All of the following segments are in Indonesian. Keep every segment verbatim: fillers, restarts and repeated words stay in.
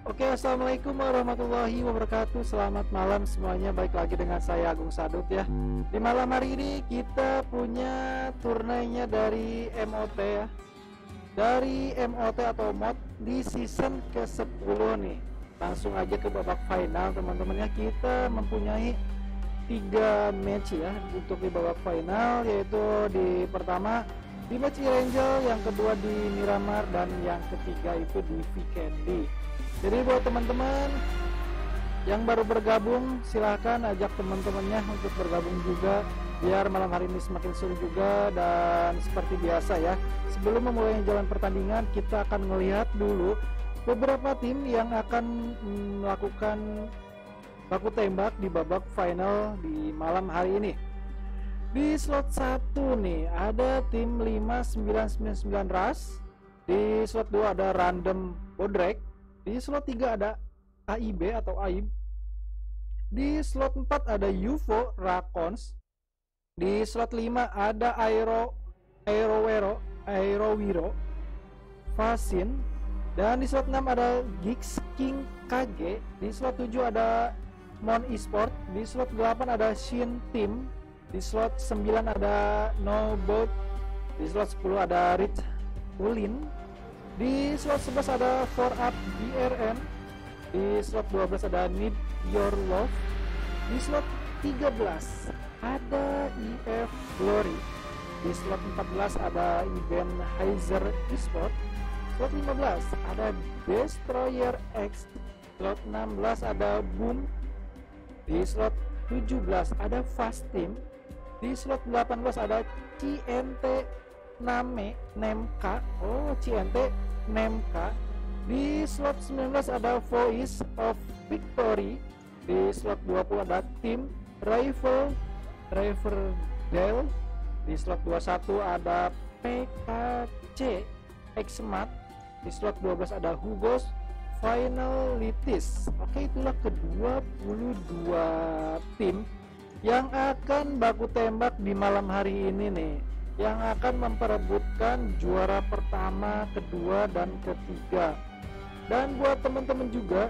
Oke, assalamualaikum warahmatullahi wabarakatuh. Selamat malam semuanya. Baik lagi dengan saya Agung Sadut ya. Di malam hari ini kita punya turnainya dari M O T ya. Dari M O T atau mod di season ke sepuluh nih. Langsung aja ke babak final teman-teman ya. Kita mempunyai tiga match ya untuk di babak final, yaitu di pertama di match Irangel, yang kedua di Miramar, dan yang ketiga itu di Vikendi. Jadi buat teman-teman yang baru bergabung, silahkan ajak teman-temannya untuk bergabung juga biar malam hari ini semakin seru juga. Dan seperti biasa ya, sebelum memulai jalan pertandingan, kita akan melihat dulu beberapa tim yang akan melakukan baku tembak di babak final di malam hari ini. Di slot satu nih ada tim lima sembilan sembilan sembilan Ras. Di slot dua ada Random Bodrek. Di slot tiga ada A I B atau A I B. Di slot empat ada U F O Rakons. Di slot lima ada Aero Aerowero Aerowiro Fasin. Dan di slot enam ada Geeks King K G. Di slot tujuh ada Mon Esport. Di slot delapan ada Shin Team. Di slot sembilan ada No Boat. Di slot sepuluh ada Rich Ulin. Di slot sebelas ada four up B R N. Di slot dua belas ada Need Your Love. Di slot tiga belas ada I F Glory. Di slot empat belas ada Event Heiser Esport. Slot lima belas ada Destroyer X. Slot enam belas ada Boom. Di slot tujuh belas ada Fast Team. Di slot delapan belas ada C N T Name Nemka. Oh, C N T Nemka. Di slot sembilan belas ada Voice of Victory. Di slot dua puluh ada Tim Rifle Riverdale. Di slot dua puluh satu ada P K C Xmat. Di slot dua belas ada Hugos Finalities. Oke, itulah ke dua puluh dua tim yang akan baku tembak di malam hari ini nih, yang akan memperebutkan juara pertama, kedua, dan ketiga. Dan buat teman-teman juga,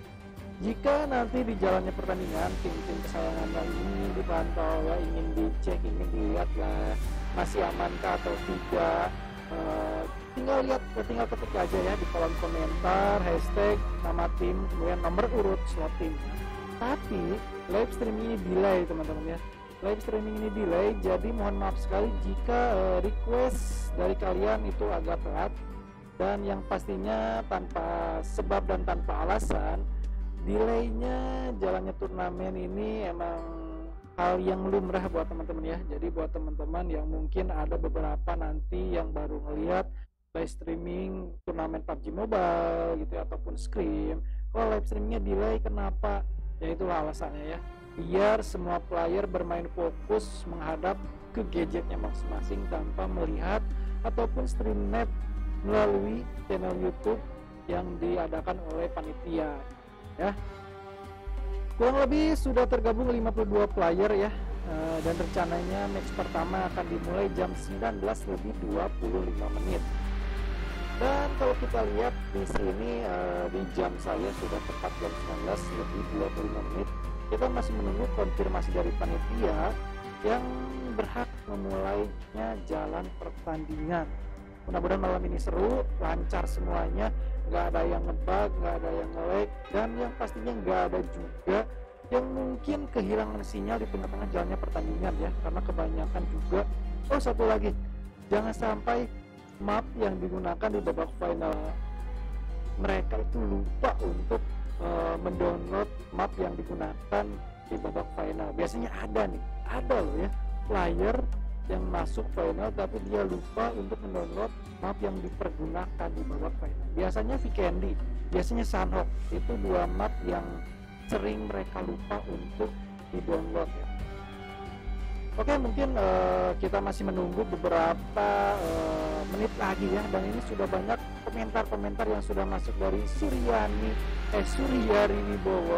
jika nanti di jalannya pertandingan tim-tim kesayangannya ini dipantau ya, ingin dicek, ingin dilihat lah masih amankah atau tidak, uh, tinggal lihat, tinggal ketik aja ya di kolom komentar hashtag nama tim, kemudian nomor urut slot tim. Tapi live streaming ini delay teman-teman ya. Live streaming ini delay, jadi mohon maaf sekali jika uh, request dari kalian itu agak telat. Dan yang pastinya tanpa sebab dan tanpa alasan, delaynya jalannya turnamen ini emang hal yang lumrah buat teman-teman ya. Jadi buat teman-teman yang mungkin ada beberapa nanti yang baru ngelihat live streaming turnamen P U B G Mobile gitu ya, ataupun Scream, kalau live streamingnya delay kenapa? Ya itulah alasannya ya, biar semua player bermain fokus menghadap ke gadgetnya masing-masing tanpa melihat ataupun stream net melalui channel YouTube yang diadakan oleh panitia ya. Kurang lebih sudah tergabung lima puluh dua player ya, dan rencananya match pertama akan dimulai jam sembilan belas lebih dua puluh lima menit. Dan kalau kita lihat di sini uh, di jam saya sudah tepat jam sembilan belas lebih dua puluh lima menit. Kita masih menunggu konfirmasi dari panitia yang berhak memulainya jalan pertandingan. Mudah-mudahan malam ini seru, lancar semuanya, nggak ada yang ngebug, nggak ada yang nge-lag, dan yang pastinya nggak ada juga yang mungkin kehilangan sinyal di tengah-tengah jalannya pertandingan ya, karena kebanyakan juga. Oh, satu lagi, jangan sampai map yang digunakan di babak final mereka itu lupa untuk uh, mendownload map yang digunakan di babak final. Biasanya ada nih, ada loh ya player yang masuk final tapi dia lupa untuk mendownload map yang dipergunakan di babak final. Biasanya Vikendi, biasanya Sunhawk, itu dua map yang sering mereka lupa untuk di-download ya. Oke, mungkin uh, kita masih menunggu beberapa uh, menit lagi ya, dan ini sudah banyak komentar-komentar yang sudah masuk dari Suryani eh Suryari Wibowo.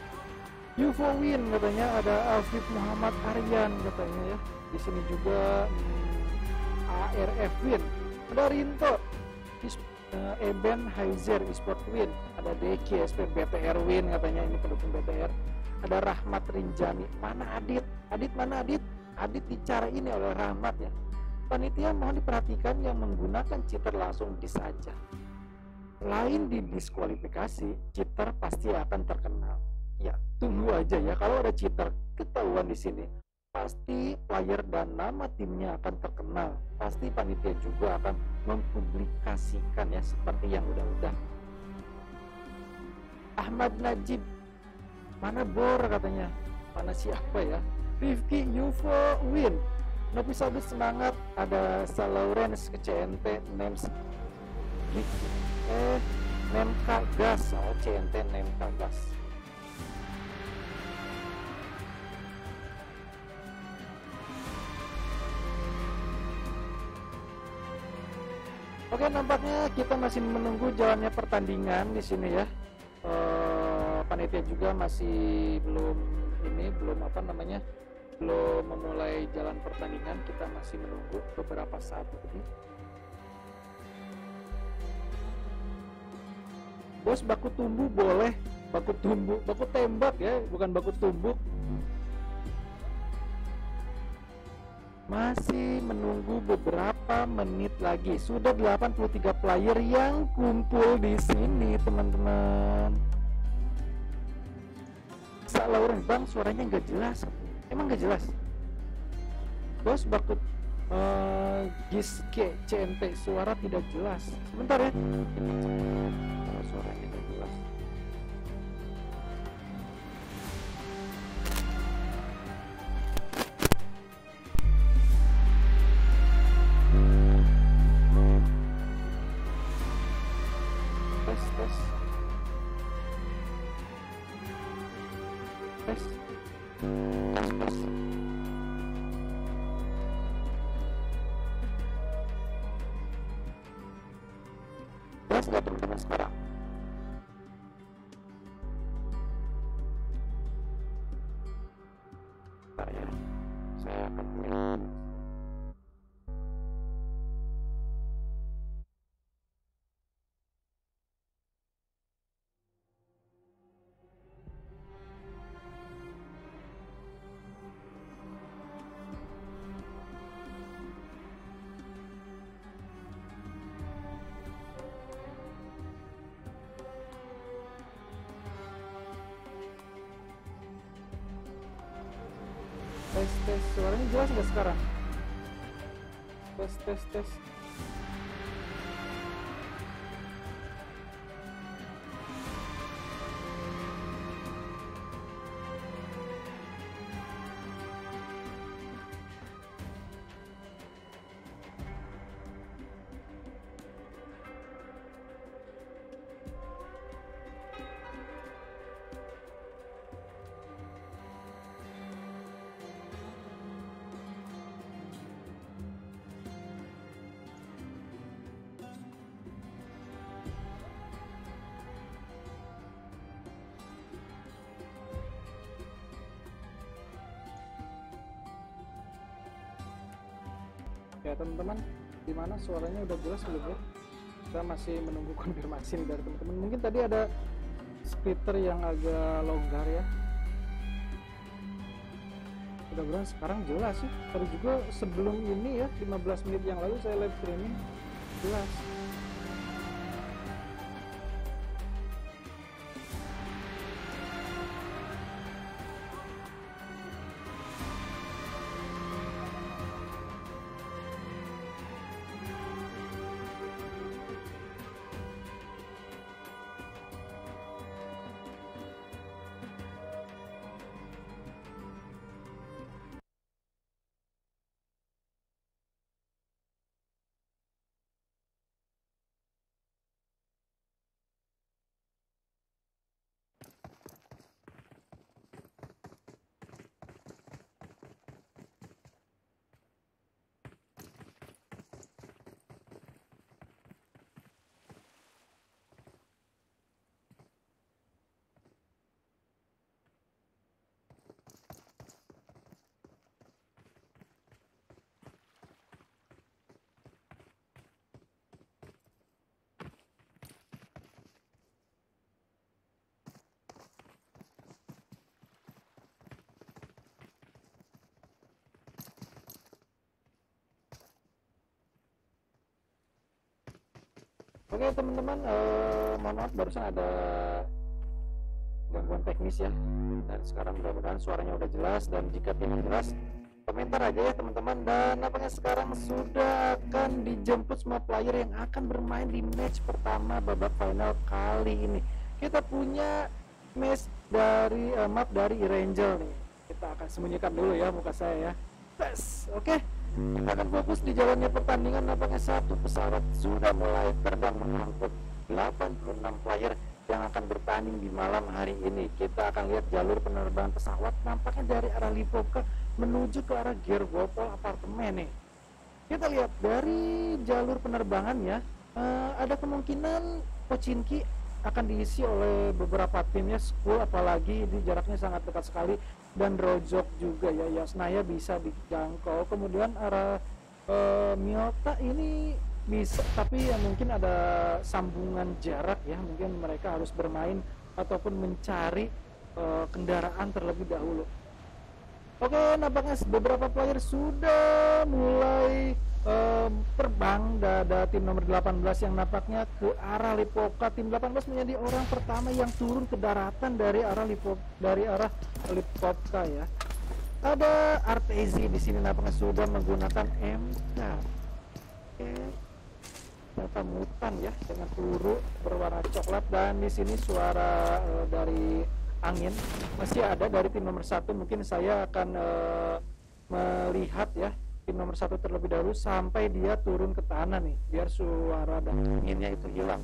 U F O Win katanya, ada Alfif Muhammad Aryan katanya ya. Di sini juga hmm, A R F Win, ada Rinto uh, Eben Haizer Esport Win, ada D K S P B T R Win katanya, ini pendukung B T R. Ada Rahmat Rinjani. Mana Adit? Adit mana Adit? Adit bicara ini oleh Rahmat ya. Panitia mohon diperhatikan yang menggunakan cheater langsung dis saja. Lain di diskualifikasi, cheater pasti akan terkenal. Ya, tunggu aja ya, kalau ada cheater ketahuan di sini, pasti player dan nama timnya akan terkenal. Pasti panitia juga akan mempublikasikan ya, seperti yang udah-udah. Ahmad Najib, mana Bor katanya, mana siapa ya? Rifki Yufo Win, Nopi Sabit semangat. Ada Salawrens ke C N T Nems eh Nemka Gas, oh C N T Nemka Gas. Oke, nampaknya kita masih menunggu jalannya pertandingan di sini ya. E, panitia juga masih belum ini belum apa namanya belum memulai jalan pertandingan. Kita masih menunggu beberapa saat lagi. Bos, baku tumbuh boleh, baku tumbuh, baku tembak ya, bukan baku tumbuk. Masih menunggu beberapa menit lagi. Sudah delapan puluh tiga player yang kumpul di sini, teman-teman. Sa Lauren, Bang, suaranya nggak jelas. Emang nggak jelas? Bos, bakut uh, Gis K C N T, suara tidak jelas. Sebentar ya. Suaranya nggak jelas. Tes, tes. Tes. Tes, tes. Tes nggak teman-teman sekarang? Bentar ya, saya akan lihat. Tes, tes, suaranya jelas nggak sekarang? Tes, tes, tes. Ya teman-teman, gimana suaranya udah jelas belum ya? Kita masih menunggu konfirmasi nih dari teman-teman. Mungkin tadi ada splitter yang agak longgar ya. Mudah-mudahan sekarang jelas sih. Tadi juga sebelum ini ya, lima belas menit yang lalu saya live streaming jelas. Oke teman-teman, eh, mohon maaf barusan ada gangguan teknis ya. Dan sekarang mudah-mudahan suaranya udah jelas, dan jika tidak jelas komentar aja ya teman-teman. Dan nampaknya sekarang sudah akan dijemput semua player yang akan bermain di match pertama babak final kali ini. Kita punya match dari uh, map dari Erangel nih. Kita akan sembunyikan dulu ya muka saya ya. Yes, oke. Okay. Kita akan fokus di jalannya pertandingan. Nampaknya satu pesawat sudah mulai terbang mengangkut delapan puluh enam player yang akan bertanding di malam hari ini. Kita akan lihat jalur penerbangan pesawat nampaknya dari arah Lipovka menuju ke arah Gergopol apartemen nih. Kita lihat dari jalur penerbangannya, uh, ada kemungkinan Pochinki akan diisi oleh beberapa timnya, Skull apalagi ini jaraknya sangat dekat sekali, dan Rojok juga ya, Yasnaya bisa dijangkau. Kemudian arah uh, Miota ini bisa, tapi ya mungkin ada sambungan jarak ya, mungkin mereka harus bermain ataupun mencari uh, kendaraan terlebih dahulu. Oke, nampaknya beberapa player sudah mulai um, terbang. Ada tim nomor delapan belas yang nampaknya ke arah Lipovka. Tim delapan belas menjadi orang pertama yang turun ke daratan dari arah Lipov dari arah Lipovka ya. Ada Artezi di sini nampaknya sudah menggunakan M K. Oke. Data mutan ya dengan peluru berwarna coklat, dan di sini suara uh, dari angin masih ada dari tim nomor satu. Mungkin saya akan uh, melihat ya tim nomor satu terlebih dahulu sampai dia turun ke tanah nih, biar suara dan anginnya itu hilang.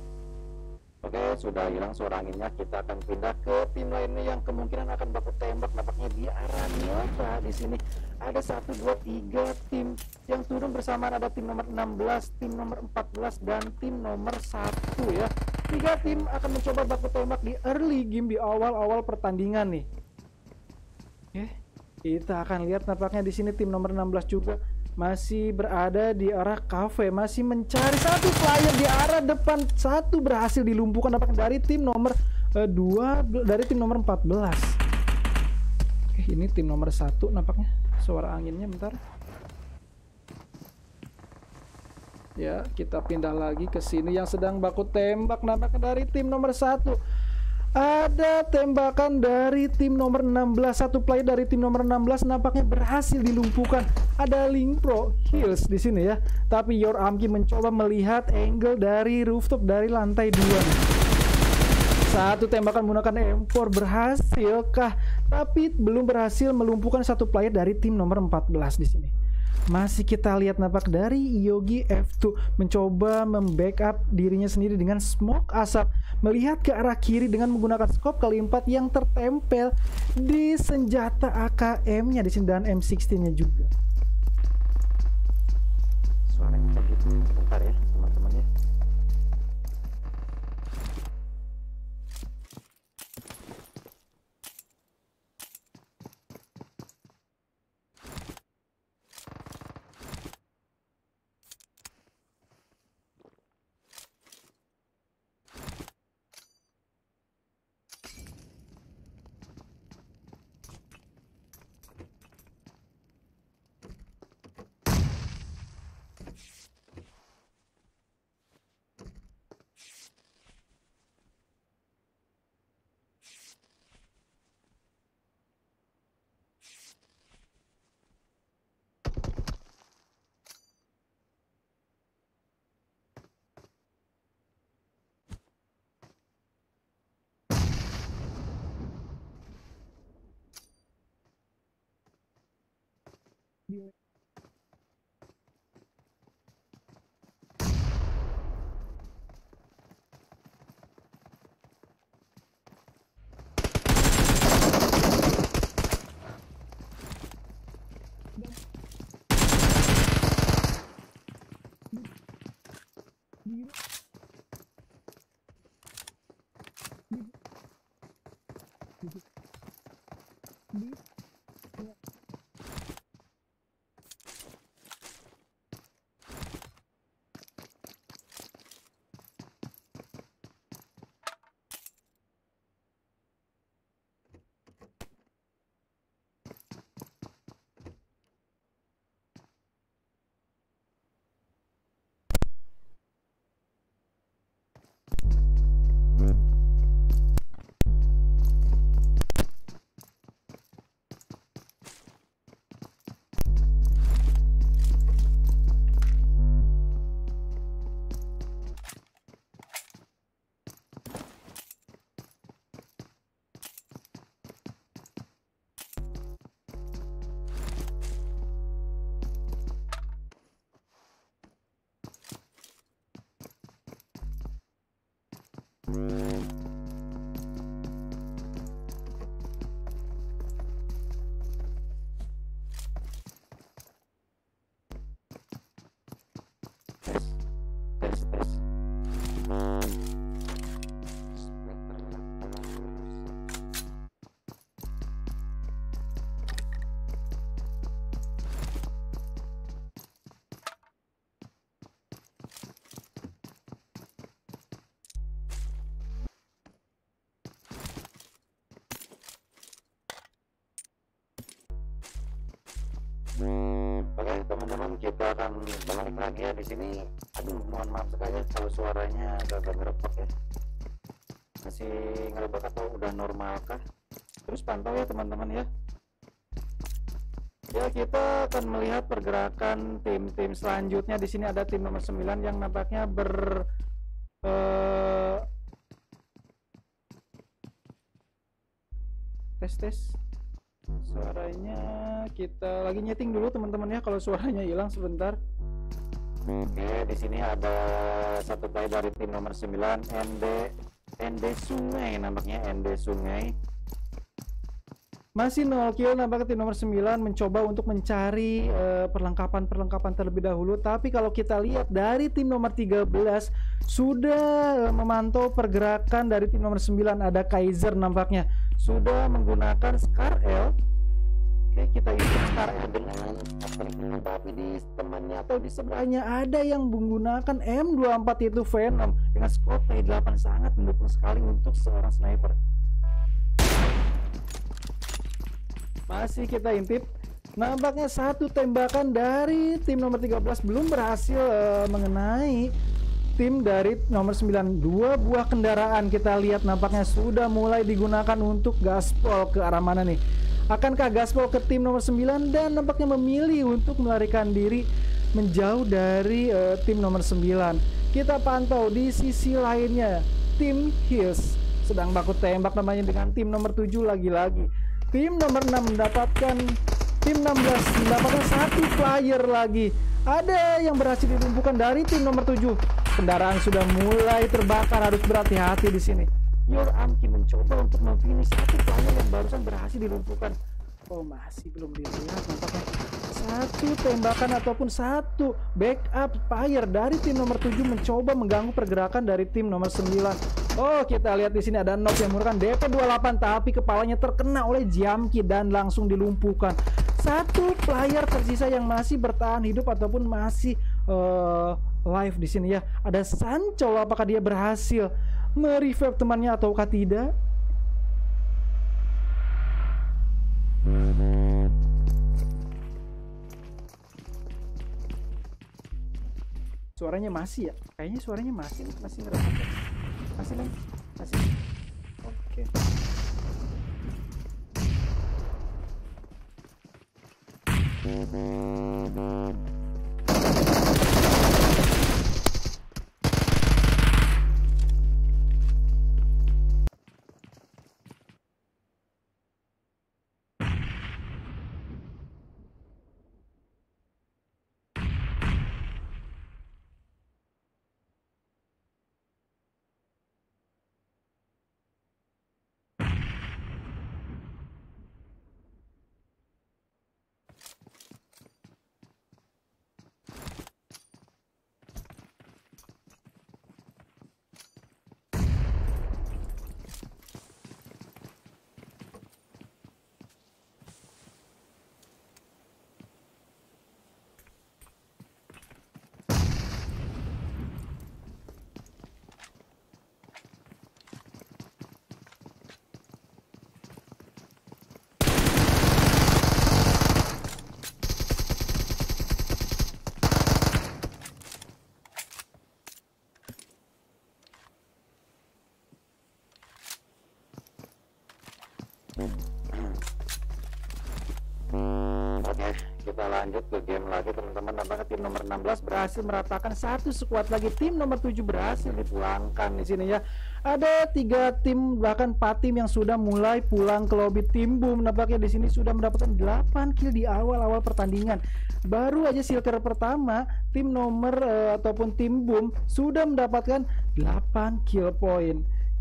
Oke, sudah hilang suara anginnya. Kita akan pindah ke tim lainnya yang kemungkinan akan baku tembak. Nampaknya di arah Miota. Di sini ada satu, dua, tiga tim yang turun bersamaan. Ada tim nomor enam belas, tim nomor empat belas, dan tim nomor satu ya. Tiga tim akan mencoba baku tembak di early game, di awal-awal pertandingan nih. Oke, kita akan lihat nampaknya di sini tim nomor enam belas juga masih berada di arah cafe, masih mencari satu player di arah depan. Satu berhasil dilumpuhkan nampaknya dari tim nomor uh, dua, dari tim nomor empat belas. Oke, ini tim nomor satu nampaknya. Suara anginnya bentar. Ya, kita pindah lagi ke sini yang sedang baku tembak nampaknya dari tim nomor satu. Ada tembakan dari tim nomor enam belas. Satu player dari tim nomor enam belas nampaknya berhasil dilumpuhkan. Ada Link Pro Hills di sini ya. Tapi Yor Amki mencoba melihat angle dari rooftop dari lantai dua. Satu tembakan menggunakan M empat berhasilkah? Tapi belum berhasil melumpuhkan satu player dari tim nomor empat belas di sini. Masih kita lihat nampak dari Yogi F dua mencoba membackup dirinya sendiri dengan smoke asap, melihat ke arah kiri dengan menggunakan scope kali empat yang tertempel di senjata A K M-nya di sini dan M enam belas-nya juga. Suaranya begitu, bentar ya teman-teman ya. Tes, tes. Oke teman-teman, kita akan balik lagi ya di sini. Aduh, mohon maaf sekali kalau suaranya agak ngerebek ya. Masih ngerebek atau udah normal kah? Terus pantau ya teman-teman ya. Ya, kita akan melihat pergerakan tim-tim selanjutnya. Di sini ada tim nomor sembilan yang nampaknya ber eh, tes tes. Suaranya kita lagi nyeting dulu teman-teman ya, kalau suaranya hilang sebentar. Oke, di sini ada satu play dari tim nomor sembilan, N D N D Sungai, nampaknya N D Sungai. Masih nol kill, nampaknya tim nomor sembilan mencoba untuk mencari perlengkapan-perlengkapan uh, terlebih dahulu. Tapi kalau kita lihat dari tim nomor tiga belas sudah uh, memantau pergerakan dari tim nomor sembilan, ada Kaiser nampaknya sudah menggunakan Scar L. Oke, kita isi Scar L dengan tapi di temannya atau di sebelahnya ada yang menggunakan M dua puluh empat yaitu Venom dengan scope P delapan, sangat mendukung sekali untuk seorang sniper. Masih kita intip, nampaknya satu tembakan dari tim nomor tiga belas belum berhasil uh, mengenai tim dari nomor sembilan. Dua buah kendaraan kita lihat nampaknya sudah mulai digunakan untuk gaspol. Ke arah mana nih? Akankah gaspol ke tim nomor sembilan dan nampaknya memilih untuk melarikan diri menjauh dari uh, tim nomor sembilan. Kita pantau di sisi lainnya, tim Hills sedang baku tembak namanya dengan tim nomor tujuh lagi-lagi. Tim nomor enam mendapatkan, tim enam belas mendapatkan satu player lagi. Ada yang berhasil dilumpuhkan dari tim nomor tujuh. Kendaraan sudah mulai terbakar, harus berhati-hati di sini. Your Amki mencoba untuk memfinish satu player yang barusan berhasil dilumpuhkan. Oh, masih belum dilihat nampaknya. Satu tembakan ataupun satu backup fire dari tim nomor tujuh mencoba mengganggu pergerakan dari tim nomor sembilan. Oh, kita lihat di sini ada Nok yang menggunakan D P dua puluh delapan, tapi kepalanya terkena oleh Jamki dan langsung dilumpuhkan. Satu player tersisa yang masih bertahan hidup ataupun masih uh, live di sini ya. Ada Sancho, apakah dia berhasil merevive temannya ataukah tidak? Suaranya masih ya? Kayaknya suaranya masih masih ngerasa. Masih nih, masih. Oke. Oke, kita lanjut ke game lagi teman-teman. Nampaknya tim nomor enam belas berhasil meratakan satu skuad lagi. Tim nomor tujuh berhasil dipulangkan di sini ya. Ada tiga tim bahkan empat tim yang sudah mulai pulang ke lobby. Tim Boom nampaknya di sini sudah mendapatkan delapan kill di awal-awal pertandingan. Baru aja silker pertama, tim nomor uh, ataupun tim Boom sudah mendapatkan delapan kill point.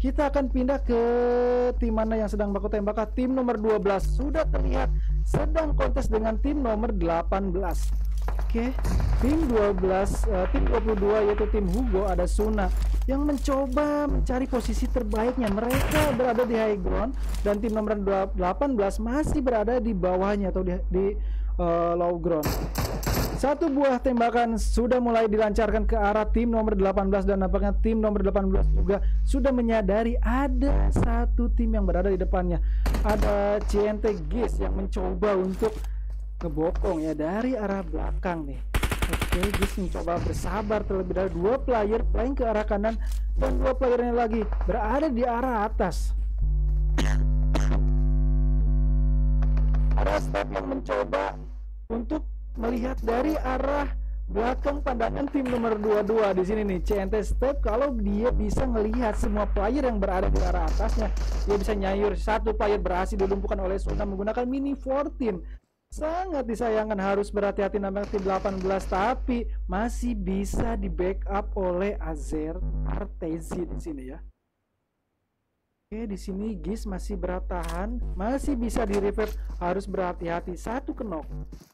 Kita akan pindah ke tim mana yang sedang baku tembak. Tim nomor dua belas sudah terlihat sedang kontes dengan tim nomor delapan belas. Oke, tim dua belas, uh, tim dua puluh dua yaitu tim Hugo, ada Suna yang mencoba mencari posisi terbaiknya. Mereka berada di high ground dan tim nomor delapan belas masih berada di bawahnya atau di, di uh, low ground. Satu buah tembakan sudah mulai dilancarkan ke arah tim nomor delapan belas dan nampaknya tim nomor delapan belas juga sudah menyadari ada satu tim yang berada di depannya. Ada C N T Gis yang mencoba untuk ngebokong ya dari arah belakang nih. Oke, Gis mencoba bersabar terlebih dahulu. Dua player playing ke arah kanan dan dua playernya lagi berada di arah atas. Ada step yang mencoba untuk melihat dari arah belakang pandangan tim nomor dua puluh dua di sini nih. C N T Step kalau dia bisa melihat semua player yang berada di arah atasnya, dia bisa nyayur. Satu player berhasil dilumpuhkan oleh Suna menggunakan mini fourteen. Sangat disayangkan, harus berhati-hati nampaknya tim delapan belas, tapi masih bisa di backup oleh Azer Artezi di sini ya. Oke, di sini Gis masih bertahan, masih bisa di revive, harus berhati-hati. Satu kenok.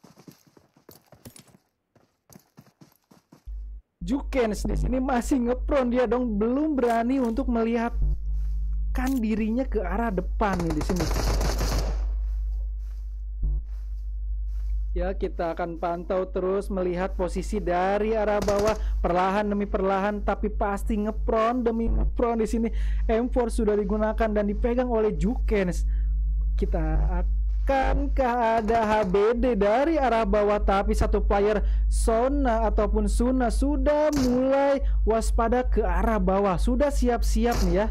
Jukens di sini masih ngepron dia dong, belum berani untuk melihatkan dirinya ke arah depan nih di sini. Ya, kita akan pantau terus melihat posisi dari arah bawah perlahan demi perlahan, tapi pasti ngepron demi ngepron di sini. M empat sudah digunakan dan dipegang oleh Jukens. Kita akan Akankah ada H B D dari arah bawah, tapi satu player Sona ataupun Suna sudah mulai waspada ke arah bawah, sudah siap-siap nih ya.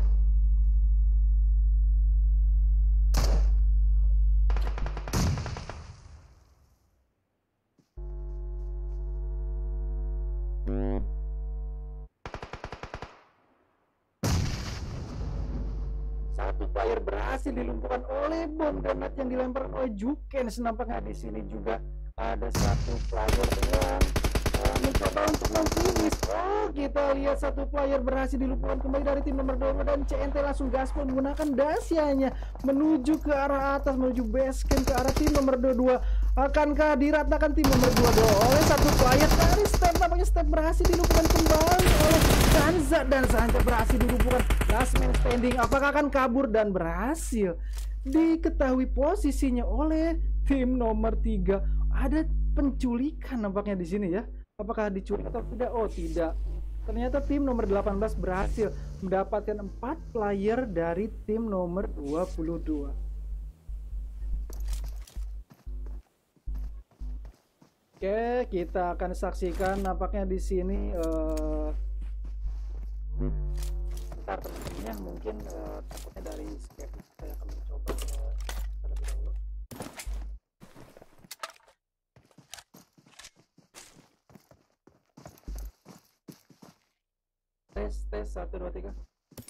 Satu player berhasil dilumpuhkan oleh bom granat yang dilempar oleh Jukens. Nampaknya di sini juga ada satu player yang uh, mencoba untuk memfinish. Oh, kita lihat satu player berhasil dilumpuhkan kembali dari tim nomor dua dan C N T langsung gaspol menggunakan dasianya menuju ke arah atas, menuju base camp ke arah tim nomor dua puluh dua. Akankah diratakan tim nomor dua puluh dua oleh satu player dari Step? Nampaknya Step berhasil dilumpuhkan kembali oleh Sanza dan Sanza berhasil dilumpuhkan. Last man standing, apakah akan kabur dan berhasil diketahui posisinya oleh tim nomor tiga. Ada penculikan nampaknya di sini ya. Apakah diculik atau tidak? Oh, tidak. Ternyata tim nomor delapan belas berhasil mendapatkan empat player dari tim nomor dua puluh dua. Oke, kita akan saksikan nampaknya di sini uh, bentar teman-teman, mungkin uh, takutnya dari skip. Saya akan mencoba uh, terlebih dahulu. Tes tes satu dua tiga.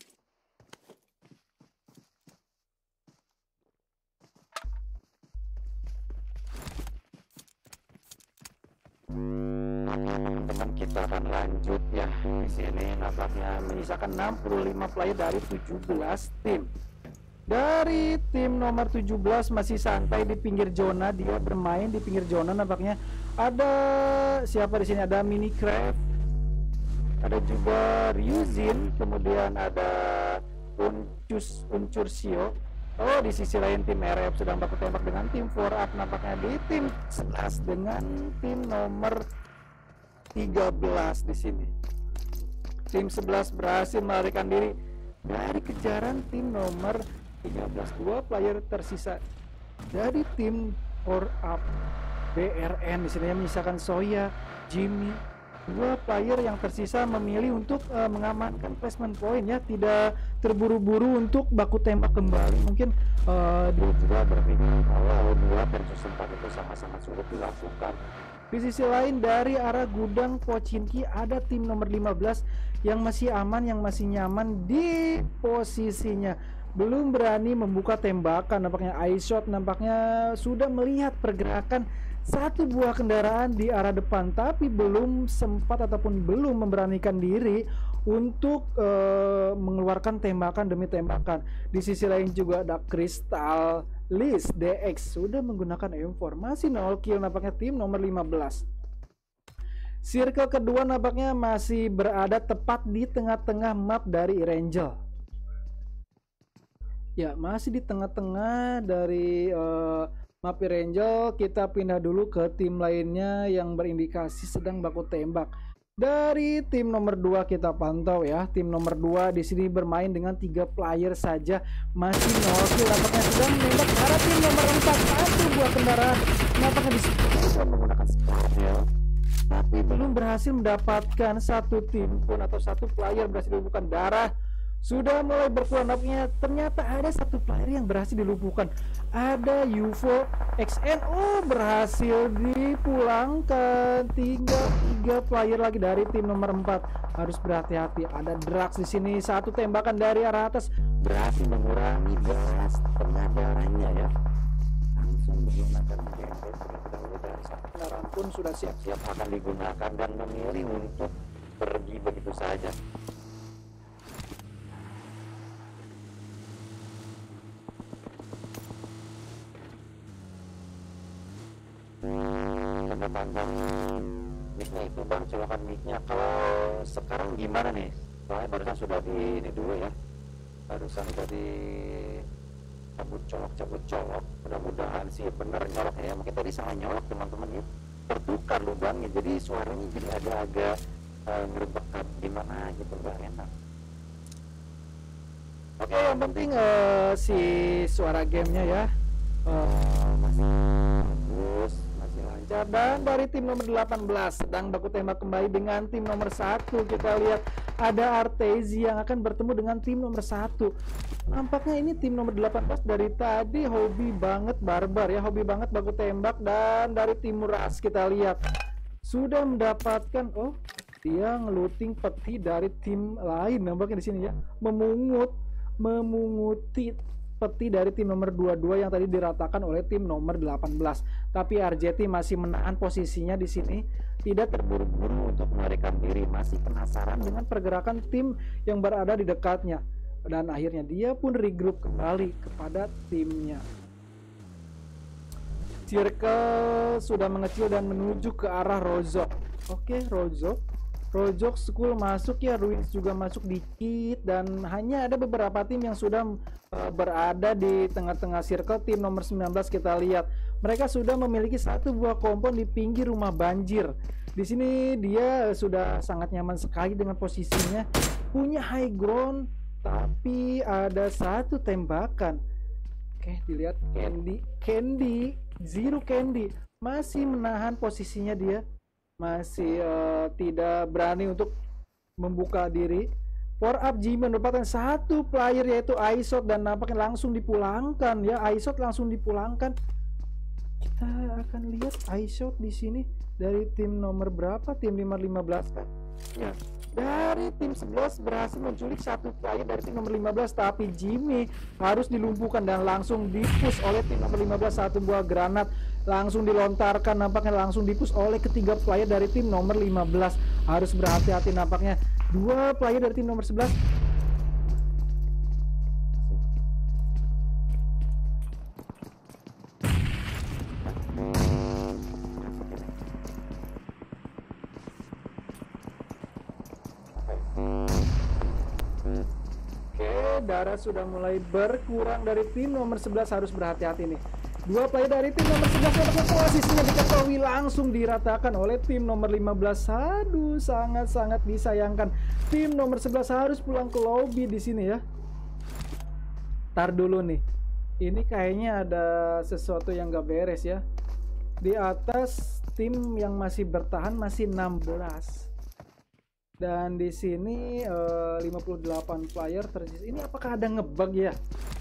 Teman-teman, kita akan lanjut ya. Di sini nampaknya menyisakan enam puluh lima player dari tujuh belas tim. Dari tim nomor tujuh belas masih santai di pinggir zona, dia bermain di pinggir zona. Nampaknya ada siapa di sini? Ada Minicraft, ada juga Ryuzin, kemudian ada Uncus Uncursio. Oh, di sisi lain tim R F sedang baku tembak dengan tim four up, nampaknya di tim sebelas dengan tim nomor tiga belas di sini. Tim sebelas berhasil melarikan diri dari kejaran tim nomor tiga belas. Dua player tersisa dari tim four up B R N di sini yang menyisakan Soya, Jimmy. Dua player yang tersisa memilih untuk uh, mengamankan placement point ya, tidak terburu-buru untuk baku tembak kembali. Mungkin uh, dia juga berpikir kalau dua versus empat itu sama-sama sulit dilakukan. Di sisi lain dari arah gudang Pochinki ada tim nomor lima belas yang masih aman, yang masih nyaman di posisinya, belum berani membuka tembakan. Nampaknya iShot nampaknya sudah melihat pergerakan satu buah kendaraan di arah depan, tapi belum sempat ataupun belum memberanikan diri untuk uh, mengeluarkan tembakan demi tembakan. Di sisi lain juga ada Crystal List D X sudah menggunakan M empat, masih nol kill nampaknya tim nomor lima belas. Circle kedua nampaknya masih berada tepat di tengah-tengah map dari Erangel. Ya, masih di tengah-tengah dari uh, map Erangel. Kita pindah dulu ke tim lainnya yang berindikasi sedang baku tembak. Dari tim nomor dua kita pantau ya. Tim nomor dua di sini bermain dengan tiga player saja, masih nol kill. Nampaknya sudah menembak ke arah tim nomor empat. Satu buah kendaraan nampaknya di sini sudah menggunakan Spartel, tapi belum berhasil mendapatkan satu tim pun atau satu player berhasil dilumpuhkan. Darah sudah mulai berkurang. Nampaknya ternyata ada satu player yang berhasil dilumpuhkan. Ada U F O X N O berhasil dipulangkan. Tinggal tiga player lagi dari tim nomor empat. Harus berhati-hati. Ada Drax di sini. Satu tembakan dari arah atas berhasil mengurangi beras tengah darahnya ya. Langsung menggunakan gembet terlebih dahulu dari satu kendaraan pun sudah siap-siap akan digunakan dan memilih untuk pergi begitu saja. Tanda-tanda mic-nya itu bang, colokan mic-nya. Kalau sekarang gimana nih? Soalnya barusan sudah di ini dulu ya, barusan sudah di cabut colok cabut colok. Mudah-mudahan sih bener nyolok ya. Mungkin tadi salah nyolok teman-teman ya, tertukar lubangnya, jadi suaranya jadi agak-agak uh, ngerebekat gimana gitu, gak enak. Oke, yang penting uh, si suara gamenya ya uh, masih bagus, masih lancar. Dan dari tim nomor delapan belas sedang baku tembak kembali dengan tim nomor satu. Kita lihat ada Artezi yang akan bertemu dengan tim nomor satu. Nampaknya ini tim nomor delapan belas dari tadi hobi banget barbar ya, hobi banget baku tembak. Dan dari tim Ras kita lihat sudah mendapatkan, oh dia ngeluting peti dari tim lain nampaknya di sini ya, memungut memunguti peti dari tim nomor dua puluh dua yang tadi diratakan oleh tim nomor delapan belas. Tapi R J T masih menahan posisinya di sini, tidak terburu-buru untuk melarikan diri, masih penasaran dengan pergerakan tim yang berada di dekatnya. Dan akhirnya dia pun regroup kembali kepada timnya. Circle sudah mengecil dan menuju ke arah Rozok. Oke, Rozok Rozok School masuk ya, Ruins juga masuk dikit, dan hanya ada beberapa tim yang sudah uh, berada di tengah-tengah circle. Tim nomor sembilan belas kita lihat mereka sudah memiliki satu buah kompon di pinggir rumah banjir. Di sini dia sudah sangat nyaman sekali dengan posisinya, punya high ground, tapi ada satu tembakan. Oke, dilihat Candy, Candy, Zero Candy masih menahan posisinya, dia masih uh, tidak berani untuk membuka diri. Power up Jimmy mendapatkan satu player yaitu Aishot, dan nampaknya langsung dipulangkan ya. Aishot langsung dipulangkan. Kita akan lihat Aishot di sini dari tim nomor berapa? Tim lima lima belas kan? Ya. Dari tim sebelas berhasil menculik satu player dari tim nomor lima belas, tapi Jimmy harus dilumpuhkan dan langsung dipush oleh tim nomor lima belas. Satu buah granat langsung dilontarkan, nampaknya langsung dipush oleh ketiga player dari tim nomor lima belas. Harus berhati-hati, nampaknya dua player dari tim nomor sebelas. Darah sudah mulai berkurang dari tim nomor sebelas, harus berhati-hati nih. Dua player dari tim nomor sebelas dapat posisinya diketahui langsung diratakan oleh tim nomor lima belas. Aduh, sangat-sangat disayangkan. Tim nomor sebelas harus pulang ke lobby di sini ya. Tar dulu nih. Ini kayaknya ada sesuatu yang gak beres ya. Di atas tim yang masih bertahan masih enam belas. Dan di sini uh, lima puluh delapan player tersisa. Ini apakah ada ngebug ya?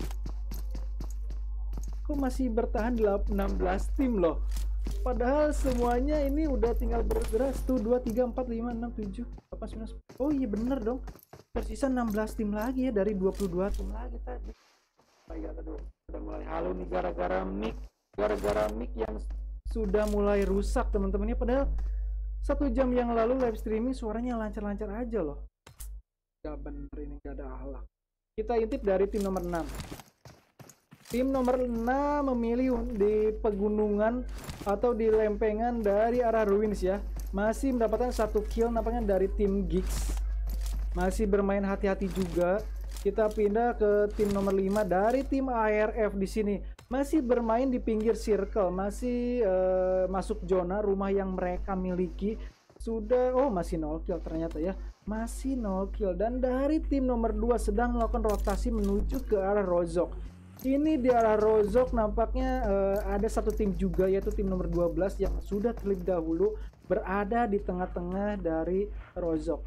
Kok masih bertahan enam belas tim loh? Padahal semuanya ini udah tinggal bergerak. satu, dua, tiga, empat, lima, enam, tujuh, delapan, sembilan, sepuluh. Oh iya bener dong. Tersisa enam belas tim lagi ya dari dua puluh dua tim lagi tadi. Baik, aduh. Udah mulai halu nih gara-gara mic. Gara-gara mic yang sudah mulai rusak teman-temannya. Padahal satu jam yang lalu live streaming suaranya lancar-lancar aja loh. Gak bener ini, gak ada akhlak. Kita intip dari tim nomor enam. Tim nomor enam memilih di pegunungan atau di lempengan dari arah ruins ya. Masih mendapatkan satu kill nampaknya dari tim Geeks. Masih bermain hati-hati juga. Kita pindah ke tim nomor lima dari tim A R F di sini. Masih bermain di pinggir circle, masih uh, masuk zona rumah yang mereka miliki. Sudah, oh masih nol kill ternyata ya. Masih nol kill. Dan dari tim nomor dua sedang melakukan rotasi menuju ke arah Rozok. Ini di arah Rozok nampaknya uh, ada satu tim juga, yaitu tim nomor dua belas yang sudah terlebih dahulu berada di tengah-tengah dari Rozok.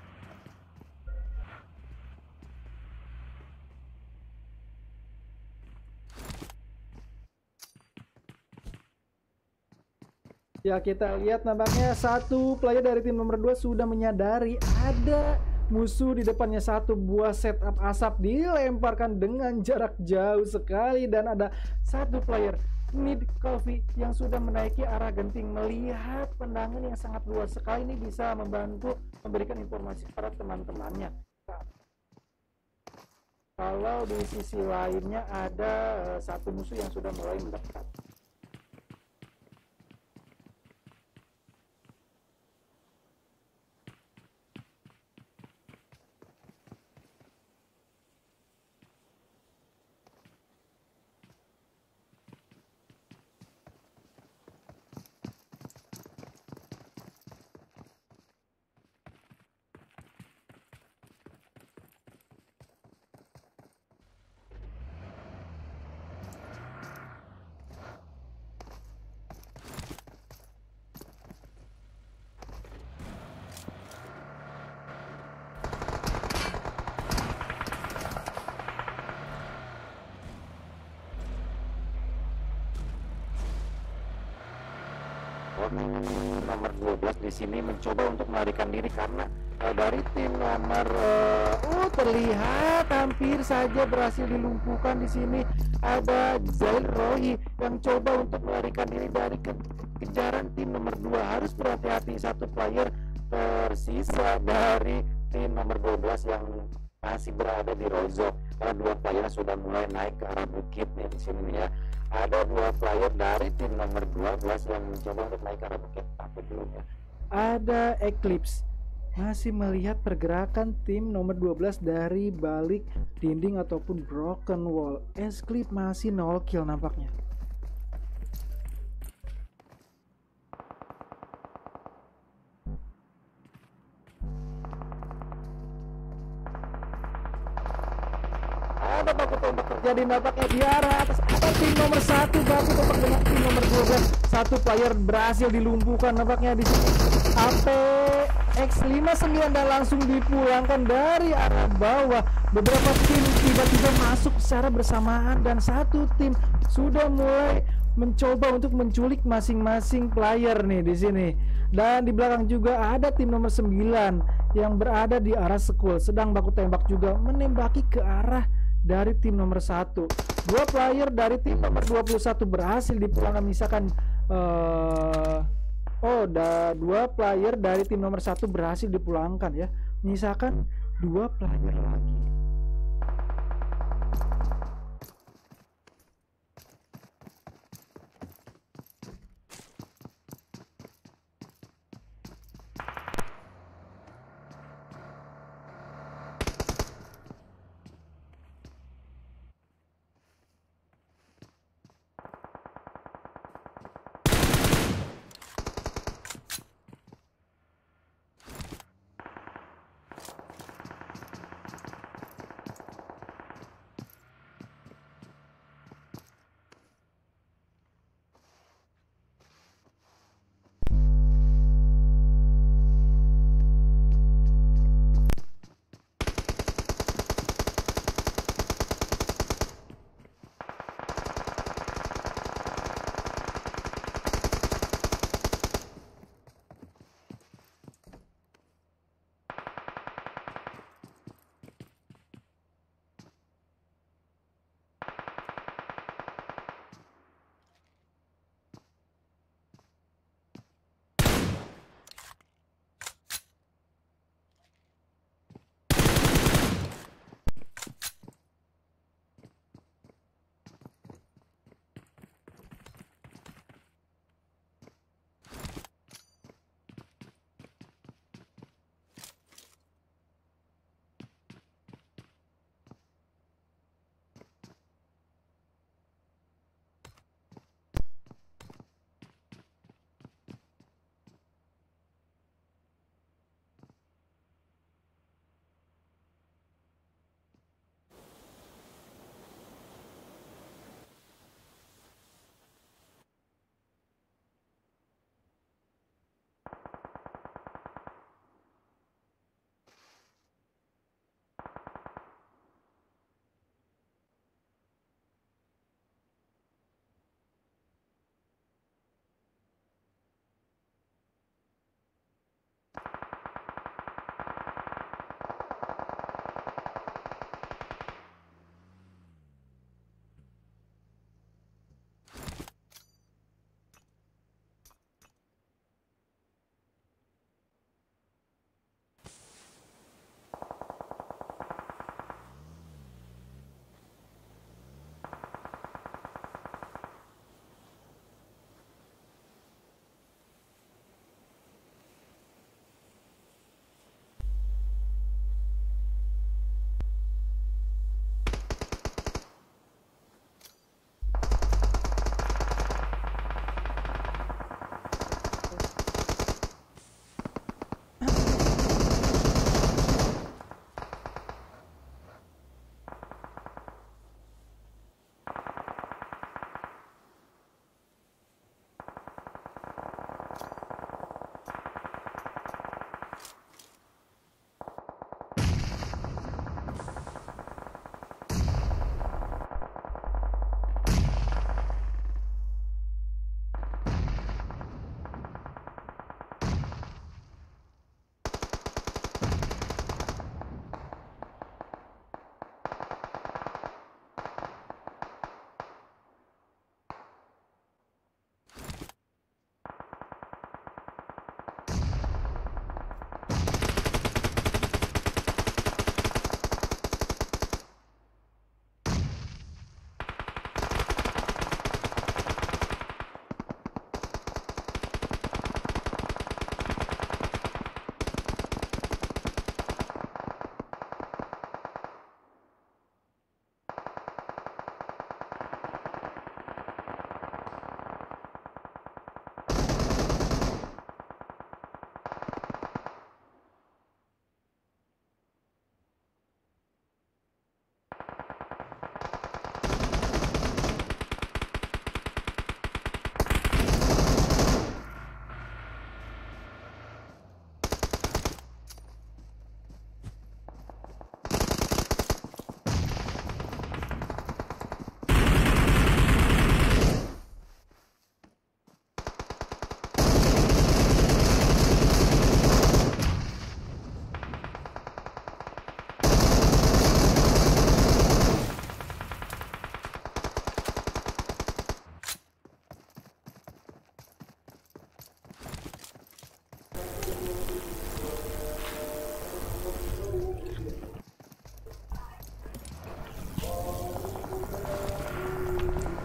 Ya, kita lihat nampaknya satu player dari tim nomor dua sudah menyadari ada musuh di depannya. Satu buah setup asap dilemparkan dengan jarak jauh sekali, dan ada satu player Mid Coffee yang sudah menaiki arah genting. Melihat pandangan yang sangat luas sekali, ini bisa membantu memberikan informasi kepada teman-temannya. Kalau di sisi lainnya ada uh, satu musuh yang sudah mulai mendekat. Nomor dua belas di sini mencoba untuk melarikan diri karena uh, dari tim nomor uh, oh terlihat hampir saja berhasil dilumpuhkan. Di sini ada Zail Rohi yang coba untuk melarikan diri dari ke kejaran tim nomor dua. Harus berhati-hati, satu player tersisa dari tim nomor dua belas yang masih berada di Rozok, karena dua player sudah mulai naik ke arah bukit nih di sini nih ya. Ada dua player dari tim nomor dua belas yang mencoba untuk naik ke arah bukit, tapi belum ya. Ada Eclipse masih melihat pergerakan tim nomor dua belas dari balik dinding ataupun broken wall. Eclipse masih nol kill nampaknya. Ada baku tembak terjadi nampaknya di arah atas. Ada tim nomor satu baku tembak dengan tim nomor dua belas. Satu player berhasil dilumpuhkan nampaknya di sini. A P X lima sembilan dan langsung dipulangkan dari arah bawah. Beberapa tim tiba-tiba masuk secara bersamaan dan satu tim sudah mulai mencoba untuk menculik masing-masing player nih di sini. Dan di belakang juga ada tim nomor sembilan yang berada di arah school, sedang baku tembak juga menembaki ke arah dari tim nomor satu. Dua player dari tim nomor dua puluh satu berhasil dipulangkan, misalkan uh, oh da, dua player dari tim nomor satu berhasil dipulangkan ya, misalkan dua player lagi.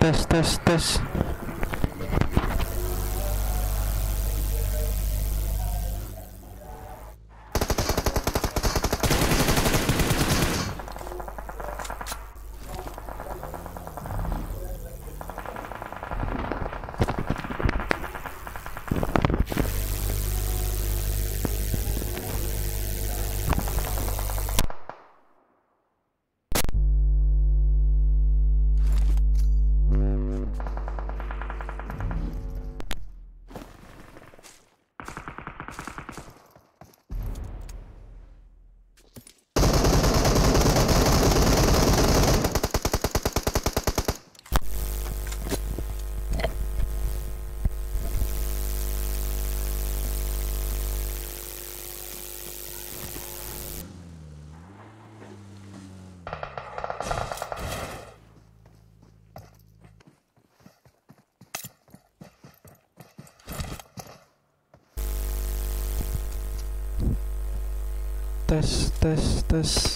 tes tes tes. Tes tes tes.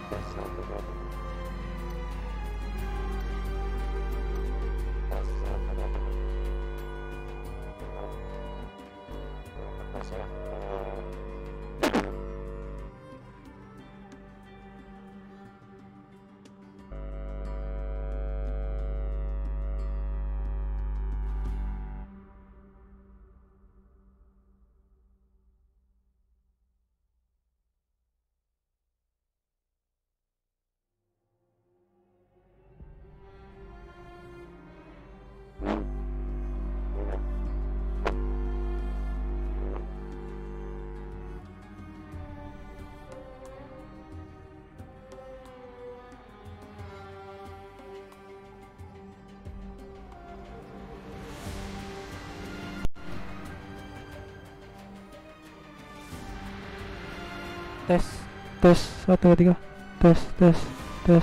Tes, tes, satu, dua, tiga. Tes, tes, tes.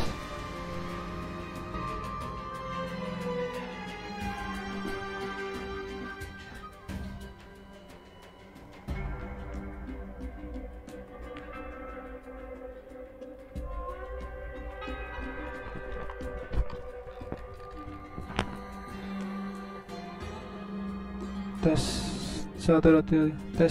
Tes, satu, dua, tiga. Tes.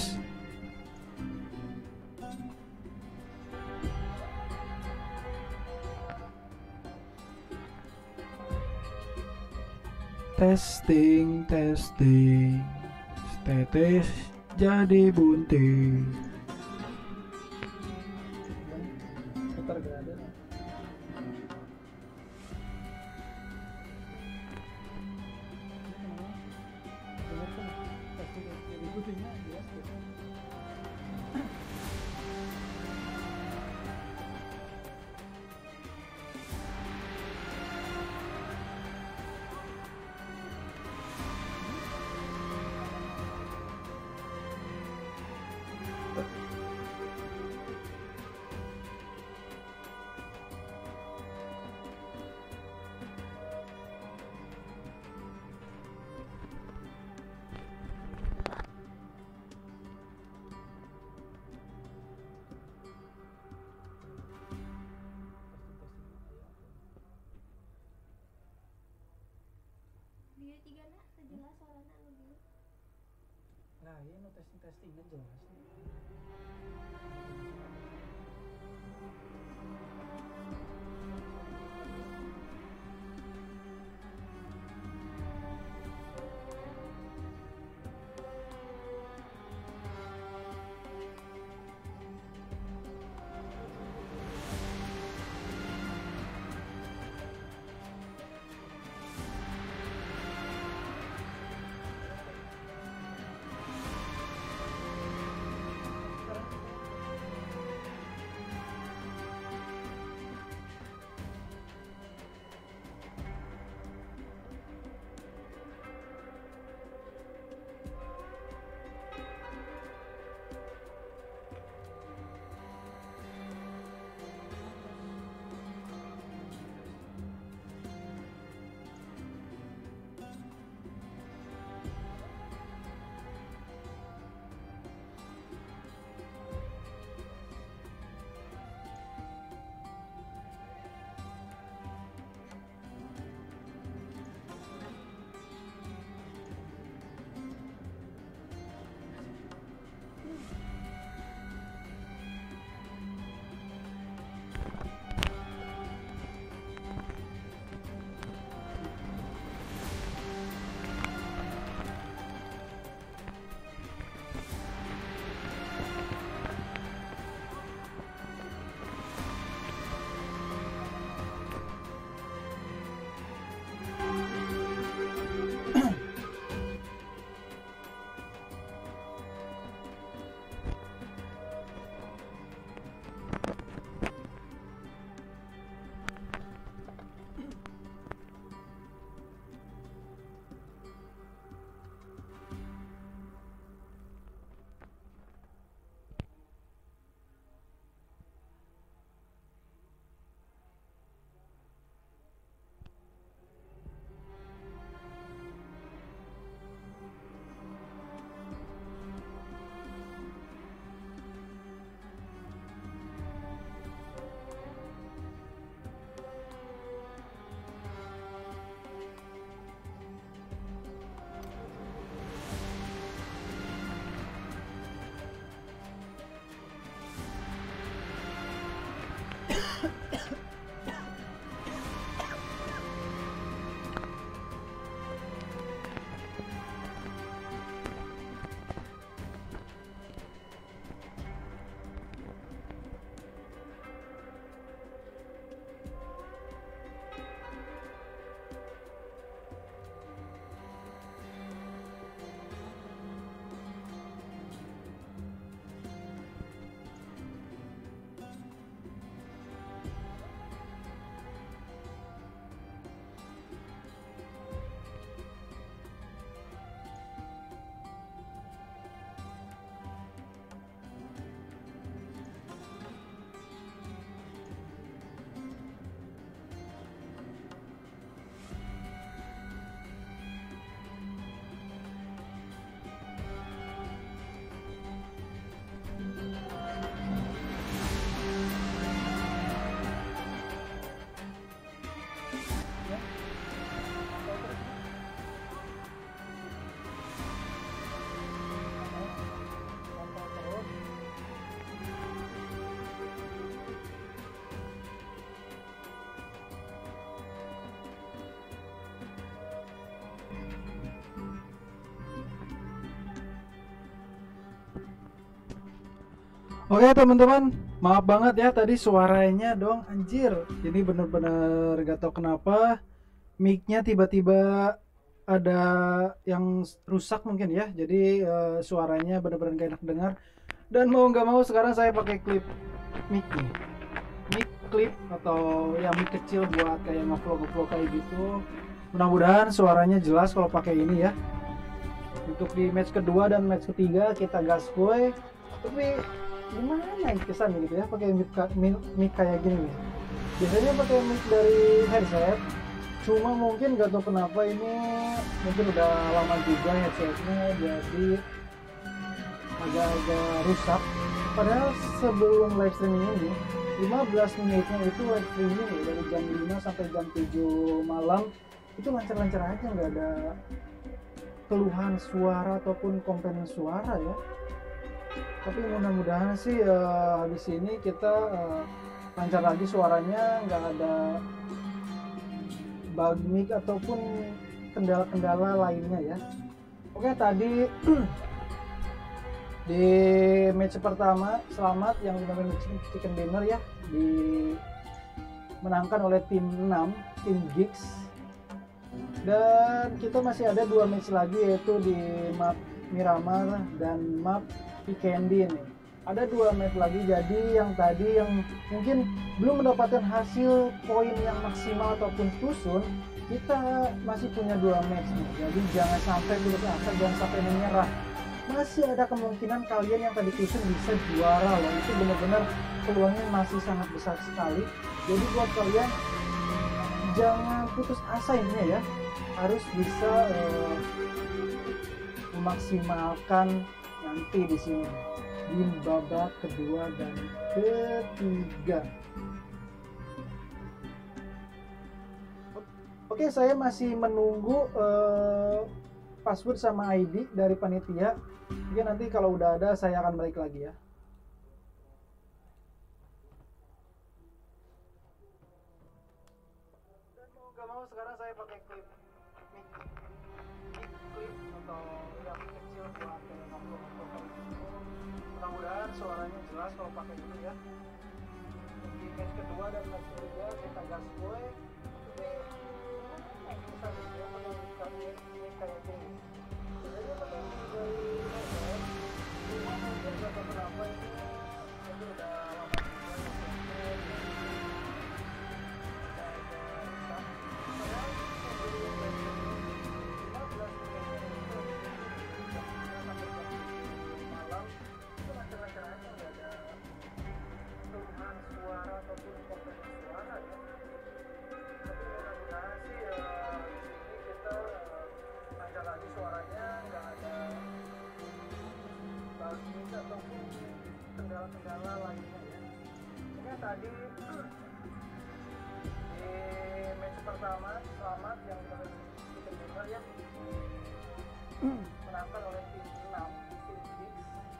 Testing, testing. Tetes jadi bunting. Dia tiga nak sejelas soalnya anu dulu. Nah, ini no testing testingan jelas. Oke teman-teman, maaf banget ya tadi suaranya dong, anjir. Ini bener-bener gak tau kenapa mic-nya tiba-tiba ada yang rusak mungkin ya. Jadi eh, suaranya bener-bener gak enak dengar. Dan mau nggak mau sekarang saya pakai klip mic nih. Mic clip atau yang mic kecil buat kayak ngevlog-ngevlog kayak gitu. Mudah-mudahan suaranya jelas kalau pakai ini ya. Untuk di match kedua dan match ketiga kita gaspol. Tapi gimana ya kesan gitu ya pakai mic, mic, mic kayak gini nih. Biasanya pakai mic dari headset. Cuma mungkin gak tahu kenapa ini mungkin udah lama juga headsetnya jadi agak-agak rusak. Padahal sebelum live streaming ini lima belas menitnya itu live streaming ya, dari jam lima sampai jam tujuh malam itu lancar-lancar aja, nggak ada keluhan suara ataupun komplain suara ya. Tapi mudah-mudahan sih uh, habis ini kita uh, lancar lagi suaranya, nggak ada bug mic ataupun kendala-kendala lainnya ya. Oke, tadi di match pertama selamat yang dinamakan chicken dinner ya, dimenangkan oleh tim enam, tim Geeks. Dan kita masih ada dua match lagi yaitu di map Miramar dan map Candy nih. Ada dua match lagi, jadi yang tadi yang mungkin belum mendapatkan hasil poin yang maksimal ataupun tusun, kita masih punya dua match nih. Jadi jangan sampai putus asa, jangan sampai menyerah. Masih ada kemungkinan kalian yang tadi tusun bisa juara loh. Itu benar-benar peluangnya masih sangat besar sekali. Jadi buat kalian jangan putus asa intinya ya. Harus bisa uh, memaksimalkan nanti di sini di babak kedua dan ketiga. Oke, saya masih menunggu uh, password sama I D dari panitia. Oke, nanti kalau udah ada saya akan balik lagi ya. Dan mau gak mau sekarang saya pakai klip mic, mic clip atau yang kecil buat kayak ngobrol-ngobrol gitu. Mudah-mudahan suaranya jelas kalau pakai ini ya. Di match kedua dan match ketiga kita gaspol. Ini bisa bisa pakai mic kayak gini. Jadi pakai mic dari headset. Cuma mungkin gak tahu kenapa ini itu udah lama kendala lainnya ya. Oke, tadi di match pertama selamat yang kita dengar ya, menangkan oleh tim enam, tim Geeks.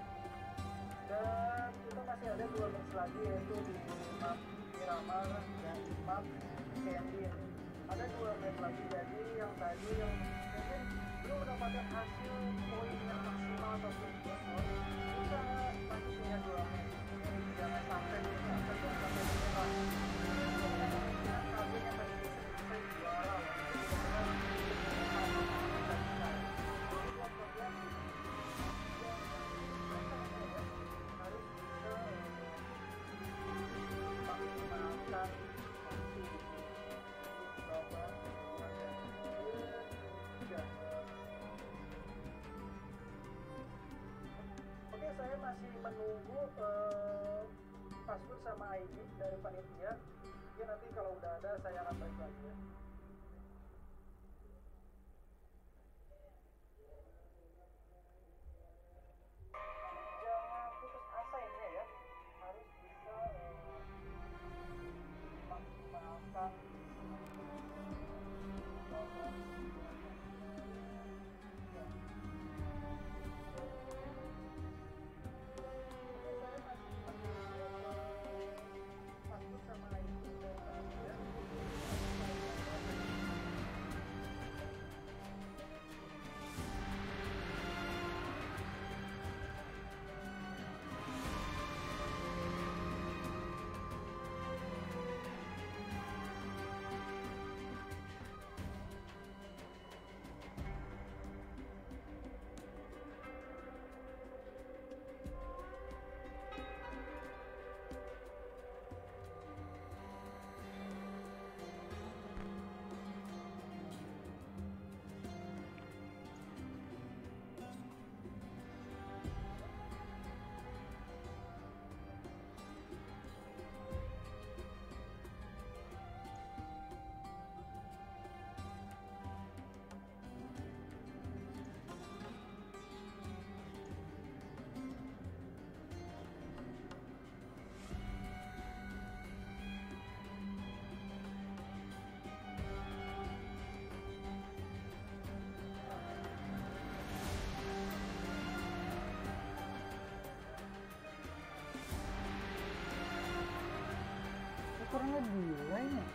Dan kita masih ada dua match lagi yaitu di map Miramar dan map Candy. Ada dua match lagi, jadi yang tadi yang mungkin belum mendapatkan hasil poin yang maksimal ataupun bonus, kita masih punya dua match. Jangan sampai kita akan sampai menyerah. Tapi yang tadi bisa juara. Saya masih menunggu uh, password sama I D dari panitia. Ya nanti kalau udah ada saya akan balik lagi ya. Jangan putus asa ini ya. Harus bisa uh, maksimalkan Kan ngedelay nih.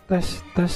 tes tes.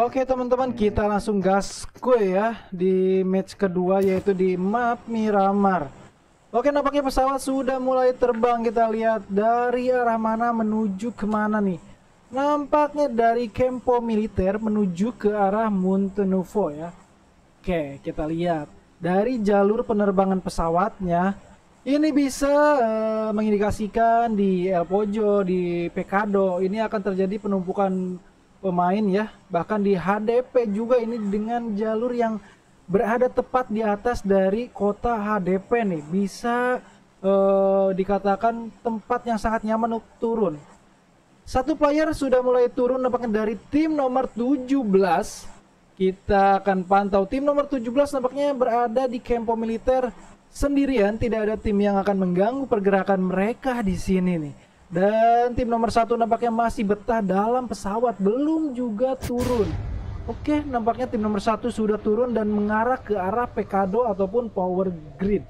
Oke teman-teman, kita langsung gaskul ya di match kedua, yaitu di map Miramar. Oke, nampaknya pesawat sudah mulai terbang. Kita lihat dari arah mana menuju kemana nih. Nampaknya dari Campo Militer menuju ke arah Monte Nuovo ya. Oke, kita lihat dari jalur penerbangan pesawatnya. Ini bisa uh, mengindikasikan di El Pojo, di Pecado ini akan terjadi penumpukan pemain ya. Bahkan di H D P juga ini dengan jalur yang berada tepat di atas dari kota H D P nih. Bisa uh, dikatakan tempat yang sangat nyaman untuk turun. Satu player sudah mulai turun nampaknya dari tim nomor tujuh belas. Kita akan pantau tim nomor tujuh belas nampaknya berada di Campo Militer sendirian. Tidak ada tim yang akan mengganggu pergerakan mereka di sini nih. Dan tim nomor satu nampaknya masih betah dalam pesawat, belum juga turun. Oke, nampaknya tim nomor satu sudah turun dan mengarah ke arah Pecado ataupun Power Grid.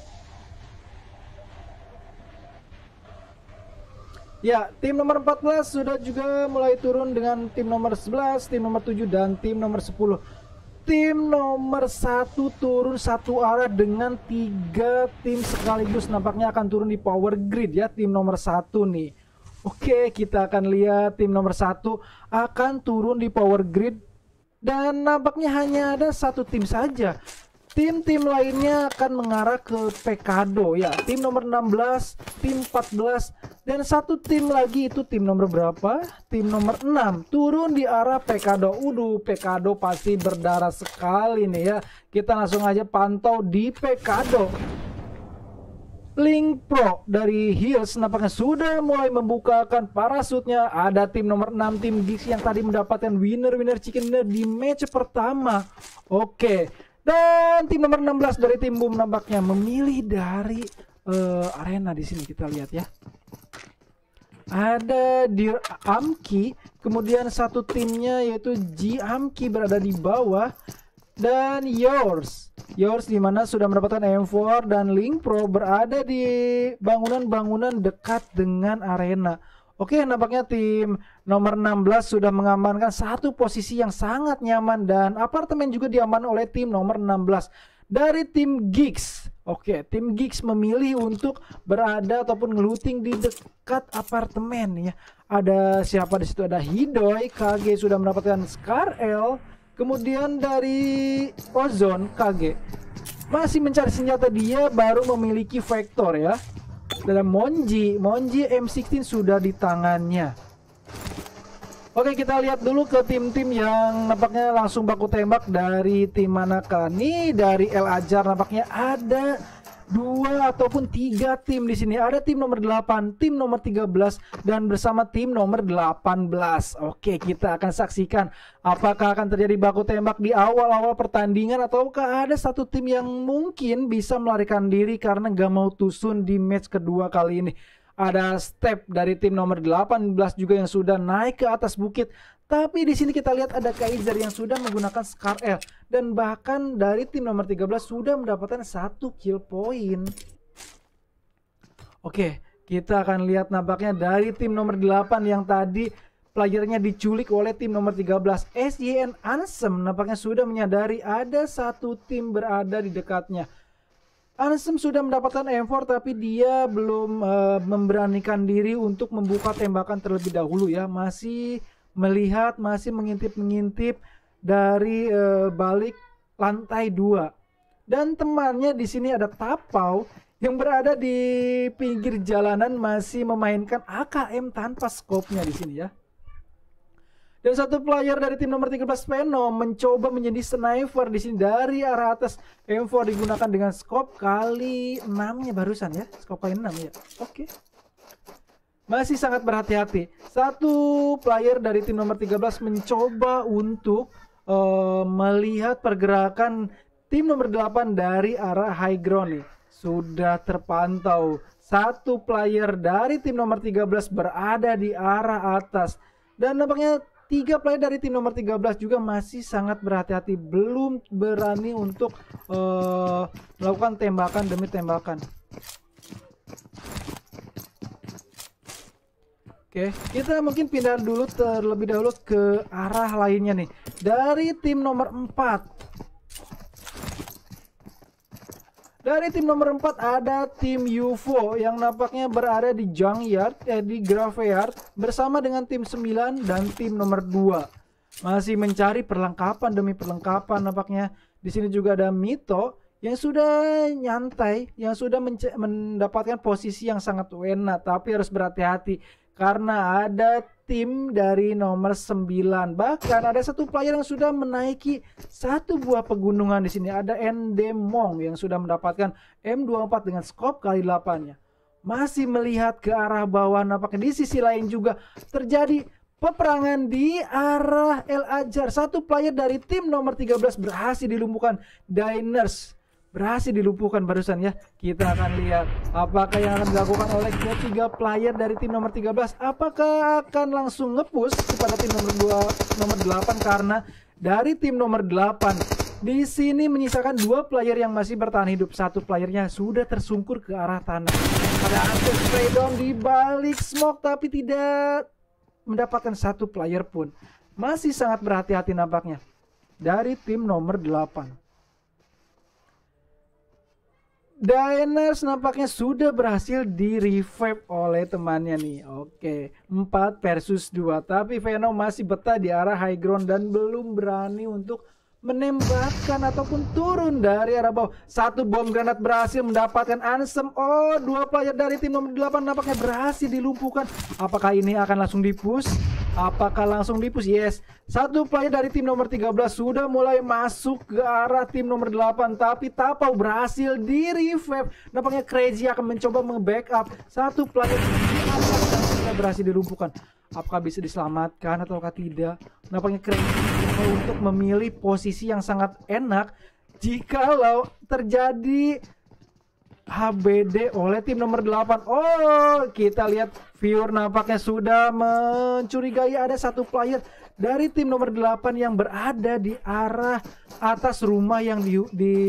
Ya, tim nomor empat belas sudah juga mulai turun dengan tim nomor sebelas, tim nomor tujuh, dan tim nomor sepuluh. Tim nomor satu turun satu arah dengan tiga tim sekaligus, nampaknya akan turun di Power Grid ya, tim nomor satu nih. Oke, kita akan lihat tim nomor satu akan turun di Power Grid dan nampaknya hanya ada satu tim saja. Tim-tim lainnya akan mengarah ke Pecado ya, tim nomor enam belas, tim empat belas, dan satu tim lagi itu tim nomor berapa? Tim nomor enam turun di arah Pecado. Udah, Pecado pasti berdarah sekali nih ya. Kita langsung aja pantau di Pecado. Link Pro dari Hills nampaknya sudah mulai membukakan parasutnya. Ada tim nomor enam, tim Geeks yang tadi mendapatkan winner-winner chicken dinner di match pertama. Oke. Dan tim nomor enam belas dari tim Boom nampaknya memilih dari uh, arena di sini. Kita lihat ya. Ada Dear Amki, kemudian satu timnya yaitu G Amki berada di bawah, dan Yours. Yours dimana sudah mendapatkan M empat dan Link Pro berada di bangunan-bangunan dekat dengan arena. Oke, nampaknya tim nomor enam belas sudah mengamankan satu posisi yang sangat nyaman dan apartemen juga diamankan oleh tim nomor enam belas dari tim Geeks. Oke, tim Geeks memilih untuk berada ataupun ngeluting di dekat apartemen ya. Ada siapa di situ? Ada Hidoy, K G sudah mendapatkan Scar L, kemudian dari Ozone K G masih mencari senjata, dia baru memiliki Vector ya. Dalam Monji, Monji M enam belas sudah di tangannya. Oke, kita lihat dulu ke tim-tim yang nampaknya langsung baku tembak. Dari tim manakah? Nih dari El Ajar nampaknya ada dua ataupun tiga tim di sini. Ada tim nomor delapan, tim nomor tiga belas, dan bersama tim nomor delapan belas. Oke, kita akan saksikan apakah akan terjadi baku tembak di awal-awal pertandingan ataukah ada satu tim yang mungkin bisa melarikan diri karena gak mau tusun di match kedua kali ini. Ada Step dari tim nomor delapan belas juga yang sudah naik ke atas bukit. Tapi di sini kita lihat ada Kaiser yang sudah menggunakan Scar L, dan bahkan dari tim nomor tiga belas sudah mendapatkan satu kill point. Oke, kita akan lihat nampaknya dari tim nomor delapan yang tadi playernya diculik oleh tim nomor tiga belas. S Y N Ansem nampaknya sudah menyadari ada satu tim berada di dekatnya. Ansem sudah mendapatkan M empat tapi dia belum uh, memberanikan diri untuk membuka tembakan terlebih dahulu ya. Masih melihat, masih mengintip-mengintip dari uh, balik lantai dua. Dan temannya di sini ada Tapau yang berada di pinggir jalanan masih memainkan A K M tanpa skopnya di sini ya. Dan satu player dari tim nomor tiga belas Venom mencoba menjadi sniper di sini dari arah atas. M empat digunakan dengan skop kali enam nya barusan ya. Skop kali enam ya. Oke. Masih sangat berhati-hati. Satu player dari tim nomor tiga belas mencoba untuk uh, melihat pergerakan tim nomor delapan dari arah high ground nih. Sudah terpantau satu player dari tim nomor tiga belas berada di arah atas. Dan nampaknya tiga player dari tim nomor tiga belas juga masih sangat berhati-hati, belum berani untuk uh, melakukan tembakan demi tembakan. Oke, kita mungkin pindah dulu terlebih dahulu ke arah lainnya nih. Dari tim nomor empat. Dari tim nomor empat ada tim U F O yang nampaknya berada di junkyard, eh di graveyard bersama dengan tim sembilan dan tim nomor dua. Masih mencari perlengkapan demi perlengkapan nampaknya. Di sini juga ada Mito yang sudah nyantai, yang sudah mendapatkan posisi yang sangat enak, tapi harus berhati-hati karena ada tim dari nomor sembilan. Bahkan ada satu player yang sudah menaiki satu buah pegunungan di sini. Ada Endemong yang sudah mendapatkan M dua puluh empat dengan scope kali delapan-nya. Masih melihat ke arah bawah, nampaknya di sisi lain juga terjadi peperangan di arah El Ajar. Satu player dari tim nomor tiga belas berhasil dilumpuhkan. Diners berhasil dilumpuhkan barusan ya. Kita akan lihat apakah yang akan dilakukan oleh ketiga player dari tim nomor tiga belas. Apakah akan langsung nge-push kepada tim nomor dua, nomor delapan, karena dari tim nomor delapan di sini menyisakan dua player yang masih bertahan hidup. Satu playernya sudah tersungkur ke arah tanah. Ada akses spray down di balik smoke tapi tidak mendapatkan satu player pun. Masih sangat berhati-hati nampaknya dari tim nomor delapan. Diners nampaknya sudah berhasil di revive oleh temannya nih. Oke, empat versus dua. Tapi Venom masih betah di arah high ground dan belum berani untuk menembakkan ataupun turun dari arah bawah. Satu bom granat berhasil mendapatkan Ansem. Oh, dua player dari tim nomor delapan nampaknya berhasil dilumpuhkan. Apakah ini akan langsung dipush? Apakah langsung dipush? Yes. Satu player dari tim nomor tiga belas sudah mulai masuk ke arah tim nomor delapan. Tapi Tapau berhasil di revive. Nampaknya Crazy akan mencoba nge-backup. Satu player sudah berhasil dilumpuhkan. Apakah bisa diselamatkan ataukah tidak? Nampaknya Crazy untuk memilih posisi yang sangat enak jikalau terjadi H B D oleh tim nomor delapan. Oh, kita lihat viewer nampaknya sudah mencurigai ada satu player dari tim nomor delapan yang berada di arah atas rumah yang di,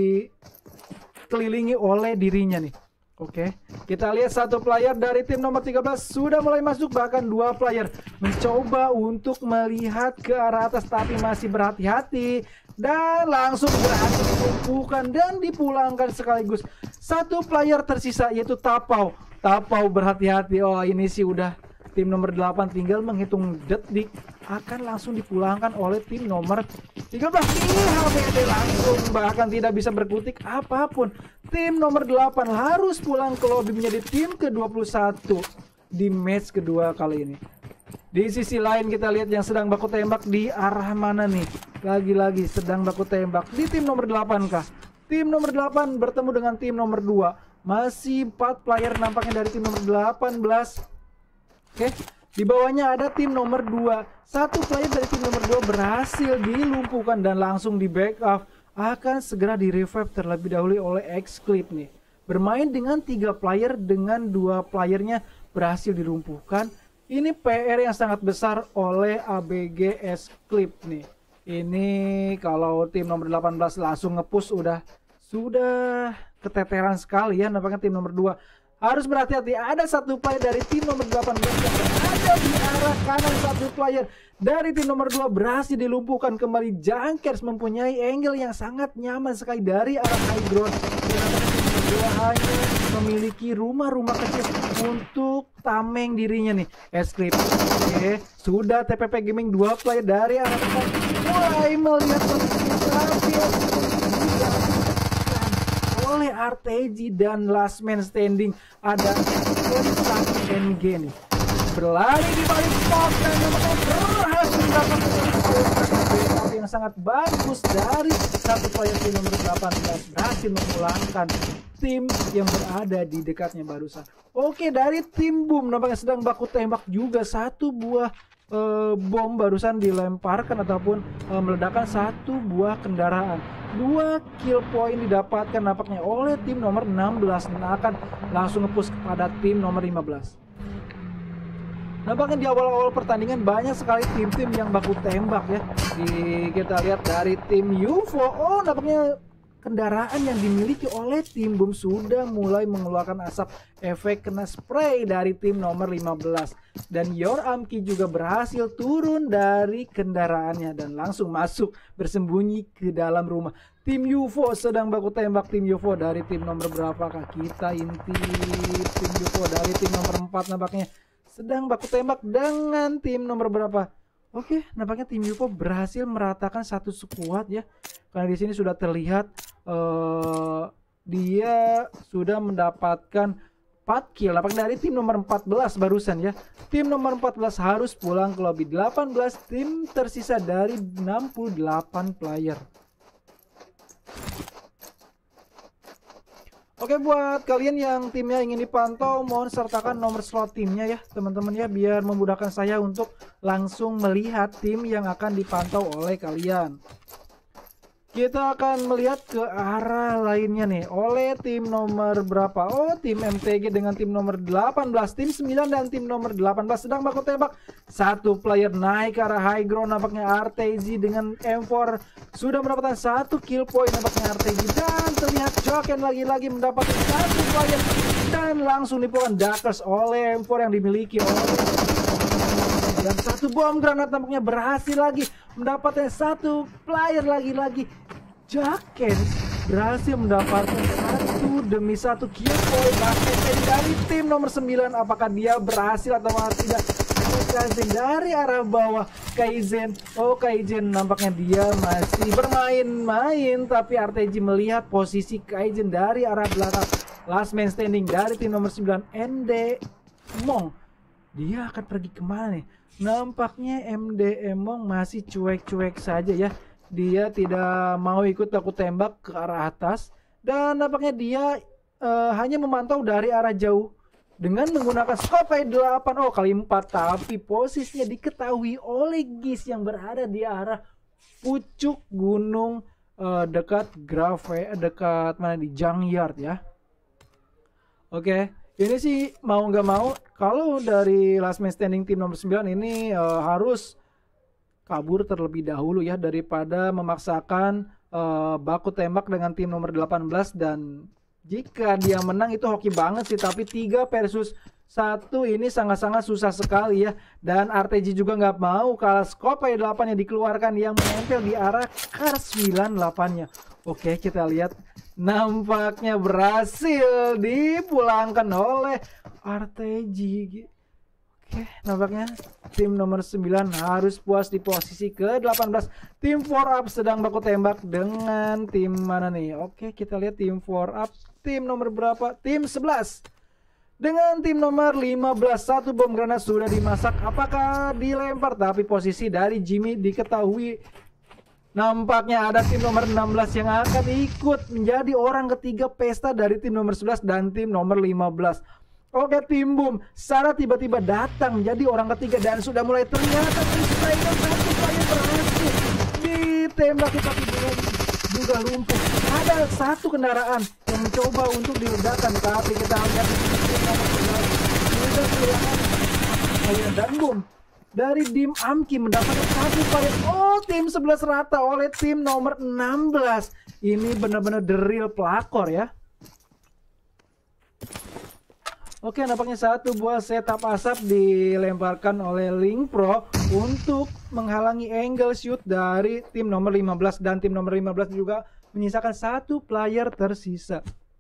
dikelilingi oleh dirinya nih. Oke, kita lihat satu player dari tim nomor tiga belas sudah mulai masuk, bahkan dua player mencoba untuk melihat ke arah atas tapi masih berhati-hati dan langsung berhasil dilumpuhkan dan dipulangkan sekaligus. Satu player tersisa yaitu Tapau. Tapau berhati-hati. Oh, ini sih udah tim nomor delapan tinggal menghitung detik akan langsung dipulangkan oleh tim nomor tiga belas. Ini H B D langsung, bahkan tidak bisa berkutik apapun. Tim nomor delapan harus pulang ke lobby menjadi tim ke dua puluh satu di match kedua kali ini. Di sisi lain kita lihat yang sedang baku tembak di arah mana nih? Lagi-lagi sedang baku tembak di tim nomor delapan kah? Tim nomor delapan bertemu dengan tim nomor dua. Masih empat player nampaknya dari tim nomor delapan belas. Oke, di bawahnya ada tim nomor dua. Satu player dari tim nomor dua berhasil dilumpuhkan dan langsung di backup. Akan segera di revive terlebih dahulu oleh X-Clip nih. Bermain dengan tiga player, dengan dua playernya berhasil dilumpuhkan. Ini P R yang sangat besar oleh A B G X-Clip nih. Ini kalau tim nomor delapan belas langsung nge-push udah sudah keteteran sekali ya. Nampaknya tim nomor dua harus berhati-hati. Ada satu player dari tim nomor delapan belas yang ada di arah kanan. Satu player dari tim nomor dua berhasil dilumpuhkan kembali. Junkers mempunyai angle yang sangat nyaman sekali dari arah high ground. Dia hanya memiliki rumah-rumah kecil untuk tameng dirinya nih. Escape. Oke, sudah T P P Gaming dua player dari arah depan mulai melihat posisi oleh R T G dan last man standing ada N G nih berlari di balik spot dan berhasil mendapatkan yang sangat bagus dari satu player tim nomor delapan belas, berhasil memulangkan tim yang berada di dekatnya barusan. Oke, dari tim Boom nampaknya sedang baku tembak juga. Satu buah uh, bom barusan dilemparkan ataupun uh, meledakkan satu buah kendaraan. Dua kill point didapatkan nampaknya oleh tim nomor enam belas dan akan langsung nge-push kepada tim nomor lima belas. Nampaknya di awal-awal pertandingan banyak sekali tim-tim yang baku tembak ya. Di, kita lihat dari tim U F O. Oh, nampaknya kendaraan yang dimiliki oleh tim Boom sudah mulai mengeluarkan asap efek kena spray dari tim nomor lima belas. Dan Your Amki juga berhasil turun dari kendaraannya dan langsung masuk bersembunyi ke dalam rumah. Tim U F O sedang baku tembak. Tim U F O dari tim nomor berapakah? Kita intip. Tim U F O dari tim nomor empat nampaknya sedang baku tembak dengan tim nomor berapa? Oke, nampaknya tim U F O berhasil meratakan satu skuad ya. Karena di sini sudah terlihat uh, dia sudah mendapatkan empat kill. Nampaknya dari tim nomor empat belas barusan ya. Tim nomor empat belas harus pulang ke lobby. delapan belas tim tersisa dari enam puluh delapan player. Oke, buat kalian yang timnya ingin dipantau, mohon sertakan nomor slot timnya ya teman-teman ya, biar memudahkan saya untuk langsung melihat tim yang akan dipantau oleh kalian. Kita akan melihat ke arah lainnya nih, oleh tim nomor berapa? Oh, tim M T G dengan tim nomor delapan belas, tim sembilan dan tim nomor delapan belas sedang baku tembak. Satu player naik ke arah high ground, nampaknya R T Z dengan M empat sudah mendapatkan satu kill point, nampaknya R T Z, dan terlihat Joken lagi-lagi mendapatkan satu player dan langsung dipukulkan Darkers oleh M empat yang dimiliki oleh, dan satu bom granat nampaknya berhasil lagi mendapatkan satu player lagi-lagi. Joken berhasil mendapatkan satu demi satu kill point dari tim nomor sembilan. Apakah dia berhasil atau tidak? Kaizen dari arah bawah. Kaizen, oh Kaizen nampaknya dia masih bermain-main, tapi R T G melihat posisi Kaizen dari arah belakang. Last man standing dari tim nomor sembilan, M D Emong. Dia akan pergi kemana nih? Nampaknya M D Emong masih cuek-cuek saja ya. Dia tidak mau ikut baku tembak ke arah atas, dan nampaknya dia uh, hanya memantau dari arah jauh dengan menggunakan scope delapan, oh kali empat, tapi posisinya diketahui oleh Gis yang berada di arah pucuk gunung uh, dekat Grave, dekat mana di Junkyard ya. Oke, ini sih mau nggak mau kalau dari last man standing tim nomor sembilan ini uh, harus kabur terlebih dahulu ya, daripada memaksakan uh, baku tembak dengan tim nomor delapan belas. Dan jika dia menang itu hoki banget sih, tapi tiga versus satu ini sangat-sangat susah sekali ya. Dan R T G juga nggak mau kalah scope delapan yang dikeluarkan yang menempel di arah Kar sembilan delapan-nya. Oke, kita lihat nampaknya berhasil dipulangkan oleh R T G. Oke, nampaknya tim nomor sembilan harus puas di posisi ke delapan belas. Tim empat up sedang baku tembak dengan tim mana nih? Oke, kita lihat tim empat up. Tim nomor berapa? Tim sebelas. Dengan tim nomor lima belas, satu bom granat sudah dimasak. Apakah dilempar? Tapi posisi dari Jimmy diketahui. Nampaknya ada tim nomor enam belas yang akan ikut menjadi orang ketiga pesta dari tim nomor sebelas dan tim nomor lima belas. Oke, tim Boom Sarah tiba-tiba datang menjadi orang ketiga dan sudah mulai terlihat satu player berhasil ditembak, tapi belum juga lumpuh. Ada satu kendaraan yang mencoba untuk diledakkan, tapi kita lihat tim nomor sebelas sudah kehilangan dan Boom dari Dim Amki mendapatkan satu player. Oh, tim sebelas rata oleh tim nomor enam belas. Ini benar-benar the real pelakor ya. Oke, nampaknya satu buah setup asap dilemparkan oleh Link Pro untuk menghalangi angle shoot dari tim nomor lima belas, dan tim nomor lima belas juga menyisakan satu player tersisa.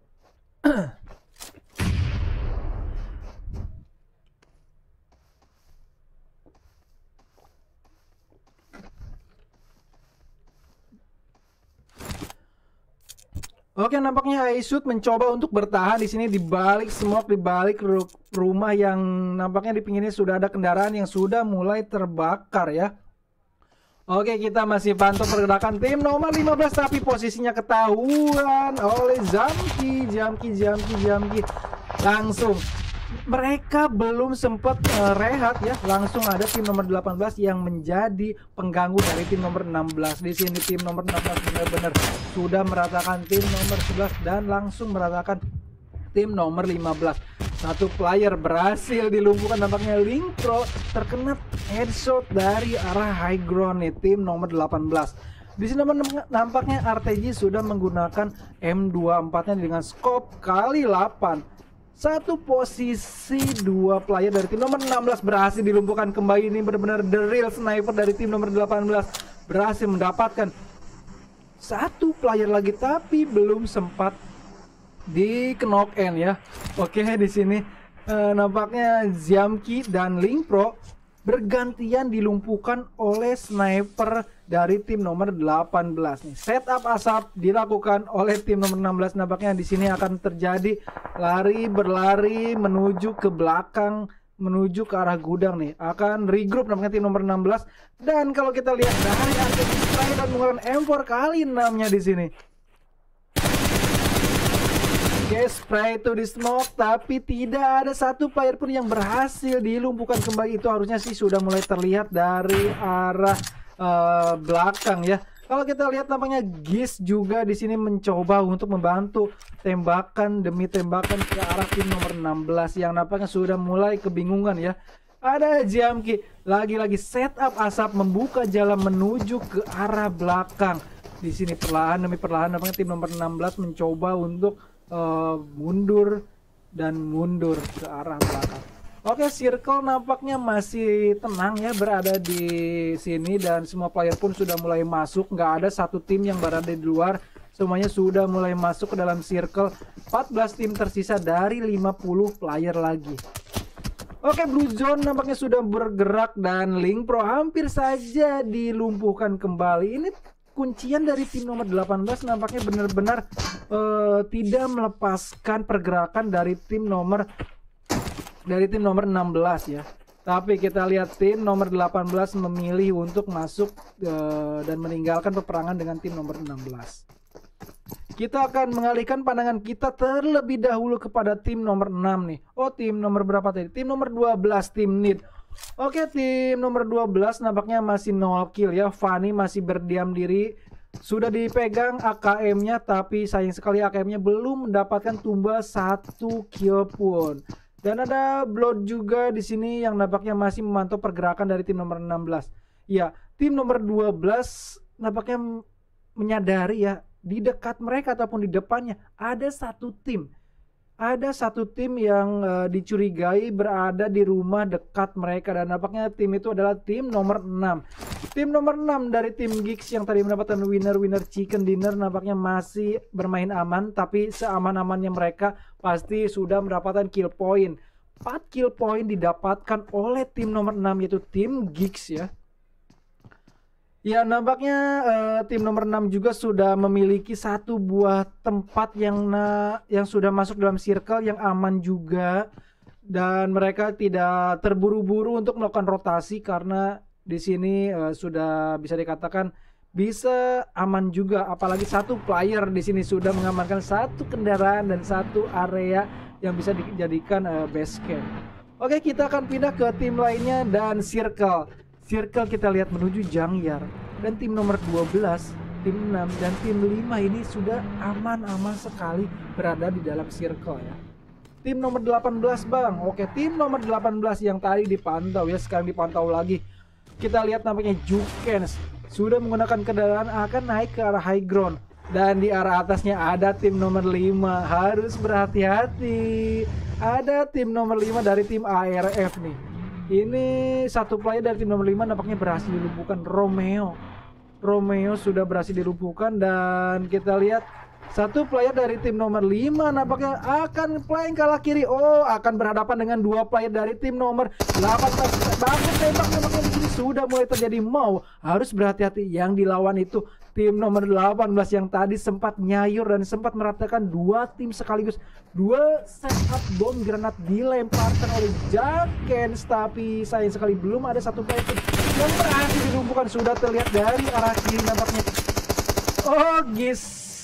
Oke, nampaknya Aisut mencoba untuk bertahan di sini di balik smoke, di balik rumah yang nampaknya di pinggirnya sudah ada kendaraan yang sudah mulai terbakar ya. Oke, kita masih pantau pergerakan tim nomor lima belas, tapi posisinya ketahuan oleh Jamki, Jamki, Jamki, Jamki. Langsung mereka belum sempat uh, rehat ya, langsung ada tim nomor delapan belas yang menjadi pengganggu dari tim nomor enam belas. Di sini tim nomor enam belas benar-benar sudah meratakan tim nomor sebelas dan langsung meratakan tim nomor lima belas. Satu player berhasil dilumpuhkan, nampaknya Link Pro terkena headshot dari arah high ground nih tim nomor delapan belas. Di sini nampaknya R T G sudah menggunakan M dua puluh empat-nya dengan scope kali delapan. Satu posisi dua player dari tim nomor enam belas berhasil dilumpuhkan kembali. Ini benar-benar the real sniper dari tim nomor delapan belas. Berhasil mendapatkan satu player lagi tapi belum sempat di knock end ya. Oke, di sini uh, nampaknya Ziamki dan Link Pro bergantian dilumpuhkan oleh sniper dari tim nomor delapan belas nih. Setup asap dilakukan oleh tim nomor enam belas. Nampaknya di sini akan terjadi lari berlari menuju ke belakang, menuju ke arah gudang nih. Akan regroup nampaknya tim nomor enam belas. Dan kalau kita lihat dari arti spray dan menggunakan M empat kali enam-nya di sini. Oke, spray itu di smoke, tapi tidak ada satu player pun yang berhasil dilumpuhkan kembali. Itu harusnya sih sudah mulai terlihat dari arah uh, belakang ya. Kalau kita lihat nampaknya Giz juga di sini mencoba untuk membantu tembakan demi tembakan ke arah tim nomor enam belas yang nampaknya sudah mulai kebingungan ya. Ada Ziamki lagi-lagi setup asap membuka jalan menuju ke arah belakang. Di sini perlahan demi perlahan nampaknya tim nomor enam belas mencoba untuk Uh, mundur dan mundur ke arah belakang. Oke, circle nampaknya masih tenang ya berada di sini dan semua player pun sudah mulai masuk. Nggak ada satu tim yang berada di luar, semuanya sudah mulai masuk ke dalam circle. empat belas tim tersisa dari lima puluh player lagi. Oke, Blue Zone nampaknya sudah bergerak dan Link Pro hampir saja dilumpuhkan kembali. Ini kuncian dari tim nomor delapan belas nampaknya benar-benar uh, tidak melepaskan pergerakan dari tim nomor dari tim nomor enam belas ya. Tapi kita lihat tim nomor delapan belas memilih untuk masuk uh, dan meninggalkan peperangan dengan tim nomor enam belas. Kita akan mengalihkan pandangan kita terlebih dahulu kepada tim nomor enam nih. Oh, tim nomor berapa tadi? Tim nomor dua belas, tim Need. Oke, tim nomor dua belas nampaknya masih nol kill ya. Fanny masih berdiam diri. Sudah dipegang A K M-nya, tapi sayang sekali A K M-nya belum mendapatkan tumbal satu kill pun. Dan ada Blood juga di sini yang nampaknya masih memantau pergerakan dari tim nomor enam belas. Ya, tim nomor dua belas nampaknya menyadari ya, di dekat mereka ataupun di depannya ada satu tim. Ada satu tim yang uh, dicurigai berada di rumah dekat mereka dan nampaknya tim itu adalah tim nomor enam. Tim nomor enam dari tim Geeks yang tadi mendapatkan winner-winner chicken dinner nampaknya masih bermain aman, tapi seaman-amannya mereka pasti sudah mendapatkan kill point. empat kill point didapatkan oleh tim nomor enam yaitu tim Geeks ya. Ya, nampaknya uh, tim nomor enam juga sudah memiliki satu buah tempat yang na yang sudah masuk dalam circle yang aman juga. Dan mereka tidak terburu-buru untuk melakukan rotasi karena di sini uh, sudah bisa dikatakan bisa aman juga. Apalagi satu player di sini sudah mengamankan satu kendaraan dan satu area yang bisa dijadikan uh, base camp. Oke, kita akan pindah ke tim lainnya dan circle. Circle kita lihat menuju Jangyar dan tim nomor dua belas, tim enam dan tim lima ini sudah aman-aman sekali berada di dalam circle ya. Tim nomor delapan belas Bang. Oke, tim nomor delapan belas yang tadi dipantau ya sekarang dipantau lagi. Kita lihat nampaknya Jukens sudah menggunakan kendaraan akan naik ke arah high ground dan di arah atasnya ada tim nomor lima. Harus berhati-hati. Ada tim nomor lima dari tim A R F nih. Ini satu player dari tim nomor lima nampaknya berhasil dilumpuhkan. Romeo Romeo sudah berhasil dilumpuhkan dan kita lihat satu player dari tim nomor lima nampaknya akan flank kalah kiri. Oh, akan berhadapan dengan dua player dari tim nomor delapan belas. Bagus tembak nampaknya di sini sudah mulai terjadi mau. Harus berhati-hati, yang dilawan itu tim nomor delapan belas yang tadi sempat nyayur dan sempat meratakan dua tim sekaligus. Dua setup bom granat dilemparkan oleh Jukens, tapi sayang sekali belum ada satu player yang berhasil dilumpuhkan. Sudah terlihat dari arah kiri nampaknya. Oh, Giz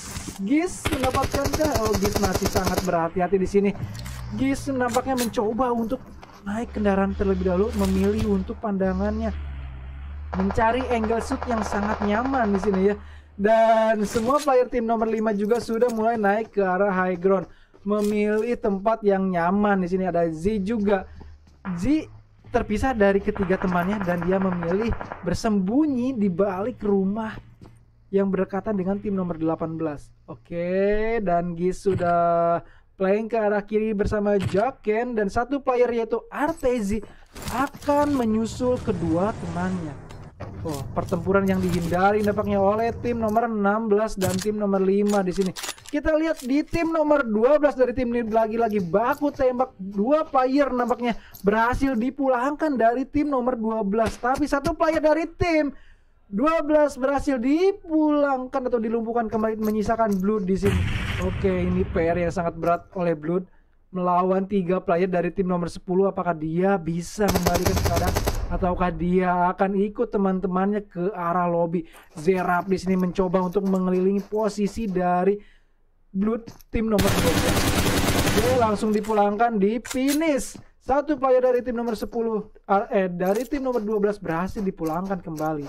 Giz mendapatkankah? Oh, Giz masih sangat berhati-hati di sini. Giz nampaknya mencoba untuk naik kendaraan terlebih dahulu, memilih untuk pandangannya mencari angle shoot yang sangat nyaman di sini ya. Dan semua player tim nomor lima juga sudah mulai naik ke arah high ground, memilih tempat yang nyaman. Di sini ada Z juga. Z terpisah dari ketiga temannya dan dia memilih bersembunyi di balik rumah yang berdekatan dengan tim nomor delapan belas. Oke, dan Giz sudah playing ke arah kiri bersama Jaken, dan satu player yaitu Artezi akan menyusul kedua temannya. Oh, pertempuran yang dihindari nampaknya oleh tim nomor enam belas dan tim nomor lima di sini. Kita lihat di tim nomor dua belas dari tim ini lagi-lagi baku tembak, dua player nampaknya berhasil dipulangkan dari tim nomor dua belas, tapi satu player dari tim dua belas berhasil dipulangkan atau dilumpuhkan kembali, menyisakan Blood di sini. Oke, ini P R yang sangat berat oleh Blood melawan tiga player dari tim nomor sepuluh. Apakah dia bisa membalikan keadaan ataukah dia akan ikut teman-temannya ke arah lobby? Zerap di sini mencoba untuk mengelilingi posisi dari Blood tim nomor dua belas. Dia langsung dipulangkan di finish. Satu player dari tim nomor sepuluh eh dari tim nomor dua belas berhasil dipulangkan kembali.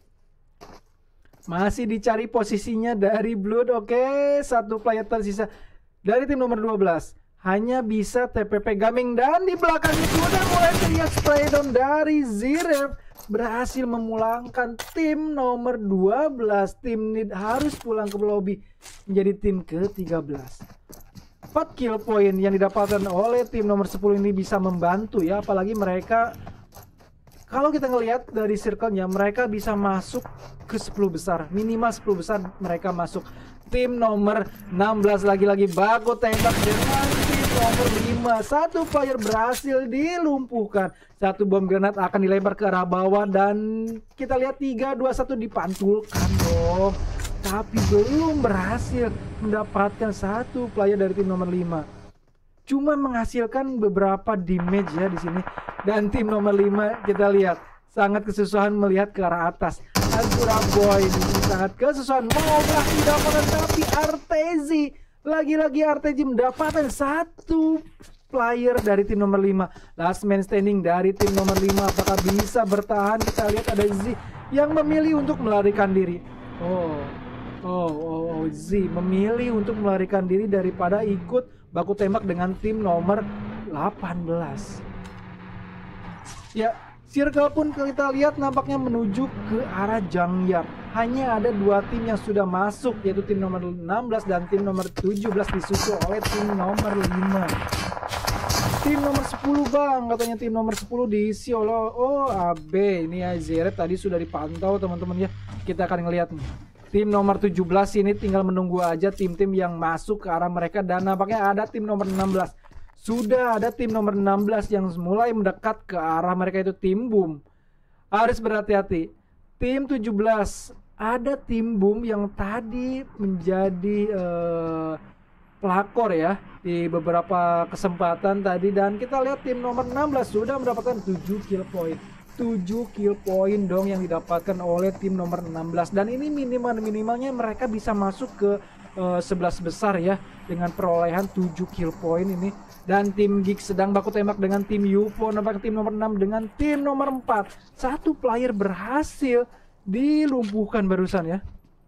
Masih dicari posisinya dari Blood. Oke, satu player tersisa dari tim nomor dua belas. Hanya bisa T P P Gaming, dan di belakangnya sudah mulai terlihat spray down dari Ziref. Berhasil memulangkan tim nomor dua belas. Tim Need harus pulang ke lobby menjadi tim ke tiga belas. empat kill point yang didapatkan oleh tim nomor sepuluh ini bisa membantu ya, apalagi mereka, kalau kita ngelihat dari circle-nya, mereka bisa masuk ke sepuluh besar, minimal sepuluh besar mereka masuk. Tim nomor enam belas lagi-lagi baku tembak dengan tim nomor lima. Satu player berhasil dilumpuhkan. Satu bom granat akan dilempar ke arah bawah, dan kita lihat tiga dua satu dipantulkan dong. Tapi belum berhasil mendapatkan satu player dari tim nomor lima. Cuma menghasilkan beberapa damage ya di sini. Dan tim nomor lima kita lihat sangat kesusahan melihat ke arah atas. Azura Boy ini sangat kesusahan mengolah didapatkan, tapi Artezi lagi-lagi Artezi mendapatkan satu player dari tim nomor lima. Last man standing dari tim nomor lima, apakah bisa bertahan? Kita lihat ada Z yang memilih untuk melarikan diri. Oh, oh, oh, oh Z memilih untuk melarikan diri daripada ikut baku tembak dengan tim nomor delapan belas. Ya, circle pun kita lihat nampaknya menuju ke arah Junkyard. Hanya ada dua tim yang sudah masuk, yaitu tim nomor enam belas dan tim nomor tujuh belas, disusul oleh tim nomor lima. Tim nomor sepuluh bang, katanya tim nomor sepuluh diisi oleh oh A B. Ini ya Zeret tadi sudah dipantau teman-teman ya. Kita akan ngelihat nih. Tim nomor tujuh belas ini tinggal menunggu aja tim-tim yang masuk ke arah mereka, dan nampaknya ada tim nomor enam belas. Sudah ada tim nomor enam belas yang mulai mendekat ke arah mereka, itu tim Boom. Harus berhati-hati. Tim tujuh belas, ada tim Boom yang tadi menjadi uh, pelakor ya di beberapa kesempatan tadi, dan kita lihat tim nomor enam belas sudah mendapatkan tujuh kill point. tujuh kill point dong yang didapatkan oleh tim nomor enam belas, dan ini minimal-minimalnya mereka bisa masuk ke uh, sebelas besar ya dengan perolehan tujuh kill point ini. Dan tim Geek sedang baku tembak dengan tim U F O, nampak tim nomor enam dengan tim nomor empat. Satu player berhasil dilumpuhkan barusan ya.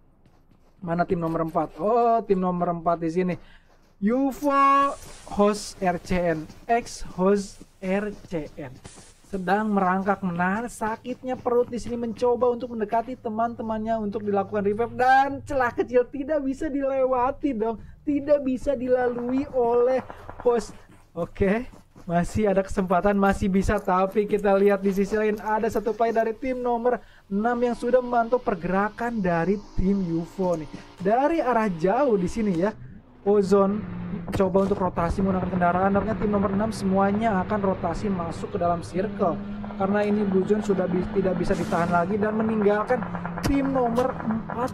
Mana tim nomor empat? Oh, tim nomor empat di sini. U F O host R C N, ex host R C N. Sedang merangkak menahan sakitnya perut di sini, mencoba untuk mendekati teman-temannya untuk dilakukan revive, dan celah kecil tidak bisa dilewati dong, tidak bisa dilalui oleh host. Oke, masih ada kesempatan, masih bisa, tapi kita lihat di sisi lain ada satu player dari tim nomor enam yang sudah memantau pergerakan dari tim U F O nih dari arah jauh di sini ya. Ozone coba untuk rotasi menggunakan kendaraan, nampaknya tim nomor enam semuanya akan rotasi masuk ke dalam circle karena ini Blue Zone sudah bi tidak bisa ditahan lagi, dan meninggalkan tim nomor empat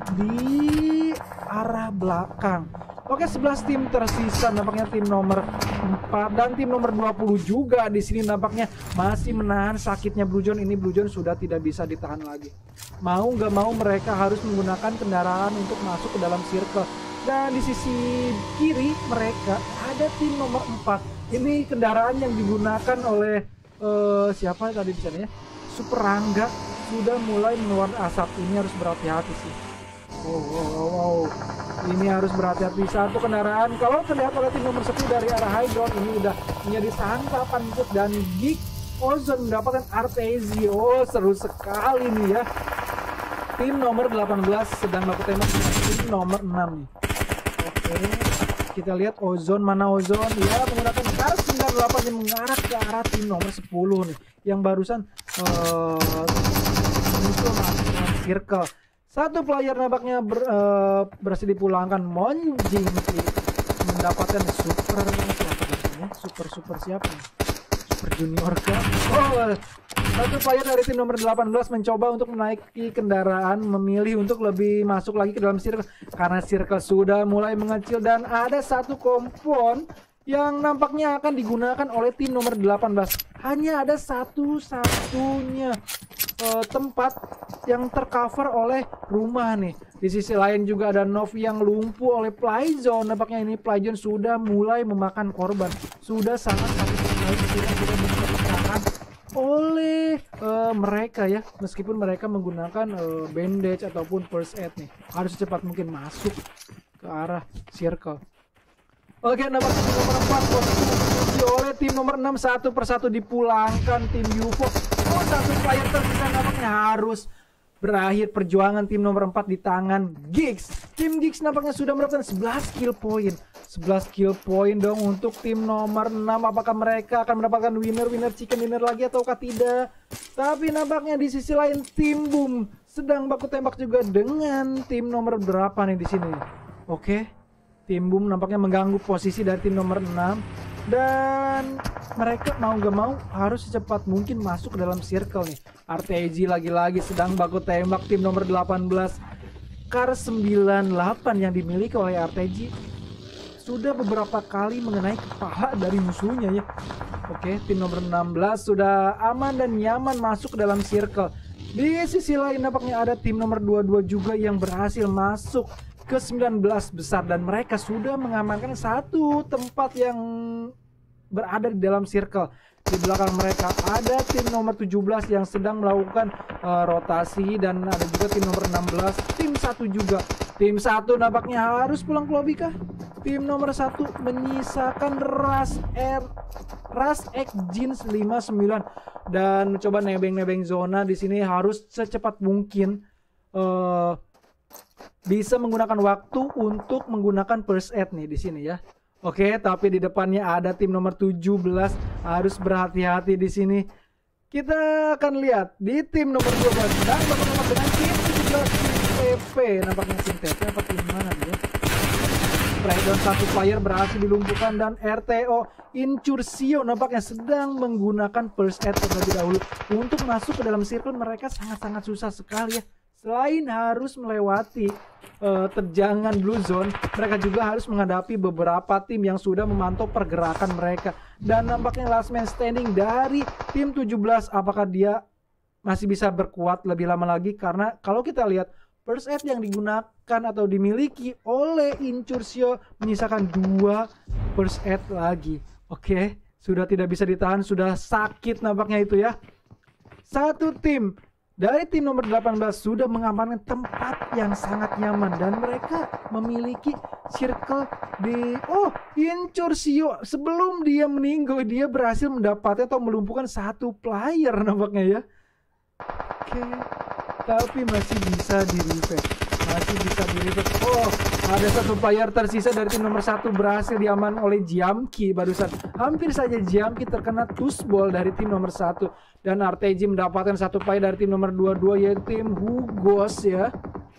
di arah belakang. Oke, sebelas tim tersisa, nampaknya tim nomor empat dan tim nomor dua puluh juga di sini nampaknya masih menahan sakitnya Blue Zone. Ini Blue Zone sudah tidak bisa ditahan lagi. Mau nggak mau mereka harus menggunakan kendaraan untuk masuk ke dalam circle. Dan di sisi kiri mereka ada tim nomor empat. Ini kendaraan yang digunakan oleh uh, siapa tadi di sana ya? Super Rangga sudah mulai mengeluarkan asap. Ini harus berhati-hati sih. Wow, wow, wow, wow. Ini harus berhati-hati. Satu kendaraan kalau terlihat oleh tim nomor sepuluh dari arah high ground ini udah menjadi santapan empuk, dan Geek Ozone mendapatkan Artezi. Oh, seru sekali nih ya. tim nomor delapan belas sedang baku tembak dengan tim nomor enam nih. Oke, kita lihat Ozone, mana Ozone? Ya, menggunakan Kar sembilan puluh delapan yang mengarah ke arah tim nomor sepuluh nih. Yang barusan uh, muncul masuk dalam circle. Satu player nampaknya ber, uh, berhasil dipulangkan. Monjing mendapatkan super siapa namanya? Super super siapa? Super Junior kah? Oh, satu player dari tim nomor delapan belas mencoba untuk menaiki kendaraan, memilih untuk lebih masuk lagi ke dalam circle karena circle sudah mulai mengecil dan ada satu kompon yang nampaknya akan digunakan oleh tim nomor delapan belas. Hanya ada satu-satunya uh, tempat yang tercover oleh rumah nih. Di sisi lain juga ada Nov yang lumpuh oleh Playzone. Nampaknya ini Playzone sudah mulai memakan korban. Sudah sangat sakit sekali, sudah sudah dipecahkan oleh uh, mereka ya, meskipun mereka menggunakan uh, bandage ataupun first aid nih. Harus secepat mungkin masuk ke arah circle. Oke, nomor tim nomor empat posisi oleh tim nomor enam, satu persatu dipulangkan tim U F O. Oh, satu player tersisa nampaknya harus berakhir perjuangan tim nomor empat di tangan Giggs. Tim Giggs nampaknya sudah mendapatkan sebelas kill point. sebelas kill point dong untuk tim nomor enam. Apakah mereka akan mendapatkan winner-winner chicken dinner lagi ataukah tidak? Tapi nampaknya di sisi lain tim Boom sedang baku tembak juga dengan tim nomor berapa nih di sini. Oke. Tim Boom nampaknya mengganggu posisi dari tim nomor enam. Dan mereka mau gak mau harus secepat mungkin masuk ke dalam circle nih. R T G lagi-lagi sedang baku tembak tim nomor delapan belas. Kar sembilan puluh delapan yang dimiliki oleh R T G sudah beberapa kali mengenai kepala dari musuhnya ya. Oke, tim nomor enam belas sudah aman dan nyaman masuk ke dalam circle. Di sisi lain nampaknya ada tim nomor dua puluh dua juga yang berhasil masuk ke sembilan belas besar dan mereka sudah mengamankan satu tempat yang berada di dalam circle. Di belakang mereka ada tim nomor tujuh belas yang sedang melakukan uh, rotasi dan ada juga tim nomor enam belas, tim satu juga. Tim satu nampaknya harus pulang ke lobby kah? Tim nomor satu menyisakan Ras R Ras X Jeans lima puluh sembilan dan mencoba nebeng-nebeng zona di sini harus secepat mungkin uh, bisa menggunakan waktu untuk menggunakan first aid nih di sini ya. Oke, tapi di depannya ada tim nomor tujuh belas, harus berhati-hati di sini. Kita akan lihat di tim nomor dua belas dan bersama dengan tim tujuh belas T P. Nampaknya tim T P apa tim mana dia? Breakdown satu player berhasil dilumpuhkan dan R T O Incursio nampaknya sedang menggunakan first aid terlebih dahulu. Untuk masuk ke dalam circle mereka sangat-sangat susah sekali ya. Selain harus melewati uh, terjangan blue zone, mereka juga harus menghadapi beberapa tim yang sudah memantau pergerakan mereka. Dan nampaknya last man standing dari tim tujuh belas, apakah dia masih bisa berkuat lebih lama lagi? Karena kalau kita lihat first aid yang digunakan atau dimiliki oleh Incursio menyisakan dua first aid lagi. Oke, sudah tidak bisa ditahan, sudah sakit nampaknya itu ya. Satu tim dari tim nomor delapan belas sudah mengamankan tempat yang sangat nyaman dan mereka memiliki circle di oh Incursio sebelum dia meninggal dia berhasil mendapatkan atau melumpuhkan satu player nampaknya ya. Oke, tapi masih bisa di revive, masih bisa di revive. Oh, ada satu player tersisa dari tim nomor satu berhasil diaman oleh Jiamki barusan. Hampir saja Jiamki terkena tushball dari tim nomor satu. Dan R T G mendapatkan satu player dari tim nomor dua puluh dua yaitu tim Hugos ya.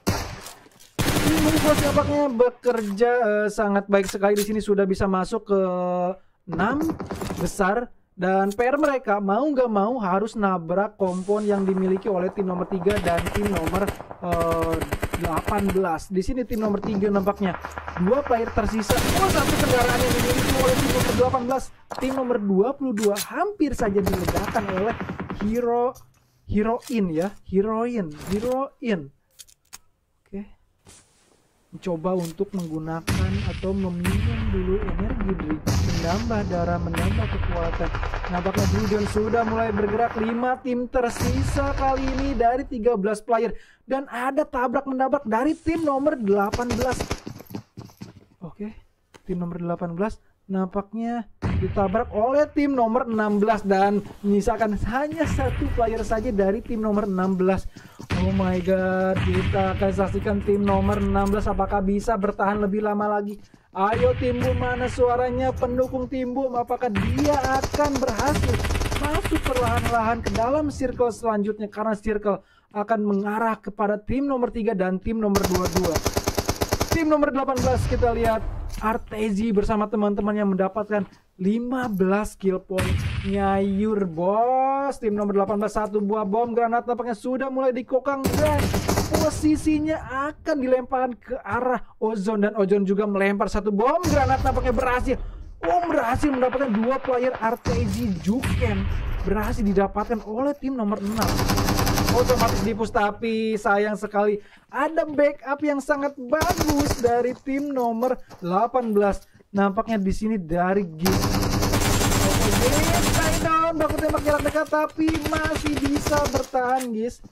Tim Hugos nampaknya bekerja uh, sangat baik sekali di sini, sudah bisa masuk ke enam besar. Dan P R mereka mau nggak mau harus nabrak kompon yang dimiliki oleh tim nomor tiga dan tim nomor uh, delapan belas. Di sini tim nomor tiga nampaknya dua player tersisa. Oh, satu kendaraan yang dimiliki oleh tim nomor delapan belas. Tim nomor dua puluh dua hampir saja diledakkan oleh hero heroin ya, heroin, heroin. Oke. Mencoba untuk menggunakan atau meminum dulu energi drink, menambah darah, menambah kekuatan. Nampaknya Blue Zone sudah mulai bergerak. Lima tim tersisa kali ini dari tiga belas player. Dan ada tabrak menabrak dari tim nomor delapan belas. Oke, tim nomor delapan belas nampaknya ditabrak oleh tim nomor enam belas dan menyisakan hanya satu player saja dari tim nomor enam belas. Oh my god, kita akan saksikan tim nomor enam belas apakah bisa bertahan lebih lama lagi. Ayo tim Boom, mana suaranya pendukung tim Boom? Apakah dia akan berhasil masuk perlahan-lahan ke dalam circle selanjutnya, karena circle akan mengarah kepada tim nomor tiga dan tim nomor dua puluh dua. Tim nomor delapan belas kita lihat Artezi bersama teman-teman yang mendapatkan lima belas kill point. Nyayur bos. Tim nomor delapan belas satu buah bom granat tampaknya sudah mulai dikokang dan posisinya akan dilemparkan ke arah Ozon, dan Ozon juga melempar satu bom granat tampaknya berhasil. Oh, berhasil mendapatkan dua player. Artezi Juken berhasil didapatkan oleh tim nomor enam. Otomatis dipus, tapi sayang sekali ada backup yang sangat bagus dari tim nomor delapan belas. Nampaknya di sini dari Gis. Oke, Gis, tie down, baku tembak jarak dekat, tapi masih bisa bertahan Gis.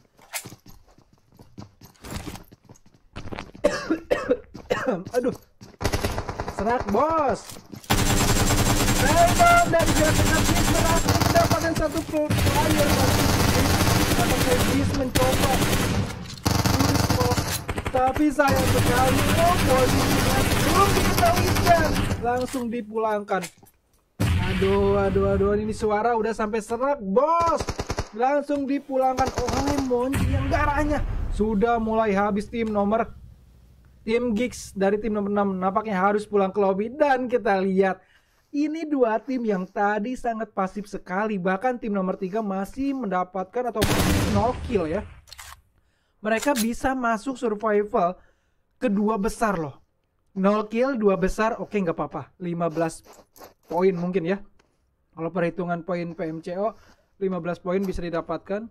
Aduh, serak bos. Tie down dari jarak dekat, Gis berhasil mendapatkan satu player. Apakah Gis mencoba, tapi sayang sekali, oh, posisinya belum diketahuikan, langsung dipulangkan. Aduh, aduh, aduh, ini suara udah sampai serak bos. Langsung dipulangkan oleh Monji yang darahnya sudah mulai habis. Tim nomor tim Gigs dari tim nomor enam nampaknya harus pulang ke lobby, dan kita lihat ini dua tim yang tadi sangat pasif sekali. Bahkan tim nomor tiga masih mendapatkan atau nol kill ya. Mereka bisa masuk survival kedua besar loh. nol kill, dua besar, oke nggak apa-apa. lima belas poin mungkin ya. Kalau perhitungan poin P M C O, lima belas poin bisa didapatkan.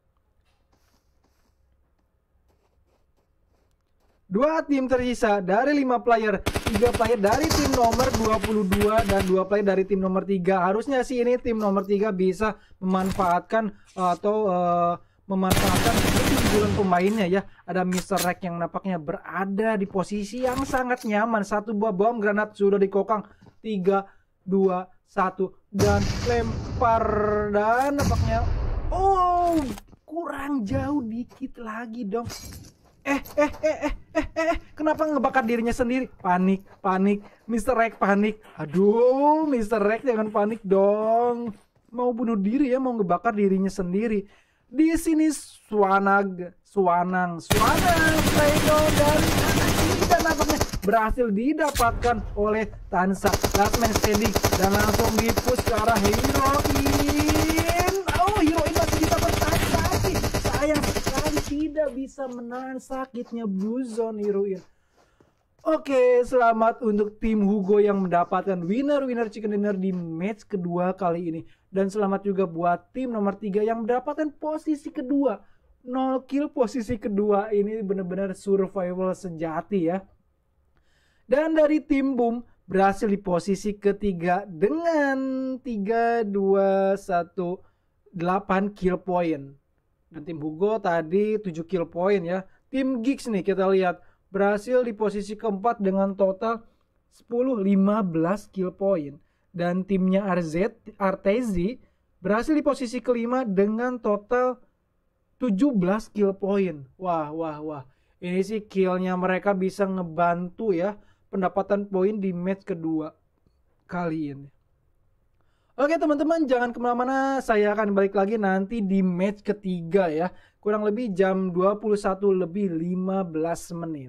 Dua tim tersisa dari lima player, tiga player dari tim nomor dua puluh dua dan dua player dari tim nomor tiga. Harusnya sih ini tim nomor tiga bisa memanfaatkan atau uh, memanfaatkan keunggulan pemainnya ya. Ada mister Rek yang nampaknya berada di posisi yang sangat nyaman. Satu buah bom granat sudah dikokang. Tiga, dua, satu, dan lempar, dan nampaknya oh, kurang jauh dikit lagi dong. Eh, eh, eh, eh, eh, eh, kenapa ngebakar dirinya sendiri? Panik, panik, mister Rek panik. Aduh, mister Rek jangan panik dong. Mau bunuh diri ya, mau ngebakar dirinya sendiri. Di sini Swanag, Swanang, Swanang, Fredo dan tidak nampaknya berhasil didapatkan oleh Tansa. Last man standing dan langsung dipush ke arah Heroin. Oh, Heroin masih didapat tapi sayang sekali tidak bisa menahan sakitnya Blue Zone Heroin. Oke, selamat untuk tim Hugo yang mendapatkan winner-winner chicken dinner di match kedua kali ini. Dan selamat juga buat tim nomor tiga yang mendapatkan posisi kedua. nol kill posisi kedua, ini benar-benar survival sejati ya. Dan dari tim Boom berhasil di posisi ketiga dengan tiga, dua, satu, delapan kill point. Dan tim Hugo tadi tujuh kill point ya. Tim Gigs nih kita lihat berhasil di posisi keempat dengan total sepuluh, lima belas kill point. Dan timnya R Z, Artezi berhasil di posisi kelima dengan total tujuh belas kill point. Wah, wah, wah. Ini sih killnya mereka bisa ngebantu ya pendapatan poin di match kedua kali ini. Oke teman-teman, jangan kemana-mana. Saya akan balik lagi nanti di match ketiga ya. Kurang lebih jam dua puluh satu lebih lima belas menit.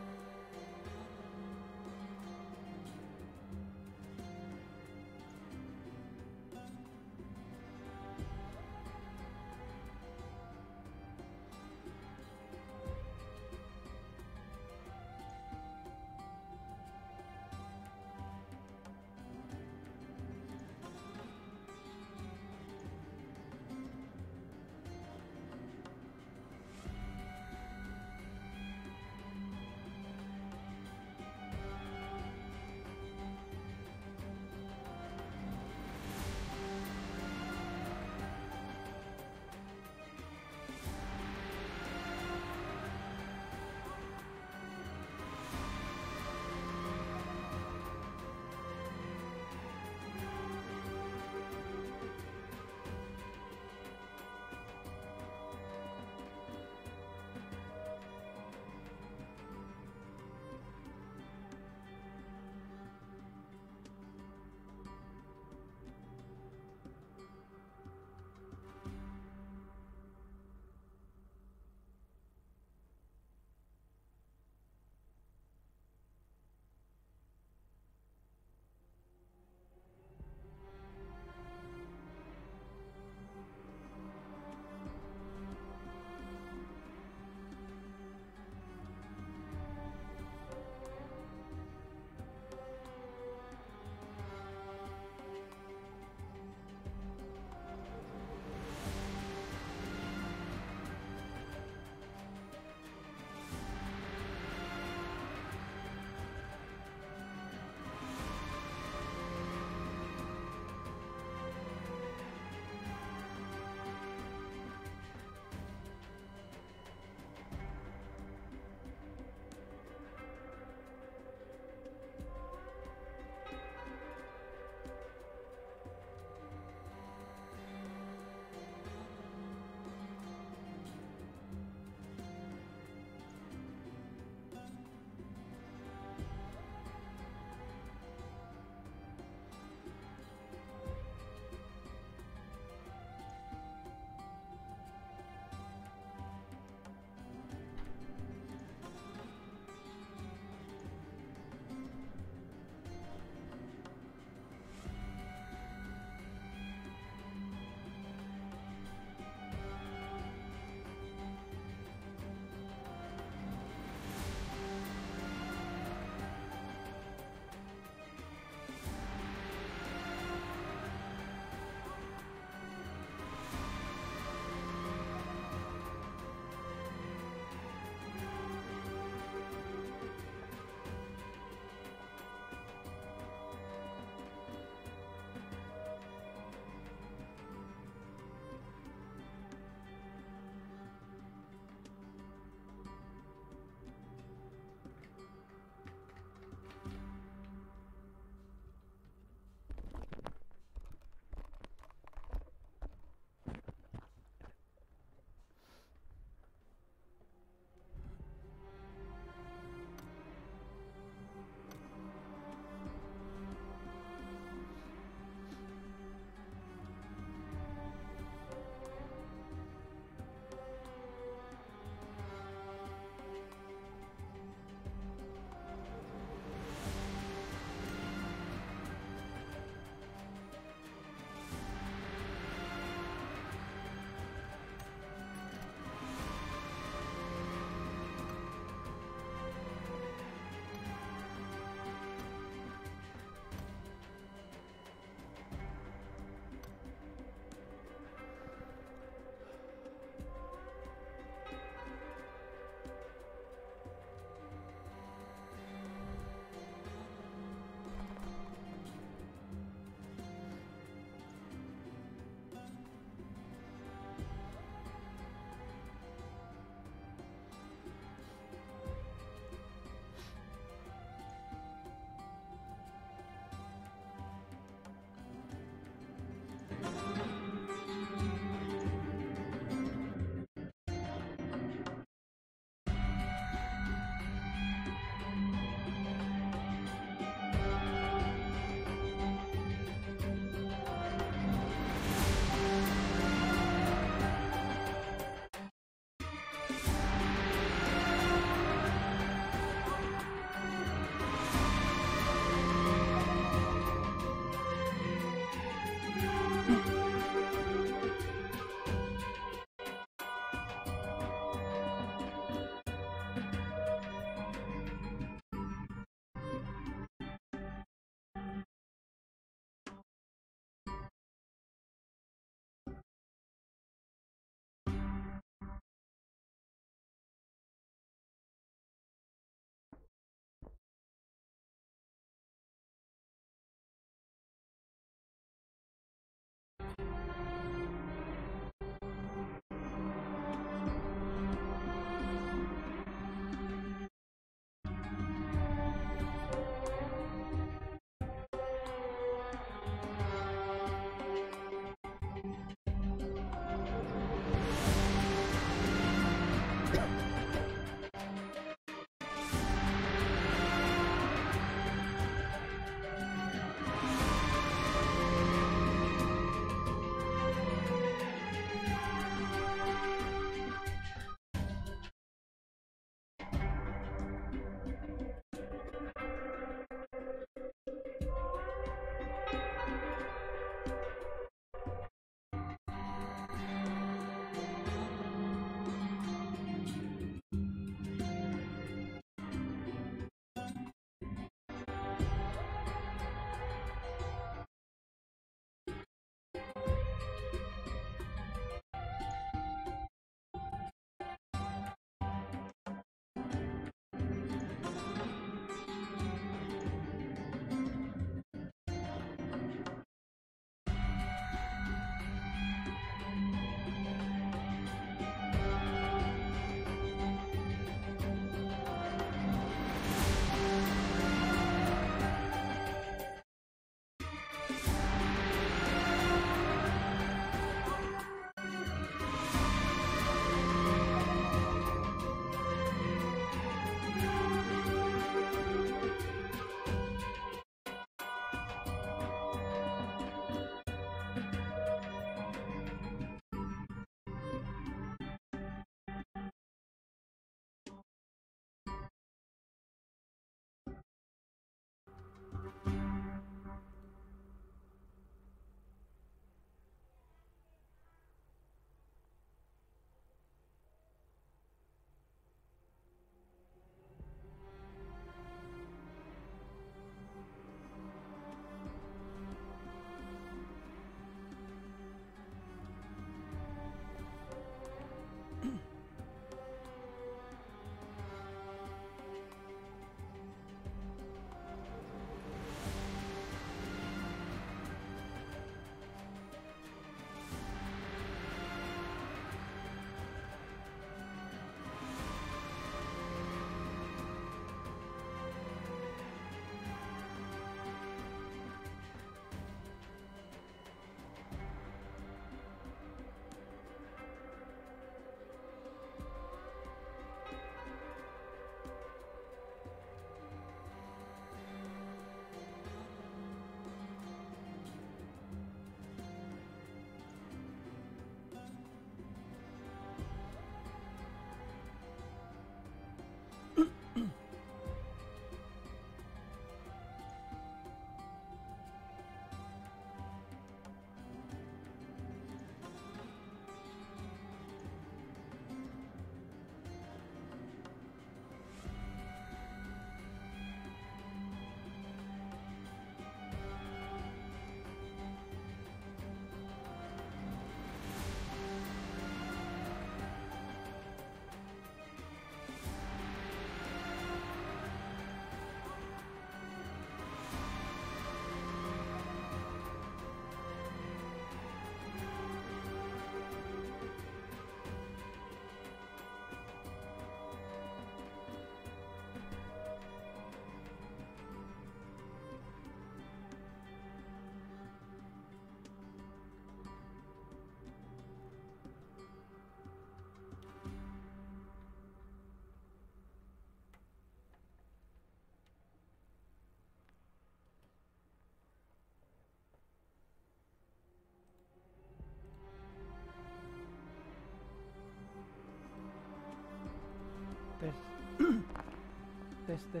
tes tes tes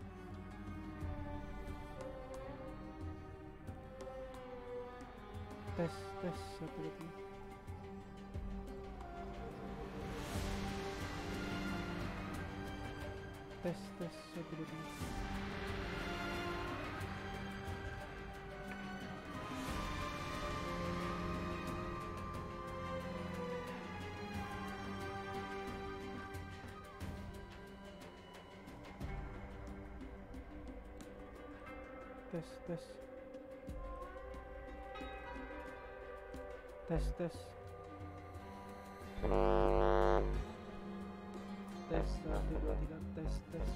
tes tes satu lagi. Tes tes satu lagi. Tes tes tes tes tes satu dua tiga tes tes.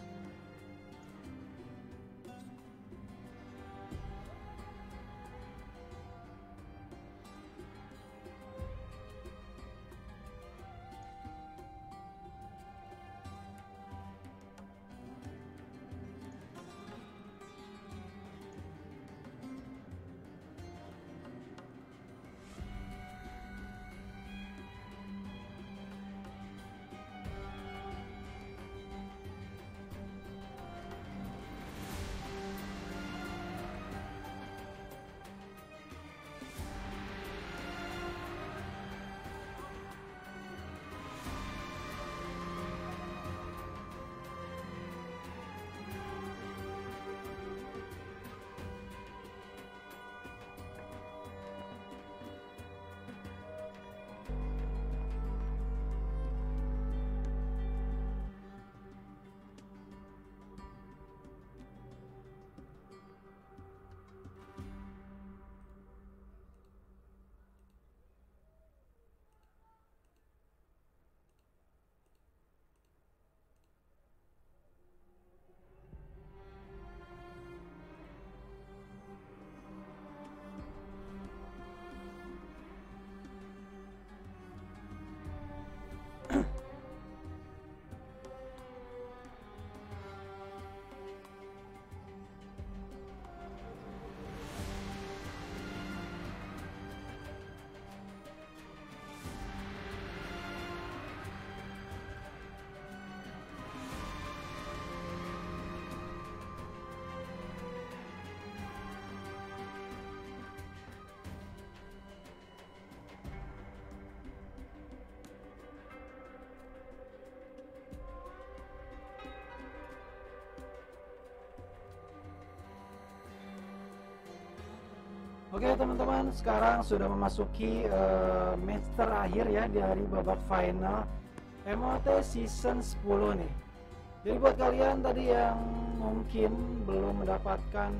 Oke teman-teman, sekarang sudah memasuki uh, match terakhir ya dari babak final M O T Season sepuluh nih. Jadi buat kalian tadi yang mungkin belum mendapatkan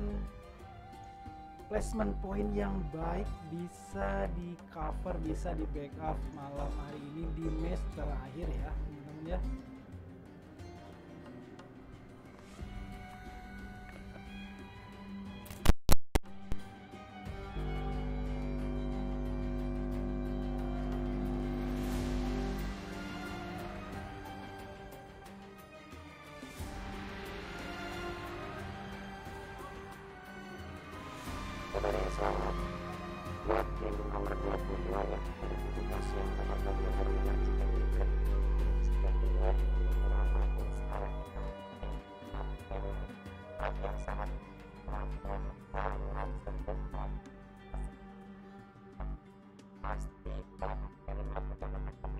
placement point yang baik, bisa di cover, bisa di backup malam hari ini di match terakhir ya teman-teman ya. Selamat buat tim nomor dua puluh dua ya, tugas yang dapat bagi hari ini kita berikan sekian dua lama sekarang kita yang sangat mampu sangat sempurna pasti banyak dari melakukan kami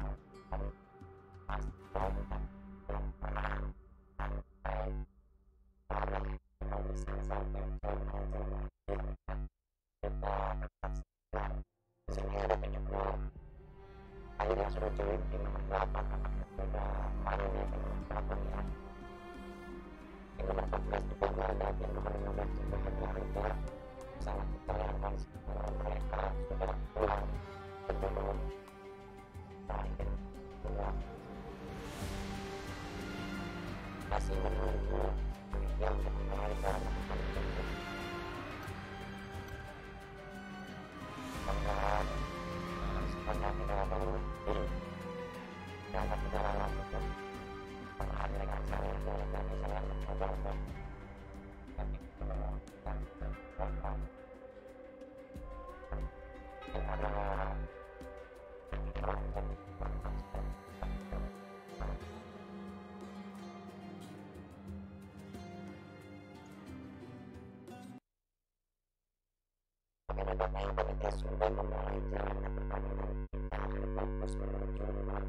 pasti banyak yang pernah sampai parah kalau bisa sampai jalan-jalan kita tetap sekitar sini ada penyebab akhirnya sudah join di nomor delapan apakah sudah main di nomor delapan ya di nomor empat belas juga nggak ada, di nomor lima belas juga hanya ada. Sangat disayangkan mereka sudah pulang sebelum terakhir pulang, masih menunggu yang mengenai dalam Semoga semuanya tidak perlu dianggap tidak langsung berhati dengan saya dan kami saya mencoba untuk tapi belum dan berkorban ini adalah pikiran dan berkonsep kita sudah memulai jalan pertandingan. Kita akan fokus menuju rumah.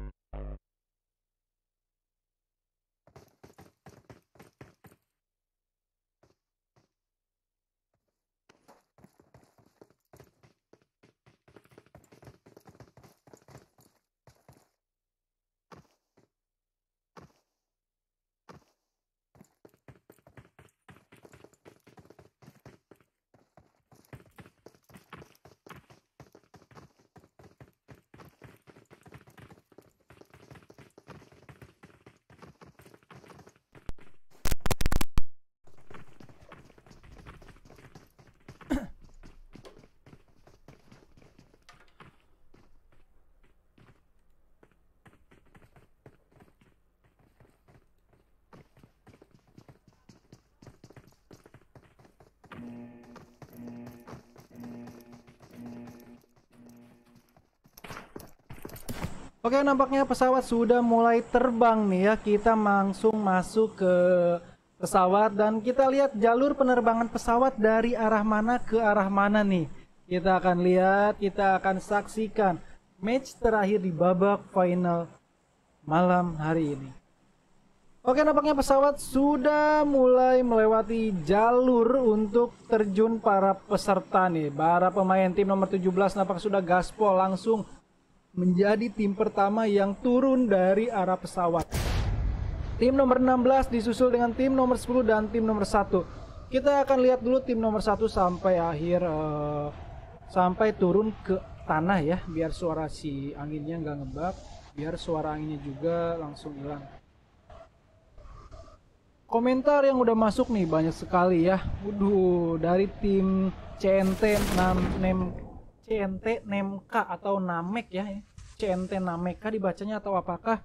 Oke, nampaknya pesawat sudah mulai terbang nih ya. Kita langsung masuk ke pesawat dan kita lihat jalur penerbangan pesawat dari arah mana ke arah mana nih. Kita akan lihat, kita akan saksikan match terakhir di babak final malam hari ini. Oke, nampaknya pesawat sudah mulai melewati jalur untuk terjun para peserta nih. Para pemain tim nomor tujuh belas nampak sudah gaspol langsung menjadi tim pertama yang turun dari arah pesawat. Tim nomor enam belas disusul dengan tim nomor sepuluh dan tim nomor satu. Kita akan lihat dulu tim nomor satu sampai akhir uh, sampai turun ke tanah ya, biar suara si anginnya nggak ngebak, biar suara anginnya juga langsung hilang. Komentar yang udah masuk nih banyak sekali ya. Waduh, dari tim C N T enam C N T Nemka atau Namek ya, C N T Nameka dibacanya atau apakah?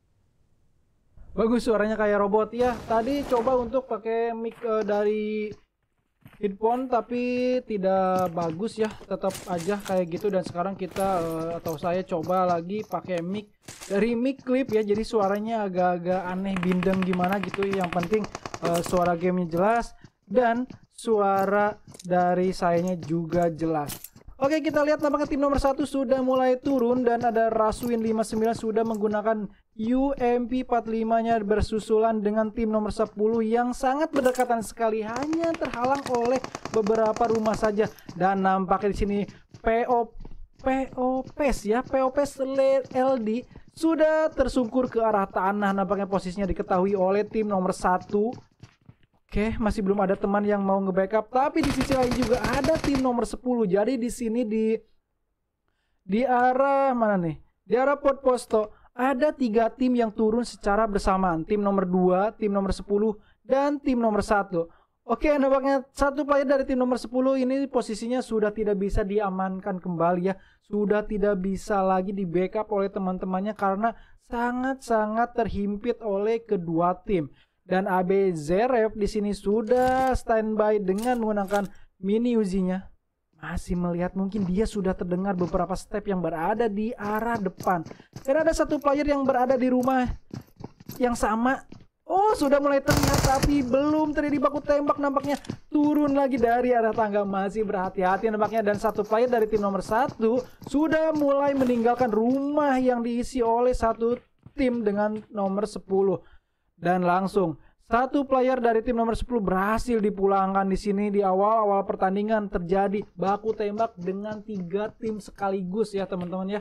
Bagus suaranya kayak robot ya. Tadi coba untuk pakai mic uh, dari headphone tapi tidak bagus ya, tetap aja kayak gitu. Dan sekarang kita uh, atau saya coba lagi pakai mic dari mic clip ya, jadi suaranya agak-agak aneh bindeng gimana gitu. Yang penting uh, suara gamenya jelas dan suara dari sayanya juga jelas. Oke, kita lihat nampaknya tim nomor satu sudah mulai turun dan ada Raswin lima puluh sembilan sudah menggunakan U M P empat puluh lima nya bersusulan dengan tim nomor sepuluh yang sangat berdekatan sekali, hanya terhalang oleh beberapa rumah saja. Dan nampaknya di sini P O P O P S ya, P O P S L D sudah tersungkur ke arah tanah. Nampaknya posisinya diketahui oleh tim nomor satu. Oke, masih belum ada teman yang mau nge-backup, tapi di sisi lain juga ada tim nomor sepuluh. Jadi di sini di di arah mana nih? Di arah Port Posto ada tiga tim yang turun secara bersamaan. Tim nomor dua, tim nomor sepuluh, dan tim nomor satu. Oke, nampaknya satu player dari tim nomor sepuluh ini posisinya sudah tidak bisa diamankan kembali ya. Sudah tidak bisa lagi di-backup oleh teman-temannya karena sangat-sangat terhimpit oleh kedua tim. Dan A B Zeref di sini sudah standby dengan menggunakan mini Uzi-nya. Masih melihat, mungkin dia sudah terdengar beberapa step yang berada di arah depan. Dan ada satu player yang berada di rumah yang sama. Oh, sudah mulai terlihat tapi belum terjadi baku tembak, nampaknya turun lagi dari arah tangga. Masih berhati-hati nampaknya. Dan satu player dari tim nomor satu sudah mulai meninggalkan rumah yang diisi oleh satu tim dengan nomor sepuluh. Dan langsung satu player dari tim nomor sepuluh berhasil dipulangkan. Di sini di awal-awal pertandingan terjadi baku tembak dengan tiga tim sekaligus ya teman-teman ya.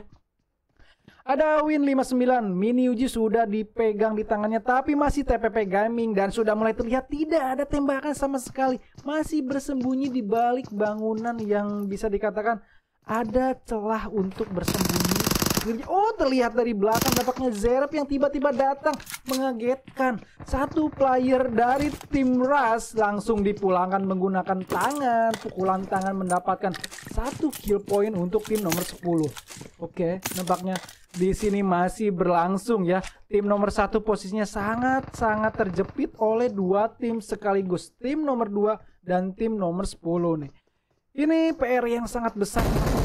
Ada Win lima puluh sembilan, mini Uji sudah dipegang di tangannya tapi masih T P P Gaming dan sudah mulai terlihat tidak ada tembakan sama sekali. Masih bersembunyi di balik bangunan yang bisa dikatakan ada celah untuk bersembunyi. Oh, terlihat dari belakang nampaknya Zeref yang tiba-tiba datang mengagetkan. Satu player dari tim Ras langsung dipulangkan menggunakan tangan, pukulan tangan, mendapatkan satu kill point untuk tim nomor sepuluh. Oke, nampaknya di sini masih berlangsung ya. Tim nomor satu posisinya sangat-sangat terjepit oleh dua tim sekaligus, tim nomor dua dan tim nomor sepuluh nih. Ini P R yang sangat besar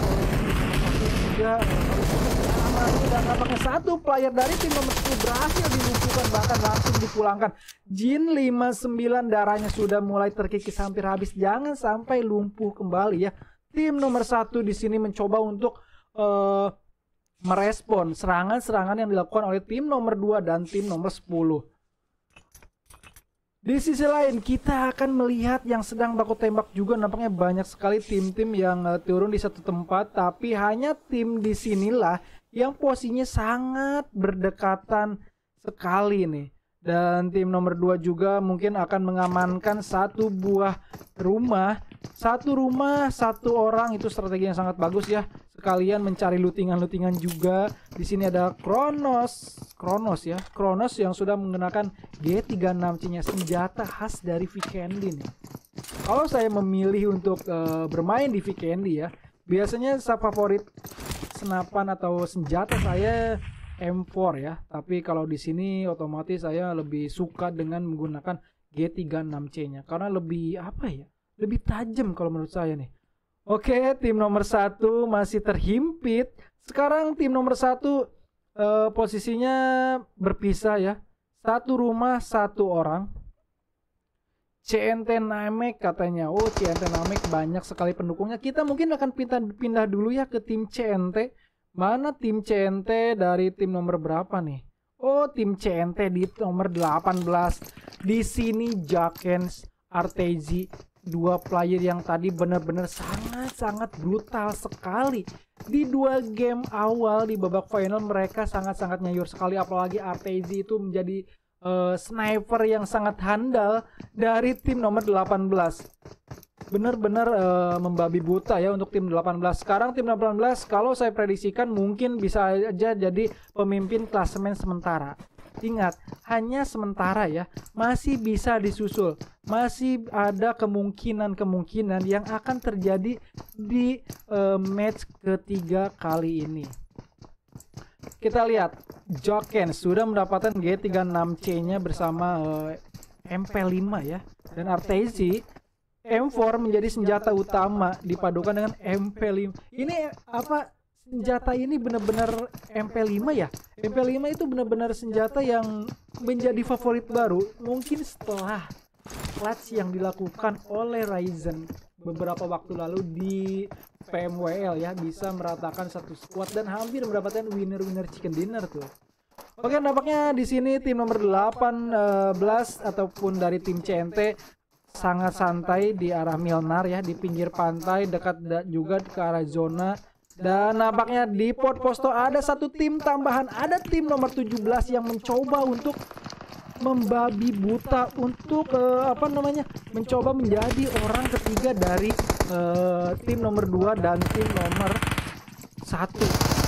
juga. Dan nampaknya satu player dari tim nomor sepuluh berhasil dilumpuhkan, bahkan langsung dipulangkan. Jin lima puluh sembilan darahnya sudah mulai terkikis hampir habis. Jangan sampai lumpuh kembali ya. tim nomor satu di sini mencoba untuk uh, merespon serangan-serangan yang dilakukan oleh tim nomor dua dan tim nomor sepuluh. Di sisi lain kita akan melihat yang sedang baku tembak juga, nampaknya banyak sekali tim-tim yang uh, turun di satu tempat, tapi hanya tim di sinilah yang posisinya sangat berdekatan sekali nih. Dan tim nomor dua juga mungkin akan mengamankan satu buah rumah. Satu rumah, satu orang, itu strategi yang sangat bagus ya. Sekalian mencari lootingan-lootingan juga. Di sini ada Kronos, Kronos ya, Kronos yang sudah menggunakan G tiga enam C-nya, senjata khas dari Vikendi nih. Kalau saya memilih untuk uh, bermain di Vikendi ya, biasanya favorit senapan atau senjata saya M empat ya. Tapi kalau di sini otomatis saya lebih suka dengan menggunakan G tiga enam C-nya karena lebih apa ya? Lebih tajam kalau menurut saya nih. Oke, tim nomor satu masih terhimpit. Sekarang tim nomor satu uh, posisinya berpisah ya. Satu rumah, satu orang. C N T Namek katanya. Oh, C N T Namek banyak sekali pendukungnya. Kita mungkin akan pindah, pindah dulu ya ke tim C N T. Mana tim C N T dari tim nomor berapa nih? Oh, tim C N T di nomor delapan belas. Di sini Jakens, Arteji, dua player yang tadi benar-benar sangat-sangat brutal sekali. Di dua game awal di babak final mereka sangat-sangat nyayur sekali, apalagi Arteji itu menjadi uh, sniper yang sangat handal dari tim nomor delapan belas. Benar-benar uh, membabi buta ya untuk tim delapan belas. Sekarang tim delapan belas kalau saya prediksikan mungkin bisa aja jadi pemimpin klasemen sementara. Ingat, hanya sementara ya, masih bisa disusul. Masih ada kemungkinan-kemungkinan yang akan terjadi di uh, match ketiga kali ini. Kita lihat, Jokens sudah mendapatkan G tiga enam C-nya bersama uh, M P lima ya. Dan Arteji M empat menjadi senjata utama dipadukan dengan M P lima. Ini apa? Senjata ini benar-benar M P lima ya. M P lima itu benar-benar senjata yang menjadi favorit baru mungkin setelah clutch yang dilakukan oleh Ryzen beberapa waktu lalu di P M W L ya, bisa meratakan satu squad dan hampir mendapatkan winner-winner chicken dinner tuh. Oke, nampaknya di sini tim nomor delapan belas ataupun dari tim C N T sangat santai di arah Milnar ya, di pinggir pantai dekat juga ke arah zona. Dan nampaknya di port posto ada satu tim tambahan, ada tim nomor tujuh belas yang mencoba untuk membabi buta untuk uh, apa namanya mencoba menjadi orang ketiga dari uh, tim nomor dua dan tim nomor satu.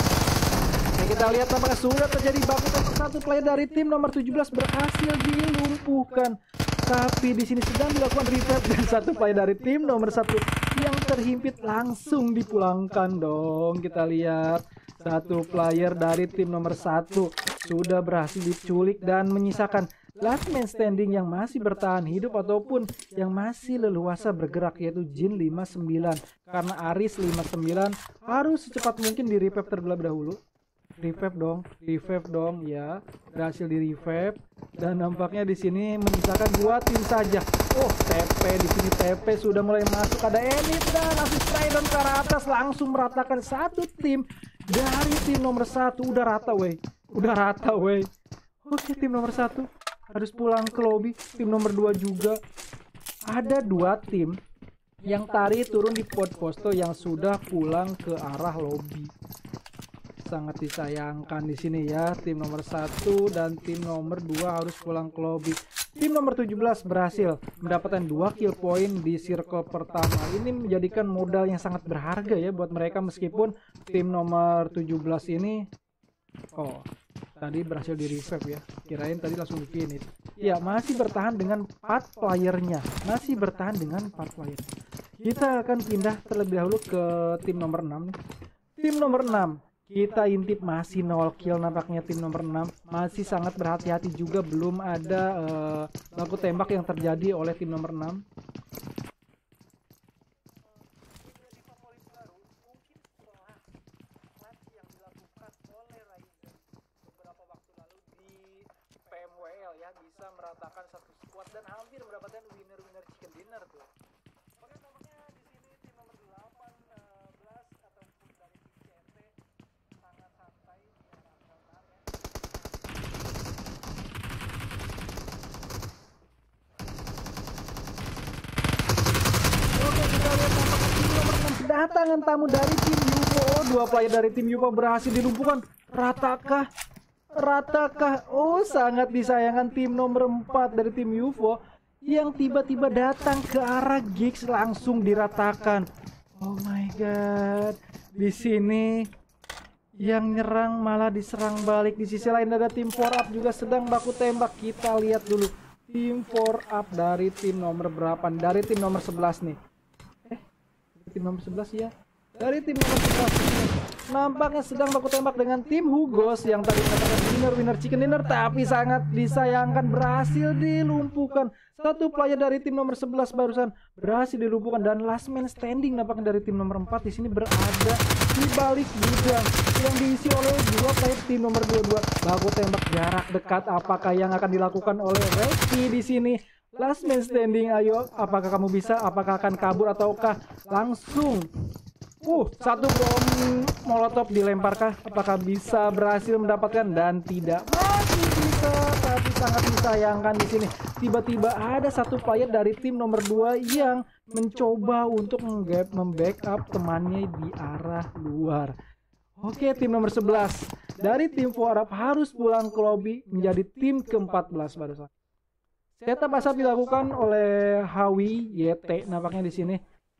Oke, kita lihat apakah sudah terjadi baku tembak. Satu player dari tim nomor tujuh belas berhasil dilumpuhkan. Tapi di sini sedang dilakukan revive dan satu player dari tim nomor satu yang terhimpit langsung dipulangkan dong. Kita lihat satu player dari tim nomor satu sudah berhasil diculik dan menyisakan last man standing yang masih bertahan hidup ataupun yang masih leluasa bergerak, yaitu Jin lima puluh sembilan. Karena Aris lima puluh sembilan harus secepat mungkin di revive terlebih dahulu. Revive dong, revive dong ya, berhasil di revive dan nampaknya di sini menyisakan dua tim saja. Oh, T P di sini, T P sudah mulai masuk, ada Enid dan langsung Trident ke arah atas langsung meratakan satu tim dari tim nomor satu. Udah rata weh, udah rata weh. Oke, tim nomor satu harus pulang ke lobby. Tim nomor dua juga ada dua tim yang tadi turun di port posto yang sudah pulang ke arah lobby. Sangat disayangkan di sini ya, tim nomor satu dan tim nomor dua harus pulang ke lobby. Tim nomor tujuh belas berhasil mendapatkan dua kill point di circle pertama. Ini menjadikan modal yang sangat berharga ya buat mereka, meskipun tim nomor tujuh belas ini oh tadi berhasil di revive ya. Kirain tadi langsung di finish. Ya, masih bertahan dengan empat playernya. Masih bertahan dengan empat player. Kita akan pindah terlebih dahulu ke tim nomor enam nih. Tim nomor enam kita intip masih nol kill nampaknya. Tim nomor enam masih sangat berhati-hati juga, belum ada uh, baku tembak yang terjadi oleh tim nomor enam. P M W L ya, bisa meratakan satu squad dan hampir mendapatkan winner-winner chicken dinner tuh. Oke, nampaknya di sini tim nomor delapan kedatangan tamu dari tim U F O. Oh, dua player dari tim U F O berhasil dilumpuhkan. Ratakah? Ratakah? Oh, sangat disayangkan tim nomor empat dari tim U F O yang tiba-tiba datang ke arah Giggs langsung diratakan. Oh my god. Di sini yang nyerang malah diserang balik. Di sisi lain ada tim four up juga sedang baku tembak. Kita lihat dulu tim four up dari tim nomor berapa? Dari tim nomor sebelas nih. Eh, tim nomor sebelas ya. Dari tim nomor sebelas ini nampaknya sedang baku tembak dengan tim Hugos yang tadi katakan winner winner chicken dinner, tapi sangat disayangkan berhasil dilumpuhkan. Satu player dari tim nomor sebelas barusan berhasil dilumpuhkan dan last man standing nampaknya dari tim nomor empat di sini berada di balik gudang yang diisi oleh dua player tim nomor dua puluh dua. Baku tembak jarak dekat, apakah yang akan dilakukan oleh Reiki di sini? Last man standing, ayo, apakah kamu bisa? Apakah akan kabur ataukah langsung? Uh, satu bom molotov dilemparkah? Apakah bisa berhasil mendapatkan? Dan tidak, masih bisa, tapi sangat disayangkan di sini. Tiba-tiba ada satu player dari tim nomor dua yang mencoba untuk membackup temannya di arah luar. Oke, tim nomor sebelas dari tim four up harus pulang ke lobby menjadi tim ke empat belas barusan. Setup asap dilakukan oleh Hawi Y T nampaknya di sini.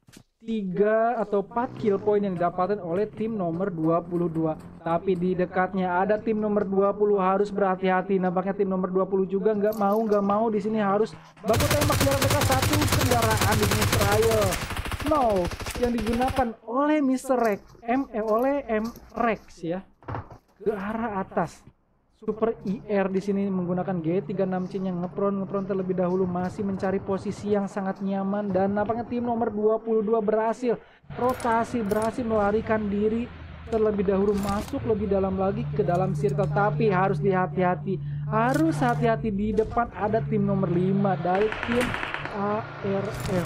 tiga atau empat kill point yang didapatkan oleh tim nomor dua puluh dua. Tapi di dekatnya ada tim nomor dua puluh, harus berhati-hati. Nampaknya tim nomor dua puluh juga nggak mau nggak mau di sini harus baku tembak jarak dekat. Satu kendaraan di sini trial Snow yang digunakan oleh mister Rex M eh, oleh M Rex ya ke arah atas. Super I R di sini menggunakan G tiga enam C yang ngepron ngepron terlebih dahulu, masih mencari posisi yang sangat nyaman, dan nampaknya tim nomor dua puluh dua berhasil rotasi, berhasil melarikan diri terlebih dahulu, masuk lebih dalam lagi ke dalam circle. Tapi harus dihati-hati, harus hati-hati di depan ada tim nomor lima dari tim A R F.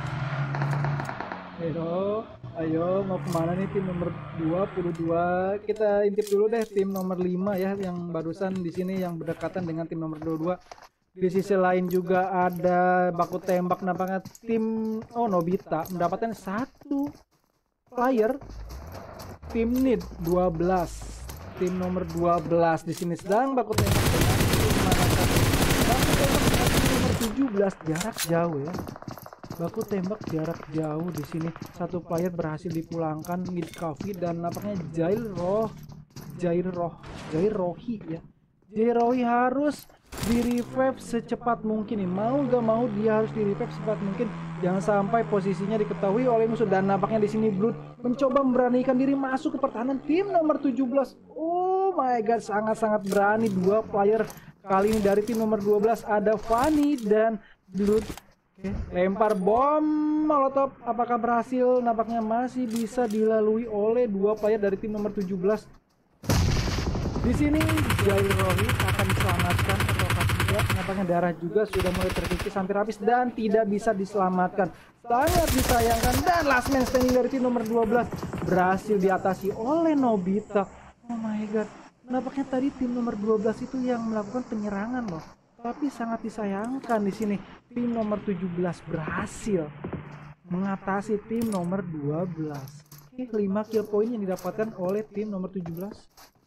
Ayo, ayo mau kemana nih tim nomor dua puluh dua? Kita intip dulu deh tim nomor lima ya, yang barusan di sini yang berdekatan dengan tim nomor dua puluh dua. Di sisi lain juga ada baku tembak nampaknya tim oh Nobita mendapatkan satu player tim Need dua belas. Tim nomor dua belas di sini sedang baku tembak dengan tim mana baku tembak dengan tim nomor tujuh belas, jarak jauh ya. Baku tembak jarak jauh di sini. Satu player berhasil dipulangkan mid coffee dan nampaknya Jail Roh, Jail Roh, Jail Rohi ya. Jail Rohi harus di revive secepat mungkin nih. Mau gak mau dia harus di revive secepat mungkin. Jangan sampai posisinya diketahui oleh musuh, dan nampaknya di sini Blood mencoba memberanikan diri masuk ke pertahanan tim nomor tujuh belas. Oh my god, sangat-sangat berani dua player kali ini dari tim nomor dua belas. Ada Fanny dan Blood. Oke, lempar bom molotov, apakah berhasil? Nampaknya masih bisa dilalui oleh dua player dari tim nomor tujuh belas. Di sini Jail Rohi akan diselamatkan atau tidak? Nampaknya darah juga sudah mulai terkikis hampir habis dan tidak bisa diselamatkan. Sangat disayangkan, dan last man standing dari tim nomor dua belas berhasil diatasi oleh Nobita. Oh my god, nampaknya tadi tim nomor dua belas itu yang melakukan penyerangan loh. Tapi sangat disayangkan di sini tim nomor tujuh belas berhasil mengatasi tim nomor dua belas. Oke, lima kill point yang didapatkan oleh tim nomor tujuh belas.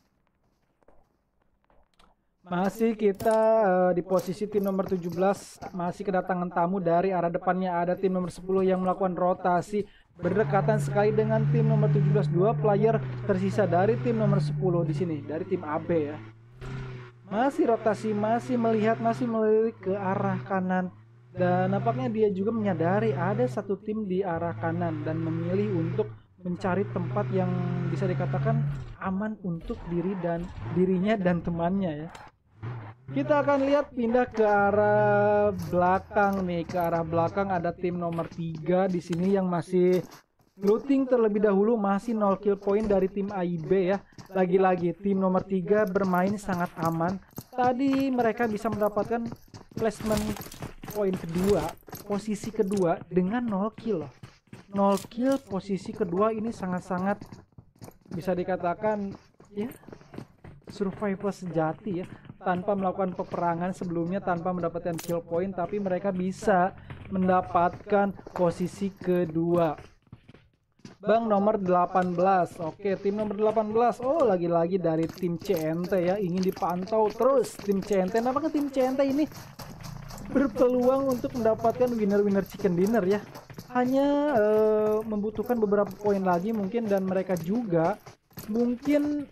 Masih kita uh, di posisi tim nomor tujuh belas, masih kedatangan tamu dari arah depannya ada tim nomor sepuluh yang melakukan rotasi berdekatan sekali dengan tim nomor tujuh belas. Dua player tersisa dari tim nomor sepuluh di sini dari tim A B ya. Masih rotasi, masih melihat, masih melirik ke arah kanan, dan nampaknya dia juga menyadari ada satu tim di arah kanan dan memilih untuk mencari tempat yang bisa dikatakan aman untuk diri dan dirinya dan temannya ya. Kita akan lihat pindah ke arah belakang nih, ke arah belakang ada tim nomor tiga di sini yang masih looting terlebih dahulu, masih nol kill point dari tim A I B ya. Lagi-lagi tim nomor tiga bermain sangat aman. Tadi mereka bisa mendapatkan placement point kedua, posisi kedua dengan nol kill loh. nol kill posisi kedua ini sangat-sangat bisa dikatakan ya survival sejati ya. Tanpa melakukan peperangan sebelumnya, tanpa mendapatkan kill point, tapi mereka bisa mendapatkan posisi kedua. Bang nomor delapan belas. Oke, tim nomor delapan belas. Oh, lagi-lagi dari tim C N T ya, ingin dipantau terus tim C N T. Nampaknya tim C N T ini berpeluang untuk mendapatkan winner-winner chicken dinner ya. Hanya uh, membutuhkan beberapa poin lagi mungkin, dan mereka juga mungkin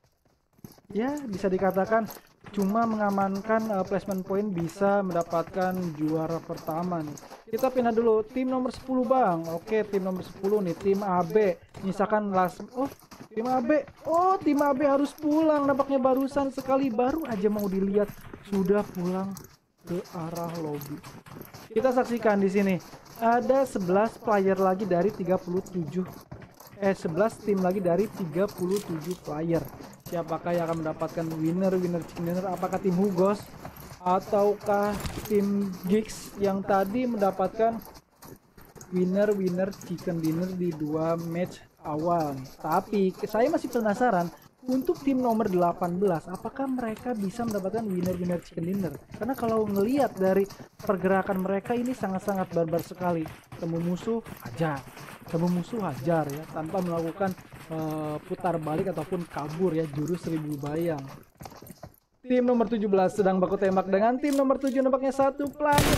ya bisa dikatakan cuma mengamankan uh, placement point, bisa mendapatkan juara pertama nih. Kita pindah dulu tim nomor sepuluh bang. Oke, tim nomor sepuluh nih, tim A B. Misalkan last, oh tim A B, oh tim A B harus pulang. Nampaknya barusan sekali, baru aja mau dilihat sudah pulang ke arah lobby. Kita saksikan di sini ada sebelas player lagi dari tiga puluh tujuh, eh sebelas tim lagi dari tiga puluh tujuh player. Siapakah yang akan mendapatkan winner winner chicken dinner? Apakah tim Hugos ataukah tim Gigs yang tadi mendapatkan winner winner chicken dinner di dua match awal? Tapi saya masih penasaran untuk tim nomor delapan belas, apakah mereka bisa mendapatkan winner-winner chicken dinner? Karena kalau ngelihat dari pergerakan mereka ini sangat-sangat barbar sekali. Temu musuh hajar, temu musuh hajar ya, tanpa melakukan uh, putar balik ataupun kabur ya, jurus seribu bayang. Tim nomor tujuh belas sedang baku tembak dengan tim nomor tujuh, nampaknya satu player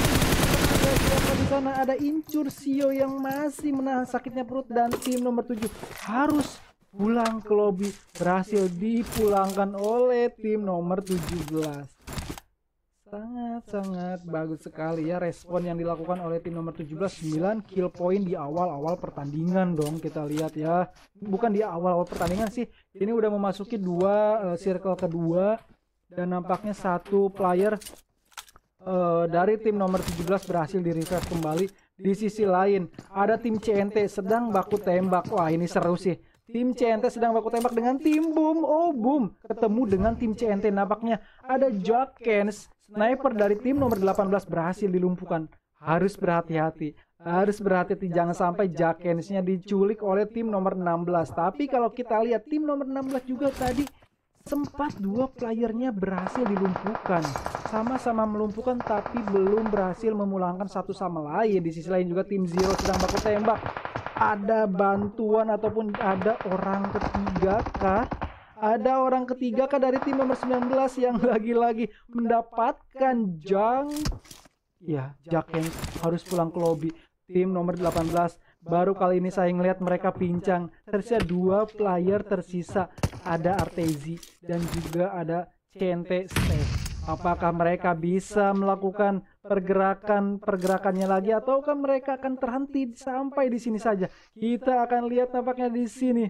di sana. Ada Incur Sio yang masih menahan sakitnya perut, dan tim nomor tujuh harus pulang ke lobby, berhasil dipulangkan oleh tim nomor tujuh belas. Sangat-sangat bagus sekali ya respon yang dilakukan oleh tim nomor tujuh belas. sembilan kill point di awal-awal pertandingan dong, kita lihat ya. Bukan di awal-awal pertandingan sih, ini udah memasuki dua uh, circle kedua, dan nampaknya satu player uh, dari tim nomor tujuh belas berhasil di revive kembali. Di sisi lain ada tim C N T sedang baku tembak. Wah, ini seru sih. Tim C N T sedang baku tembak dengan tim Boom. Oh, Boom ketemu dengan tim C N T. Nampaknya ada Jakens, sniper dari tim nomor delapan belas, berhasil dilumpuhkan. Harus berhati-hati. Harus berhati-hati jangan sampai Jakensnya diculik oleh tim nomor enam belas. Tapi kalau kita lihat tim nomor enam belas juga tadi sempat dua playernya berhasil dilumpuhkan. Sama-sama melumpuhkan tapi belum berhasil memulangkan satu sama lain. Di sisi lain juga tim Zero sedang baku tembak. Ada bantuan ataupun ada orang ketiga kah? Ada orang ketiga kah dari tim nomor sembilan belas yang lagi-lagi mendapatkan jang? Ya, Jakens harus pulang ke lobby. Tim nomor delapan belas baru kali ini saya ngelihat mereka pincang. Tersisa dua player tersisa. Ada Artezi dan juga ada C N T Steve. Apakah mereka bisa melakukan pergerakan-pergerakannya lagi, ataukah mereka akan terhenti sampai di sini saja? Kita akan lihat nampaknya di sini.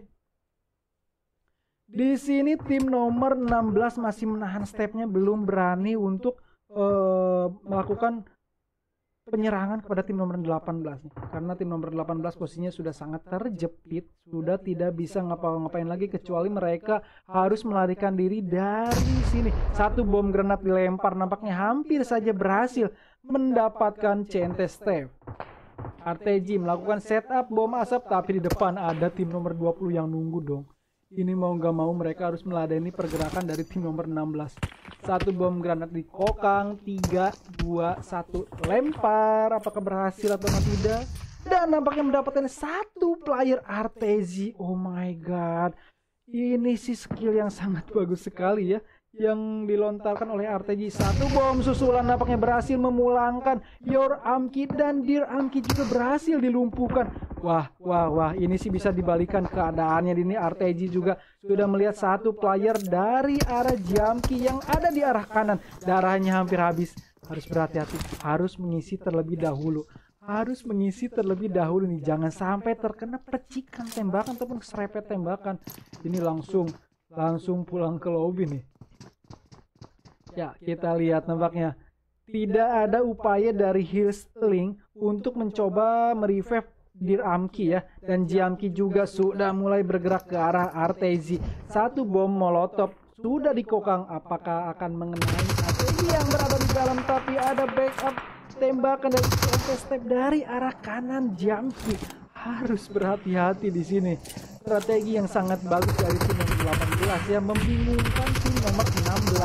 Di sini tim nomor enam belas masih menahan stepnya, belum berani untuk uh, melakukan penyerangan kepada tim nomor delapan belas, karena tim nomor delapan belas posisinya sudah sangat terjepit, sudah tidak bisa ngapa-ngapain lagi kecuali mereka harus melarikan diri dari sini. Satu bom granat dilempar, nampaknya hampir saja berhasil mendapatkan C N T Steve. R T G melakukan setup bom asap, tapi di depan ada tim nomor dua puluh yang nunggu dong. Ini mau nggak mau mereka harus meladeni pergerakan dari tim nomor enam belas. Satu bom granat dikokang, tiga, dua, satu, lempar. Apakah berhasil atau tidak? Dan nampaknya mendapatkan satu player R T Z. Oh my god. Ini sih skill yang sangat bagus sekali ya, yang dilontarkan oleh R T Z. Satu bom susulan nampaknya berhasil memulangkan Your Amki, dan Dear Amki juga berhasil dilumpuhkan. Wah, wah, wah, ini sih bisa dibalikan keadaannya. Ini R T Z juga sudah melihat satu player dari arah Jamki yang ada di arah kanan. Darahnya hampir habis. Harus berhati-hati, harus mengisi terlebih dahulu. Harus mengisi terlebih dahulu nih, jangan sampai terkena percikan tembakan ataupun serepet tembakan. Ini langsung langsung pulang ke lobby nih. Ya, kita lihat nampaknya tidak ada upaya dari Healsling untuk mencoba merevive Dear Amki ya, dan Jamki juga sudah mulai bergerak ke arah R T Z. Satu bom molotov sudah dikokang. Apakah akan mengenai R T Z yang berada di dalam? Tapi ada backup tembakan dari step dari arah kanan Jamki. Harus berhati-hati di sini. Strategi yang sangat bagus dari tim nomor delapan belas yang membingungkan tim nomor enam belas.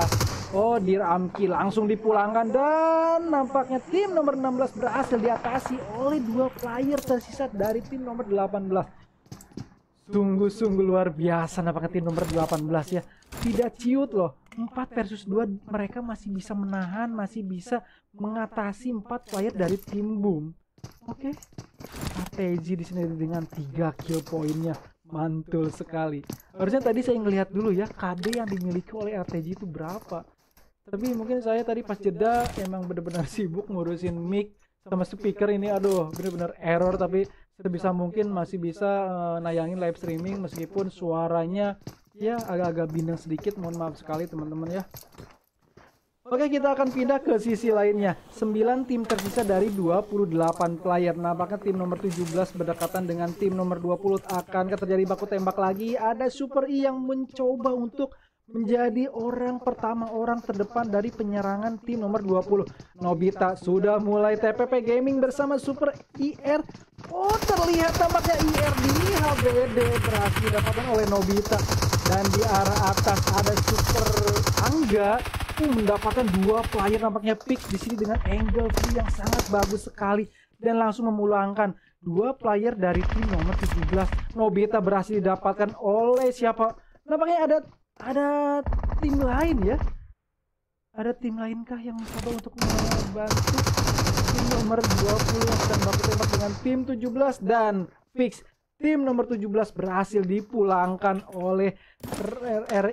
Oh, Dir Amki langsung dipulangkan dan nampaknya tim nomor enam belas berhasil diatasi oleh dua player tersisa dari tim nomor delapan belas. Sungguh-sungguh luar biasa nampaknya tim nomor delapan belas ya. Tidak ciut loh. empat versus dua mereka masih bisa menahan, masih bisa mengatasi empat player dari tim Boom. Oke. R T G di sini dengan tiga kill poinnya. Mantul sekali. Harusnya tadi saya ngelihat dulu ya K D yang dimiliki oleh R T G itu berapa. Tapi mungkin saya tadi pas jeda emang benar-benar sibuk ngurusin mic sama speaker ini, aduh benar-benar error. Tapi sebisa mungkin masih bisa uh, nayangin live streaming meskipun suaranya ya agak-agak bindeng sedikit, mohon maaf sekali teman-teman ya. Oke, kita akan pindah ke sisi lainnya. sembilan tim tersisa dari dua puluh delapan player. Nampaknya tim nomor tujuh belas berdekatan dengan tim nomor dua puluh. Akan terjadi baku tembak lagi. Ada Super I yang mencoba untuk menjadi orang pertama, orang terdepan dari penyerangan tim nomor dua puluh. Nobita sudah mulai T P P Gaming bersama Super I R. Oh, terlihat tampaknya I R di H B D berhasil didapatkan oleh Nobita. Dan di arah atas ada Super Angga uh, mendapatkan dua player nampaknya pick di sini dengan angle view yang sangat bagus sekali dan langsung memulangkan dua player dari tim nomor tujuh belas. Nobita berhasil didapatkan oleh siapa? Nampaknya ada ada tim lain ya. Ada tim lainkah yang mencoba untuk membantu tim nomor dua puluh yang sedang baku tembak dengan tim tujuh belas dan fix tim nomor tujuh belas berhasil dipulangkan oleh R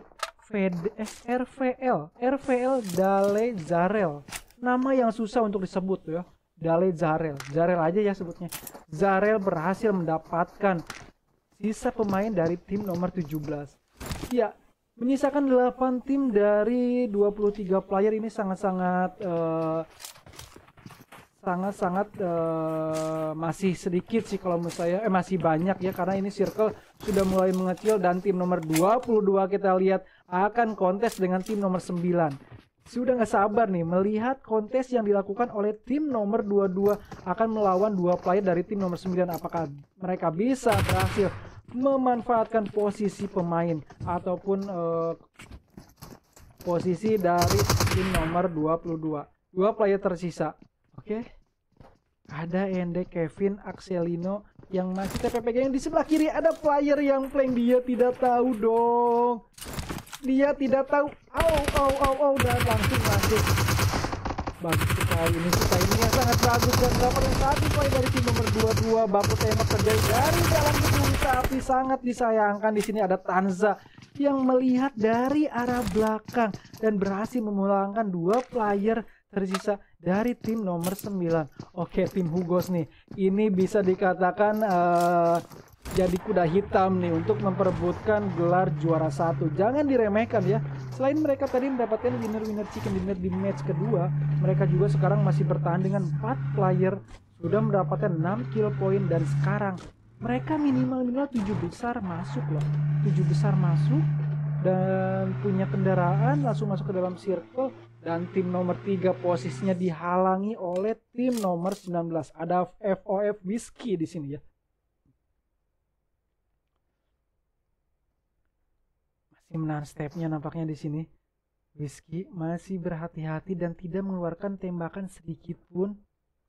V L R V L Dale Zarel. Nama yang susah untuk disebut ya. Dale Zarel. Zarel aja ya sebutnya. Zarel berhasil mendapatkan sisa pemain dari tim nomor tujuh belas. Ya, menyisakan delapan tim dari dua puluh tiga player ini sangat-sangat uh, sangat-sangat uh, masih sedikit sih kalau menurut saya, eh masih banyak ya, karena ini circle sudah mulai mengecil dan tim nomor dua puluh dua kita lihat akan kontes dengan tim nomor sembilan. Sudah nggak sabar nih melihat kontes yang dilakukan oleh tim nomor dua puluh dua akan melawan dua player dari tim nomor sembilan. Apakah mereka bisa berhasil memanfaatkan posisi pemain ataupun uh, posisi dari tim nomor dua puluh dua. Dua player tersisa. Oke. Okay. Ada Ende, Kevin, Axelino yang masih T P P G. Yang di sebelah kiri ada player yang flank, dia tidak tahu dong. Dia tidak tahu. Au au au au dan langsung masuk. Bagus sekali ini kita ini yang sangat bagus dan dapat satu poin dari tim nomor dua puluh dua. Baku tembak terjadi dari dalam gedung tapi sangat disayangkan di sini ada Tanza yang melihat dari arah belakang dan berhasil memulangkan dua player tersisa dari tim nomor sembilan. Oke, tim Hugos nih. Ini bisa dikatakan uh, jadi kuda hitam nih untuk memperebutkan gelar juara satu. Jangan diremehkan ya. Selain mereka tadi mendapatkan winner-winner chicken dinner di match kedua, mereka juga sekarang masih bertahan dengan empat player, sudah mendapatkan enam kill point dan sekarang mereka minimal minimal tujuh besar masuk loh. tujuh besar masuk dan punya kendaraan langsung masuk ke dalam circle. Dan tim nomor tiga posisinya dihalangi oleh tim nomor sembilan belas. Ada F O F Whiskey di sini ya. Masih menahan stepnya nampaknya di sini. Whiskey masih berhati-hati dan tidak mengeluarkan tembakan sedikit pun.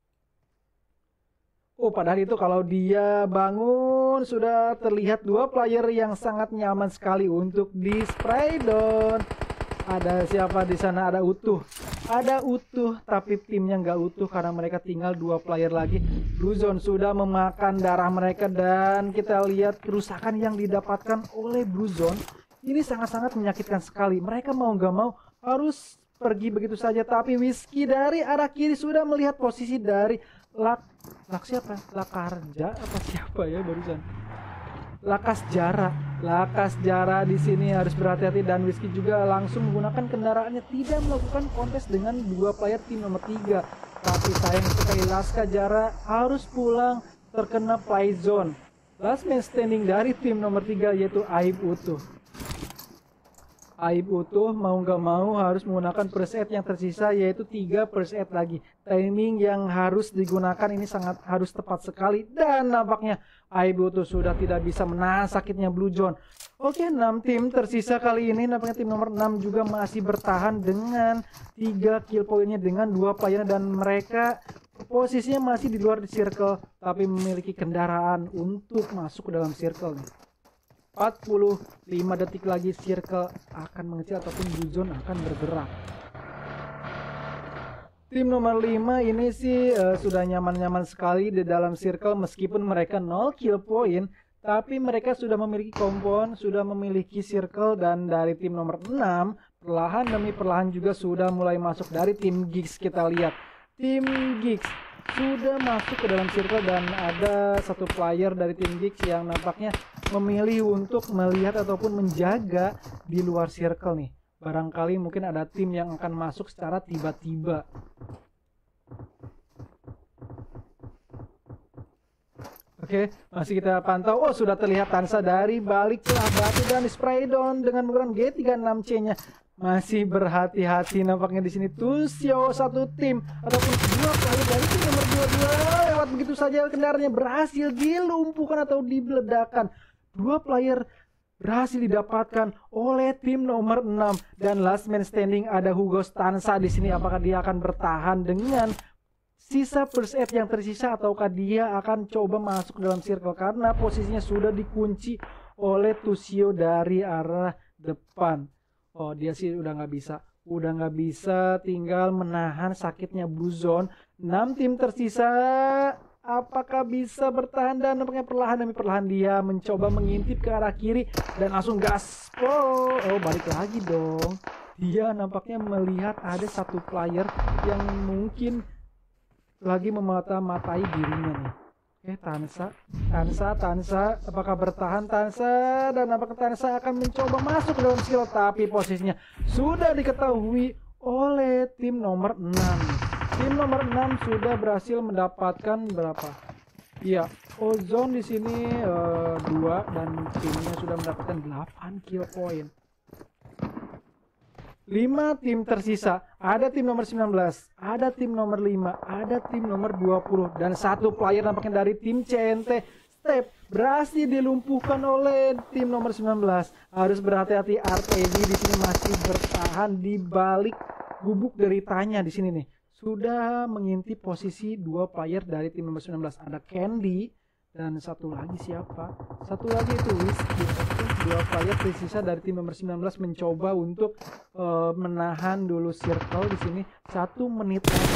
Oh, padahal itu kalau dia bangun sudah terlihat dua player yang sangat nyaman sekali untuk di spray down. Ada siapa di sana? Ada Utuh. Ada Utuh, tapi timnya nggak utuh karena mereka tinggal dua player lagi. Blue Zone sudah memakan darah mereka dan kita lihat kerusakan yang didapatkan oleh Blue Zone. Ini sangat-sangat menyakitkan sekali. Mereka mau nggak mau harus pergi begitu saja. Tapi Whiskey dari arah kiri sudah melihat posisi dari Lak... Lak siapa? Lakarja apa siapa ya barusan? Lakas Jara, Lakas Jara di sini harus berhati-hati dan Whiskey juga langsung menggunakan kendaraannya tidak melakukan kontes dengan dua player tim nomor tiga. Tapi sayang sekali Lakas Jara harus pulang terkena play zone. Last man standing dari tim nomor tiga yaitu Aib Utuh. Aib utuh mau nggak mau harus menggunakan first aid yang tersisa, yaitu tiga first aid lagi. Timing yang harus digunakan ini sangat harus tepat sekali, dan nampaknya Aib utuh sudah tidak bisa menahan sakitnya Blue Zone. Oke, enam tim tersisa kali ini. Nampaknya tim nomor enam juga masih bertahan dengan tiga kill poinnya dengan dua player, dan mereka posisinya masih di luar di circle tapi memiliki kendaraan untuk masuk ke dalam circle nih. empat puluh lima detik lagi circle akan mengecil ataupun Blue Zone akan bergerak. Tim nomor lima ini sih uh, sudah nyaman-nyaman sekali di dalam circle meskipun mereka nol kill point, tapi mereka sudah memiliki kompon, sudah memiliki circle, dan dari tim nomor enam perlahan demi perlahan juga sudah mulai masuk. Dari tim Geeks kita lihat, tim Geeks sudah masuk ke dalam circle, dan ada satu player dari tim Geeks yang nampaknya memilih untuk melihat ataupun menjaga di luar circle nih. Barangkali mungkin ada tim yang akan masuk secara tiba-tiba. Oke, masih kita pantau. Oh, sudah terlihat Tansa dari balik celah batu dan di spray down dengan menggunakan G tiga puluh enam C-nya. Masih berhati-hati nampaknya di sini. Tusio satu tim ataupun dua kali dari tim nomor dua puluh dua lewat begitu saja, kendaraannya berhasil dilumpuhkan atau dibeledakkan. Dua player berhasil didapatkan oleh tim nomor enam, dan last man standing ada Hugo Stanza di sini. Apakah dia akan bertahan dengan sisa first aid yang tersisa, ataukah dia akan coba masuk dalam circle karena posisinya sudah dikunci oleh Tusio dari arah depan. Oh, dia sih udah nggak bisa, udah nggak bisa, tinggal menahan sakitnya Blue Zone. enam tim tersisa, apakah bisa bertahan? Dan nampaknya perlahan demi perlahan dia mencoba mengintip ke arah kiri dan langsung gaspol. Oh, balik lagi dong. Dia nampaknya melihat ada satu player yang mungkin lagi memata-matai dirinya nih. Oke, Tansa, Tansa, Tansa, apakah bertahan Tansa? Dan apakah Tansa akan mencoba masuk ke dalam skill? Tapi posisinya sudah diketahui oleh tim nomor enam. Tim nomor enam sudah berhasil mendapatkan berapa? Iya, Ozone di sini uh, dua, dan timnya sudah mendapatkan delapan kill point. lima tim tersisa, ada tim nomor sembilan belas, ada tim nomor lima, ada tim nomor dua puluh, dan satu player nampaknya dari tim C N T Step berhasil dilumpuhkan oleh tim nomor sembilan belas. Harus berhati-hati, R T V di sini masih bertahan di balik gubuk deritanya di sini nih. Sudah mengintip posisi dua player dari tim nomor sembilan belas, ada Candy dan satu lagi siapa? Satu lagi itu Whiskey. Dua player tersisa dari tim nomor sembilan belas mencoba untuk uh, menahan dulu circle di sini. Satu menit lagi.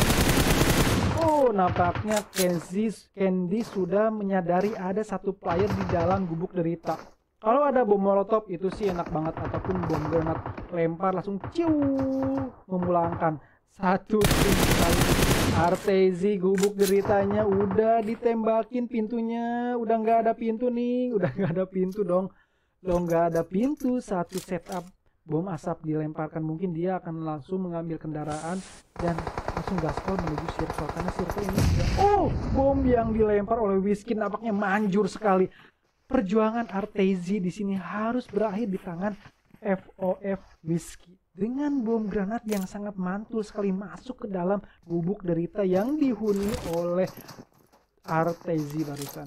Oh, nampaknya Kenzie, Candy sudah menyadari ada satu player di dalam gubuk derita. Kalau ada bom molotov itu sih enak banget, ataupun bom granat lempar langsung ciu memulangkan. Satu tim sekali. Artezi gubuk deritanya udah ditembakin pintunya, udah nggak ada pintu nih, udah nggak ada pintu dong. Lo nggak ada pintu, satu setup bom asap dilemparkan, mungkin dia akan langsung mengambil kendaraan dan langsung gaspol menuju circle, karena circle ini juga. Oh, bom yang dilempar oleh Whiskey nampaknya manjur sekali. Perjuangan Artezi di sini harus berakhir di tangan F O F Whiskey dengan bom granat yang sangat mantul sekali masuk ke dalam gubuk derita yang dihuni oleh Artezi barusan.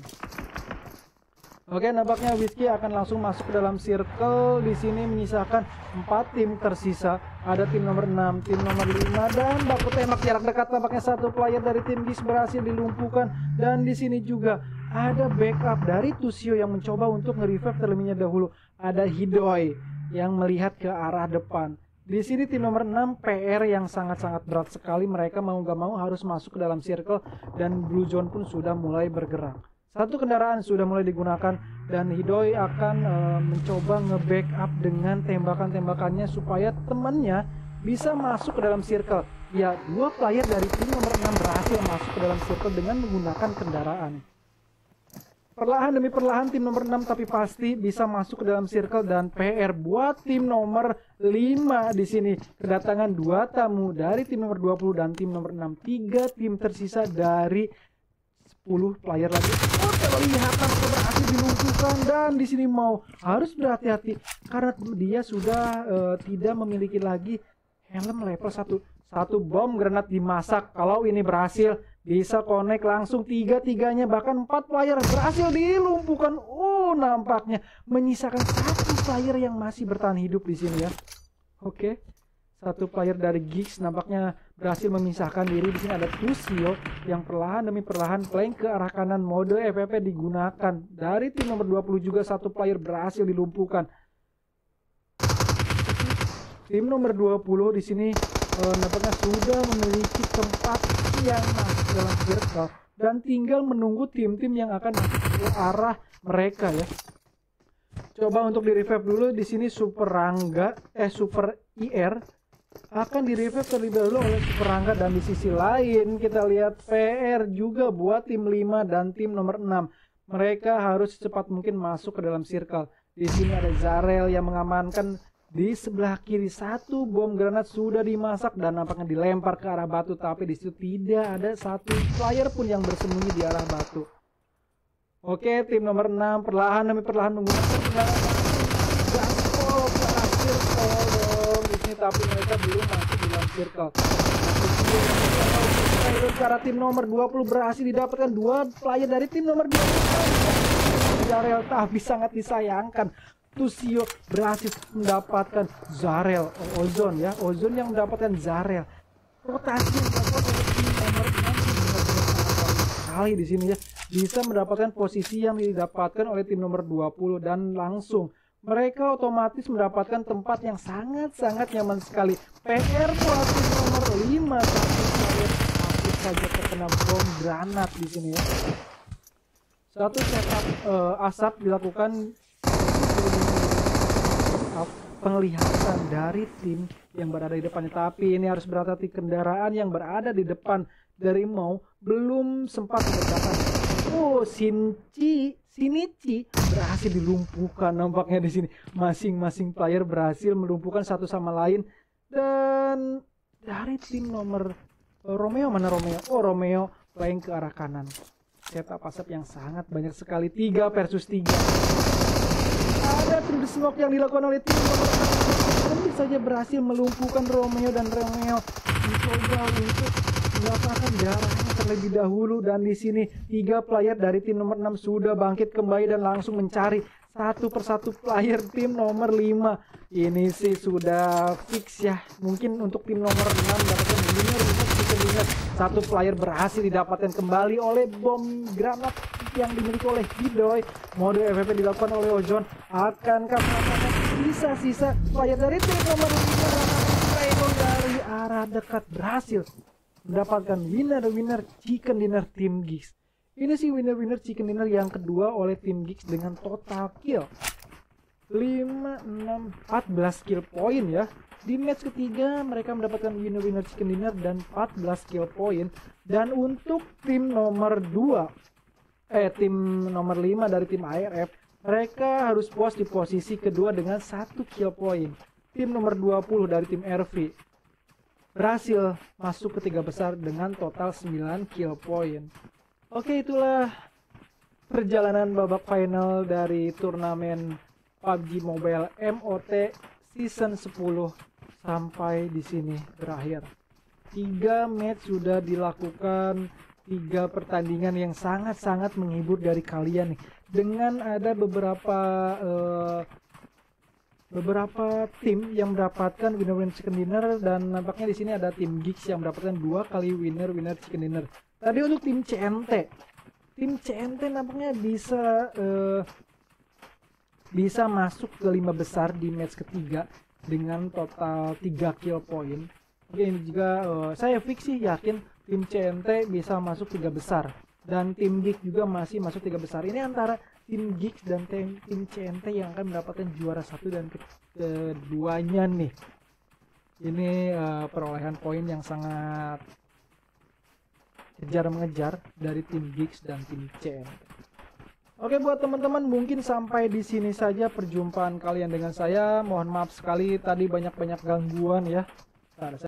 Oke, nampaknya Whiskey akan langsung masuk ke dalam circle. Di sini menyisakan empat tim tersisa. Ada tim nomor enam, tim nomor lima, dan baku tembak jarak dekat. Nampaknya satu player dari tim Geeks berhasil dilumpuhkan. Dan di sini juga ada backup dari Tusio yang mencoba untuk nge-revive terlebih dahulu. Ada Hidoi yang melihat ke arah depan. Di sini tim nomor enam P R yang sangat-sangat berat sekali. Mereka mau gak mau harus masuk ke dalam circle, dan Blue Zone pun sudah mulai bergerak. Satu kendaraan sudah mulai digunakan, dan Hidoi akan uh, mencoba nge-backup dengan tembakan-tembakannya supaya temannya bisa masuk ke dalam circle. Ya, dua player dari tim nomor enam berhasil masuk ke dalam circle dengan menggunakan kendaraan. Perlahan demi perlahan tim nomor enam tapi pasti bisa masuk ke dalam circle, dan P R buat tim nomor lima di sini. Kedatangan dua tamu dari tim nomor dua puluh dan tim nomor enam. Tiga tim tersisa dari sepuluh player lagi. Oh, kelihatan berhasil dilumpuhkan, dan di sini mau harus berhati-hati karena dia sudah uh, tidak memiliki lagi helm level satu. Satu bom granat dimasak. Kalau ini berhasil bisa connect langsung tiga-tiganya, bahkan empat player berhasil dilumpuhkan. Oh, nampaknya menyisakan satu player yang masih bertahan hidup di sini ya. Oke. Satu player dari Geeks nampaknya berhasil memisahkan diri. Di sini ada Tusio yang perlahan demi perlahan flank ke arah kanan. Mode F F P digunakan. Dari tim nomor dua puluh juga satu player berhasil dilumpuhkan. Tim nomor dua puluh di sini uh, nampaknya sudah memiliki tempat yang masuk dalam circle dan tinggal menunggu tim-tim yang akan masuk ke arah mereka ya. Coba untuk di revive dulu. Di sini Super Rangga eh Super I R akan di revive terlebih dahulu oleh Super Rangga, dan di sisi lain kita lihat P R juga buat tim lima dan tim nomor enam. Mereka harus secepat mungkin masuk ke dalam circle. Di sini ada Zarel yang mengamankan. Di sebelah kiri satu bom granat sudah dimasak dan nampaknya dilempar ke arah batu, tapi di situ tidak ada satu player pun yang bersembunyi di arah batu. Oke, tim nomor enam perlahan demi perlahan menggunakan gaspol ke arah circle dong di sini, tapi mereka belum masuk di dalam circle. Karena tim nomor dua puluh berhasil didapatkan dua player dari tim nomor dua puluh. Zarel, tapi sangat disayangkan. Tusio berhasil mendapatkan Zarel, oh, Ozon ya, Ozon yang mendapatkan Zarel. Rotasi yang dilakukan oleh tim nomor enam kali di sini ya, bisa mendapatkan posisi yang didapatkan oleh tim nomor dua puluh, dan langsung mereka otomatis mendapatkan tempat yang sangat-sangat nyaman sekali. P R buat tim nomor lima, tapi hampir saja terkena bom granat di sini ya. Satu setup uh, asap dilakukan penglihatan dari tim yang berada di depannya, tapi ini harus berhati-hati. Kendaraan yang berada di depan dari Mau belum sempat berdekatan. Oh, Shinchi, Shinichi berhasil dilumpuhkan nampaknya di sini. Masing-masing player berhasil melumpuhkan satu sama lain, dan dari tim nomor uh, Romeo, mana Romeo? Oh, Romeo playing ke arah kanan. Setup asap yang sangat banyak sekali, tiga versus tiga. Ada tim The Smoke yang dilakukan oleh tim nomor enam, tentu saja berhasil melumpuhkan Romeo, dan Romeo mencoba untuk mendapatkan darahnya terlebih dahulu, dan di sini tiga player dari tim nomor enam sudah bangkit kembali dan langsung mencari satu persatu player tim nomor lima. Ini sih sudah fix ya, mungkin untuk tim nomor enam mendapatkan winner, winner, satu player berhasil didapatkan kembali oleh bom granat yang dimiliki oleh Hidoy. Mode F F P dilakukan oleh Ozon. Akankah mendapatkan sisa-sisa player dari tim nomor lima dari arah dekat berhasil mendapatkan winner-winner chicken dinner tim Geeks. Ini sih winner-winner chicken dinner yang kedua oleh tim Geeks dengan total kill lima, enam, empat belas kill point ya. Di match ketiga mereka mendapatkan winner-winner chicken dinner dan empat belas kill point. Dan untuk tim nomor dua eh tim nomor lima dari tim A R F, mereka harus puas di posisi kedua dengan satu kill point. Tim nomor dua puluh dari tim R V berhasil masuk ke tiga besar dengan total sembilan kill point. Oke, itulah perjalanan babak final dari turnamen P U B G Mobile M O T season sepuluh sampai di sini berakhir. Tiga match sudah dilakukan, tiga pertandingan yang sangat-sangat menghibur dari kalian nih. Dengan ada beberapa uh, beberapa tim yang mendapatkan winner-winner chicken dinner, dan nampaknya di sini ada tim Geeks yang mendapatkan dua kali winner-winner chicken dinner. Tadi untuk tim C N T, tim C N T nampaknya bisa uh, bisa masuk ke lima besar di match ketiga dengan total tiga kill point. Oke, ini juga uh, saya fix sih yakin tim C N T bisa masuk tiga besar, dan tim Geeks juga masih masuk tiga besar. Ini antara tim Geeks dan tim, tim C N T yang akan mendapatkan juara satu dan keduanya nih. Ini uh, perolehan poin yang sangat kejar mengejar dari tim Geeks dan tim C N T. Oke, buat teman-teman mungkin sampai di sini saja perjumpaan kalian dengan saya. Mohon maaf sekali tadi banyak-banyak gangguan ya. Nah,